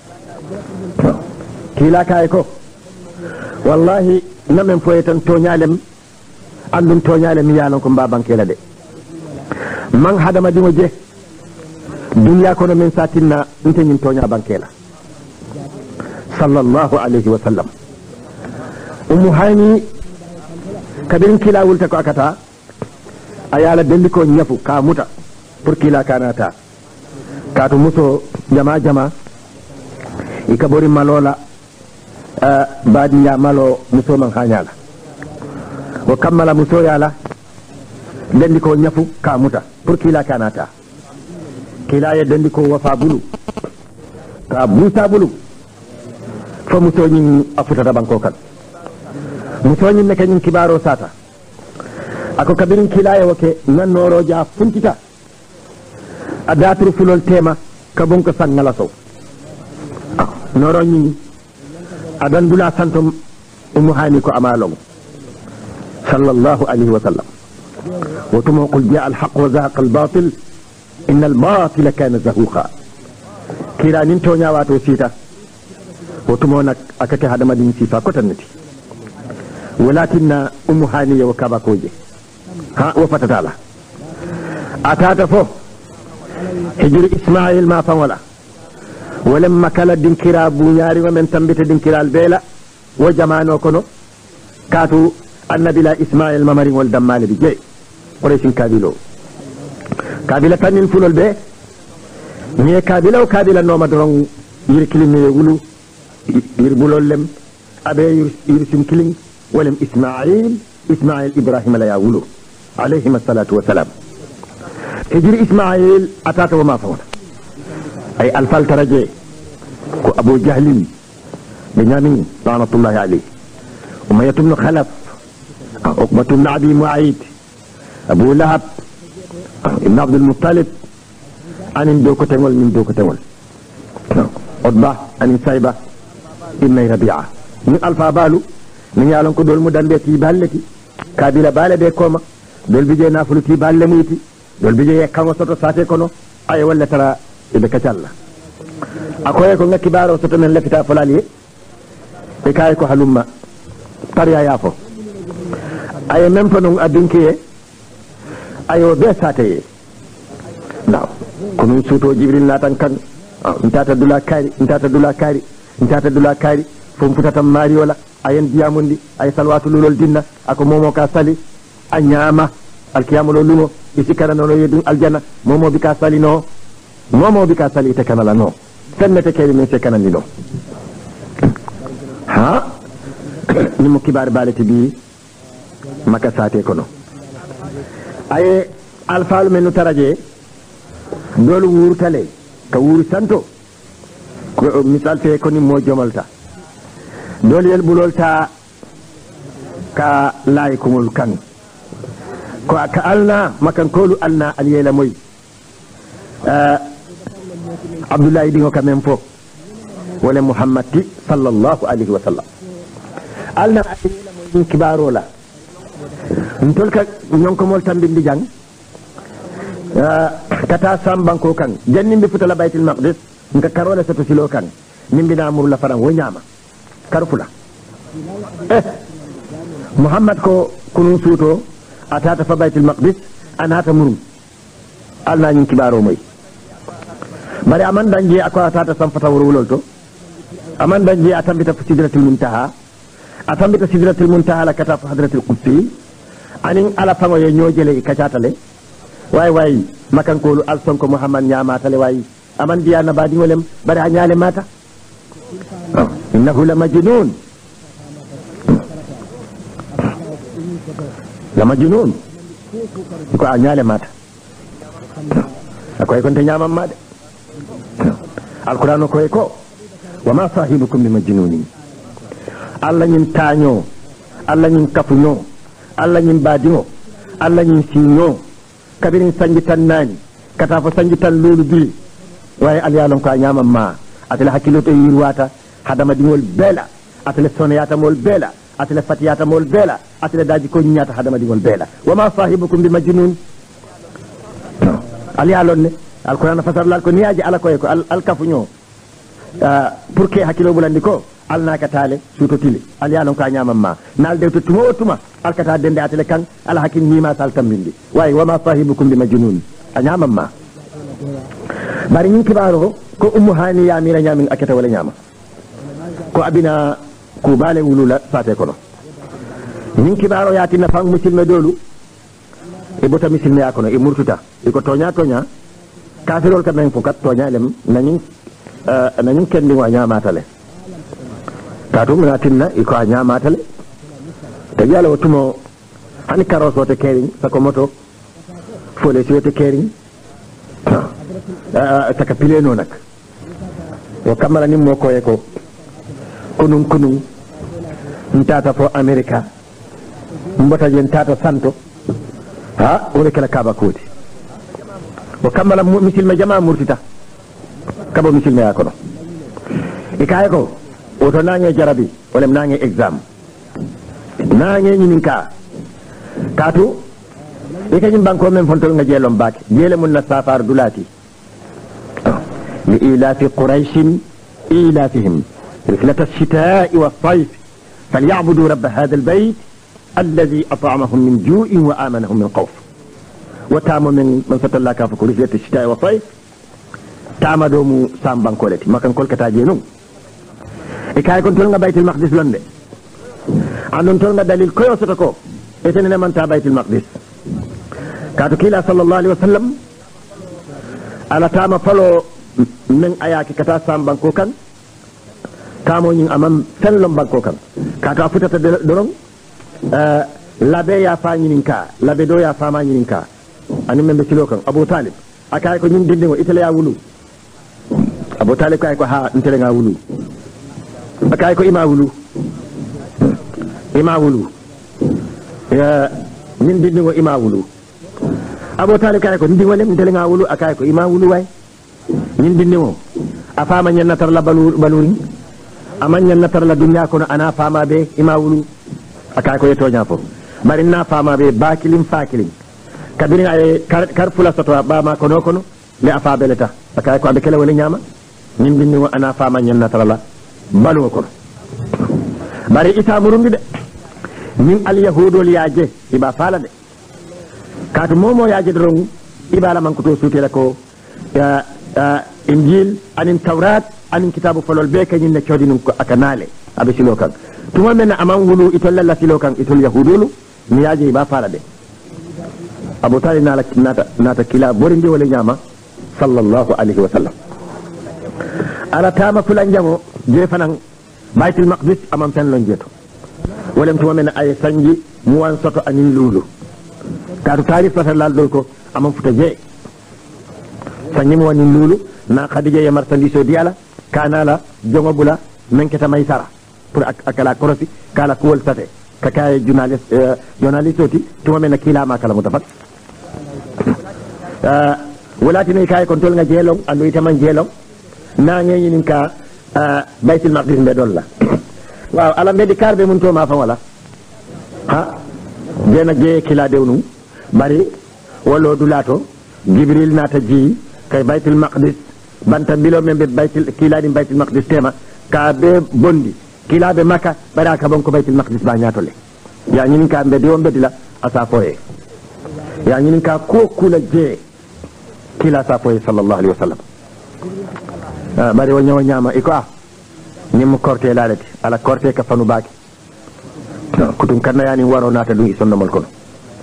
kila kay ko wallahi namen foyetan toñalem andum toñalem yalon ko mbaban kela de man hadama dimo je dunya kono men satinna nteñin toña bankela sallallahu alayhi wa sallam ummu hani kabirin kila wulta ko akata ayala dendi ko nyafu ka muta pour kila kanata katu muso jama jama ikabori malola uh, badi ya malo muso man hanyala wa kammala muso yala dendi ko nyafu ka muta pour kila kanata kila ya dendi ko wafa bulu ka busa bulu fa muso nyin afuta da banko kan muso nyin ne kanyin kibaro sata ako kabirin kila ya wake nan noro ja funtita adatru fulol tema kabon ko sangala so noro nyin adan dula santum ummu hani ko amalon sallallahu alaihi wa sallam وتم قل جاء الحق وزهق الباطل إن الباطل كان زهوقا كيرا ننتو نياواتو سيتا وتمونك أكاكي هذا مدين سيفا كتنتي ولكن أم هانية وكابا كوجي ها وفتتالا أتاتا فو هجر إسماعيل ما فولا ولما كلا دينكرا بنياري ومن تنبت دينكرا البيلا وجمانو كنو كاتو النبي لا إسماعيل ممري والدمال بجي قريش كابيلو كابيلة تنين فلول بي مي كابيلة وكابيلة نوما درون يركلين يقولوا يربولول لم أبي يرسم كلين ولم إسماعيل إسماعيل إبراهيم لا يقولوا عليهم الصلاة والسلام هجر إسماعيل أتاته وما فون أي ألفال ترجي أبو جهل بنيامين لعنة الله عليه أمية بن خلف عقبة بن أبي معيط أبو لهب ابن عبد المطلب أن دوكو تنول من دوكو تنول عتبة أن سايبة ابن ربيعة من ألفا بالو من يعلم كدول مدن بيتي بالتي كابيلا بالا بيكوما دول بيجي نافلو تي بالا ميتي دول بيجي يكامو سوتو ساتي كونو أي ولا ترى إذا كتالا أكوية كونغا كبارو سوتو من لفتا فلالي إكاية كو حلوما تريا يافو أي ممفنون أدنكي ayo be sate naw kono suto jibril natan kan ntata dula kari ntata dula kari ntata dula kari fom futata mari wala ayen diamundi ay salwatu lulol dinna ako momo ka sali anyama alkiyamu lulumo isikara no yedu aljanna momo bi ka sali no momo bi ka sali te kanala no fennete keri men se kanali no ha ni mo kibar balati bi maka sate kono aye alfaalu men no taraje dolu wurtale ka wuri santo ko misal fe ko ni mo jomalta dolu yel bulolta ka lay kumul kan ko ka alna makan kolu alna aliyela moy euh abdullah dingo ka men fo wala muhammad sallallahu alaihi wa sallam alna aliyela moy kibarola ntol ka ñonko mol tambindi jang kata sambanko kan janni bi futala baytul maqdis nga karola sato silo kan nimbi na mur la faran wo ñama karfula eh muhammad ko kunu suto atata fa baytul maqdis anata murum alna ñin kibaro moy bari aman danji ako atata sam fata wurulol to aman danji atambita fi sidratul muntaha atambita sidratul muntaha la kata fa hadratul qudsi anin ala fango ye ñojele kacatale way way makan kolu al sonko muhammad nyama tale way aman diya na badi wolem bari a ñaale mata innahu la majnun la majnun ko a ñaale mata akoy kon te ñamam ma de alquran ko ko wa ma sahibukum bi majnunin alla ñin taño alla ñin kafuño alla ñin baadiŋo alla ñin siiñoo kabirin sanji tan naani kata fo sanji tan loolu bii waaye alyaalon ko a ñaaman ma atele hakkilo to yirwaata hadamadiŋol beela atele sonoyaatamol beela atele fatiyaatamol beela atele daaji ko ñaata hadamadiŋol beela wa ma sahibukum bi majnun alyaalon ne alquran fasarlal ko niyaaji ala koye ko alkafuñoo pour que hakkilo bulandi ko alnaka tale suto tile alyalon ka nyamam ma nal de to tuma tuma alkata dende atele kan ala hakin nima sal tambindi way wama sahibukum bi majnun anyamam ma bari nyin kibaro ko ummu hani ya mira nyamin akata wala nyama ko abina ko bale wulula fate kono min kibaro yatinna fan musilme dolu e bota musilme yakono e murtuta e ko toña toña kafirol ka men fo kat toña lem nañin nañin kendi wa ñamatale katu mina tinna e ko ñamatale te yalla wotumo hani karoso te kering sako moto fole si wote kering saka pileno nak o kamara ni mo ko e ko kunun kunun ntata fo america mbota jen tata santo ha woni kala kaba koti o kamala misilme jama murtita kabo misilme yakono e kay ko o to nange jarabi wala nange exam nange nyin ka katu e kanyum banko men fontol nga jelom bak jele mun na safar dulati li ila fi quraish ila fihim رحلة الشتاء والصيف فليعبدوا رب هذا البيت الذي أطعمهم من جوع وآمنهم من خوف وتام من من فتى الله كافكو رحلة الشتاء والصيف تام دومو سام بانكولتي ما كان كل كتاجينو إكاي كنت لنا بيت المقدس لندن عندن تلنا دليل كيو ستكو إتنين من تا بيت المقدس كاتو كيلا صلى الله عليه وسلم على تام فلو من آياكي كتا سام بانكو كان kamo ñing amam fen lom banko kan kata futata dorong euh labe ya fa ñinin ka labe do ya fa ma ñinin ka ani membe ci lokan Abu Talib akay ko ñin dindi ngo itale ya wulu Abu Talib kay ko ha intele nga wulu akay ko ima wulu ima wulu ya ñin dindi ngo ima wulu Abu Talib kay ko ndi wolem intele nga wulu akay ko ima wulu way ñin dindi ngo afama ñen natar la balur baluri amanya natar la dunya kono ana fama be ima wulu akay ko yeto nyafo bari na fama be bakilim fakilim kabiri ay kar, kar fula soto ba ma kono kono le afa beleta akay ko abekele wala nyama nim binni wa ana fama nyen natar la balu ko bari isa murundi de min al yahudul yaje iba fala de katu momo yaje dron ibala man ko to sutela ko ya injil anin tawrat anin kitabu folol be kanyin ne chodinum ko akanale abe silo kan tuma men aman wulu itol la silo kan itol yahudulu mi yaje ba fala de Abu Talib nala nata nata kila borindi wala nyama sallallahu alaihi wasallam ala tama fulan jamo je fanan baitul maqdis amam tan lon jeto wala tuma men ay sanji muwan soto anin lulu kadu tarif fa lal dol ko amam futa je sanji mo anin lulu na khadija ya martandise diala kanala jongo bula menketa may sara pour akala korosi kala ko woltate kakaye journaliste journaliste oti tuma men kila ma kala mutafat euh walati ne kay kon tol nga jelong andu itaman jelong na ngeni nin ka baytul maqdis be dolla waaw ala mbedi karbe mun to ma fa wala ha jena je kila dewnu bari wallo dulato jibril nata ji kay baytul maqdis banta bilo membe baytil kiladi baytil maqdis tema ka be bondi kilabe maka baraka bonko baytil maqdis ba nyatole ya nyinin ka be diwon bedila asa foye ya nyinin ka ko kula je kila sa foye sallallahu alaihi wasallam ah bari wonyo nyama iko ah nyim korte lalati ala korte ka fanu baki kutum kanna yani waro nata dum isonno mol kono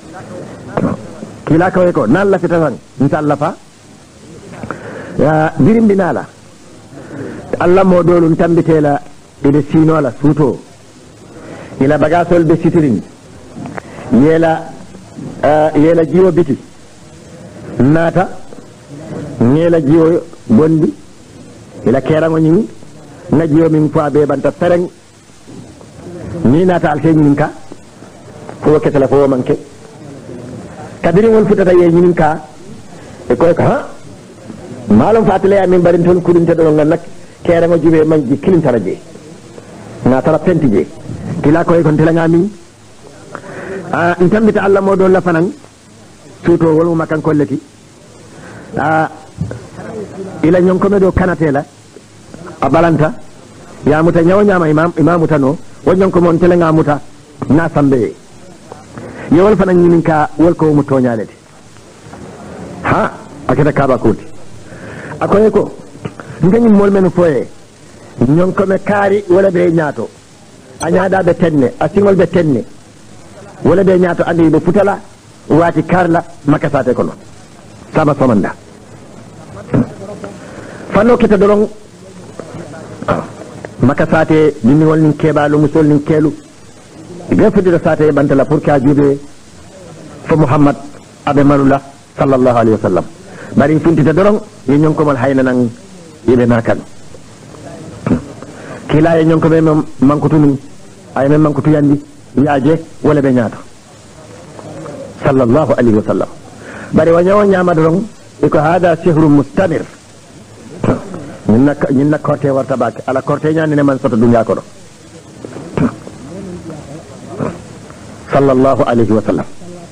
kila ko ko nan la fitasan inshallah fa ya birim binala Allah mo dolun tambitela ide sinola suto ila bagasol be sitirin yela uh, yela jiwo biti nata yela jiwo bondi ila kerango nyini na jiwo min fa be banta fereng ni nata al sey ka fo ketela fo manke kadiri won futata ye nyinin ka e ko ka malum fatile amin barin ton kudin te do nak kere ngo jube manji kilin taraje na tara pentije kila ko e kon tela ngami ah intambita Allah mo do la fanan tuto wolu makan kolleti ah ila nyon ko medo kanatela abalanta ya muta nyawo nyama imam imam tano wonyon ko mon tela ngamuta na sambe yewol fanan nyinin ka wol ko mu tonyalete ha akata kaba kuti akoye ko ngani mol men foye nyon ko me kari wala be nyaato a nyaada be tenne a singol be tenne wala be ñaato andi be futala waati karla makasate kono sama somanda fanno kita dorong makasate dimi wol nin kebalu musol nin kelu be fudira sate bantala pour ka jube fo muhammad abe manula sallallahu alaihi wasallam bari funtita dorong ye ñonko mal hayna nan yebe nakan kila ye ñonko be mankutu ni ay men mankutu yandi yaaje wala be ñaato sallallahu alaihi wasallam bari wa ñawo ñama dorong iko hada sihrun mustamir ñinna ñinna korte warta bak ala korte ñani ne man soto dunya ko do sallallahu alaihi wasallam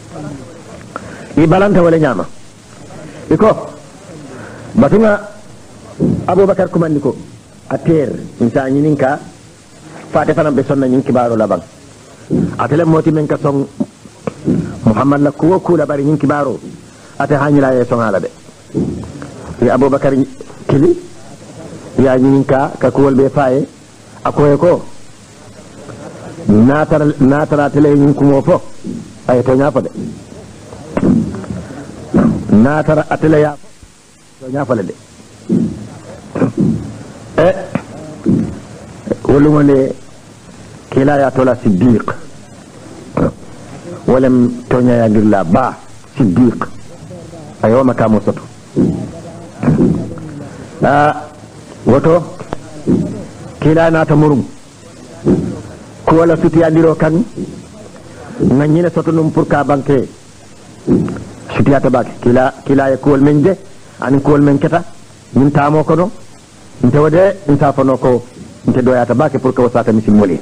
i balanta wala ñama iko batunga abubakar kumandi ko ater insa ñininka fate fanam be sonna ñin kibaro labang atele moti men ka song muhammad la ko ko la bari ñin kibaro ate hañila ye songala de ya abubakar kili ya ñininka ka ko be faye akoye ko natara natara tele ñin ko mo fo ay to ñafa de natara atele ya to ñafa de eh wolu ngone kila ya tola siddiq ولم تونيا يغير لا با صديق ايوا مكامو سوتو لا وتو كلا ناتا مرم كولا سوتي انديرو كان نانينا سوتو نوم pour ka banque سوتي اتا باك كلا كلا يكول منجه ان كول من كتا من تامو كونو انت ودي انت فنوكو انت دوياتا باك pour que wasata misil moli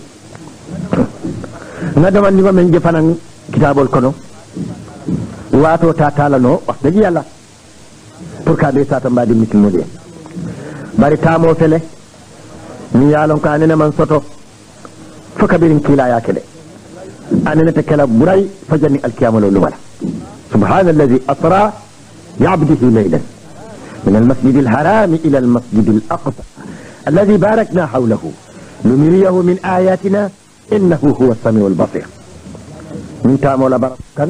na dama ni ko men je fanan kitabol kono wato ta talano wax deug yalla pour ka be sata mbadi misil modi bari tamo fele ni yalon ka ne man soto foka birin kila ya kede anene te kala buray fajani alqiyamah lo wala subhana alladhi asra ya'buduhu laylan من المسجد الحرام إلى المسجد الأقصى الذي باركنا حوله لنريه من آياتنا إنه هو السميع البصير من تامل بركان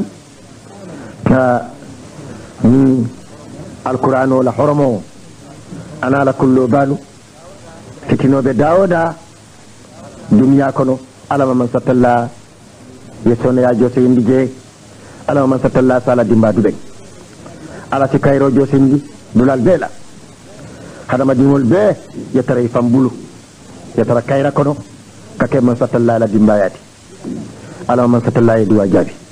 من القرآن ولا حرمه أنا لكل بالو فتنو بداودا دنيا كنو على من ستلا يسون يا جوسي اندجي على من ستلا سالا دمبا دبي على سكايرو جوسي اندي دولال بيلا هذا ما ديمول بي يترى فامبولو يترى كايرا كنو kake man satalla la dimbayati ala man satalla ya duwa jabi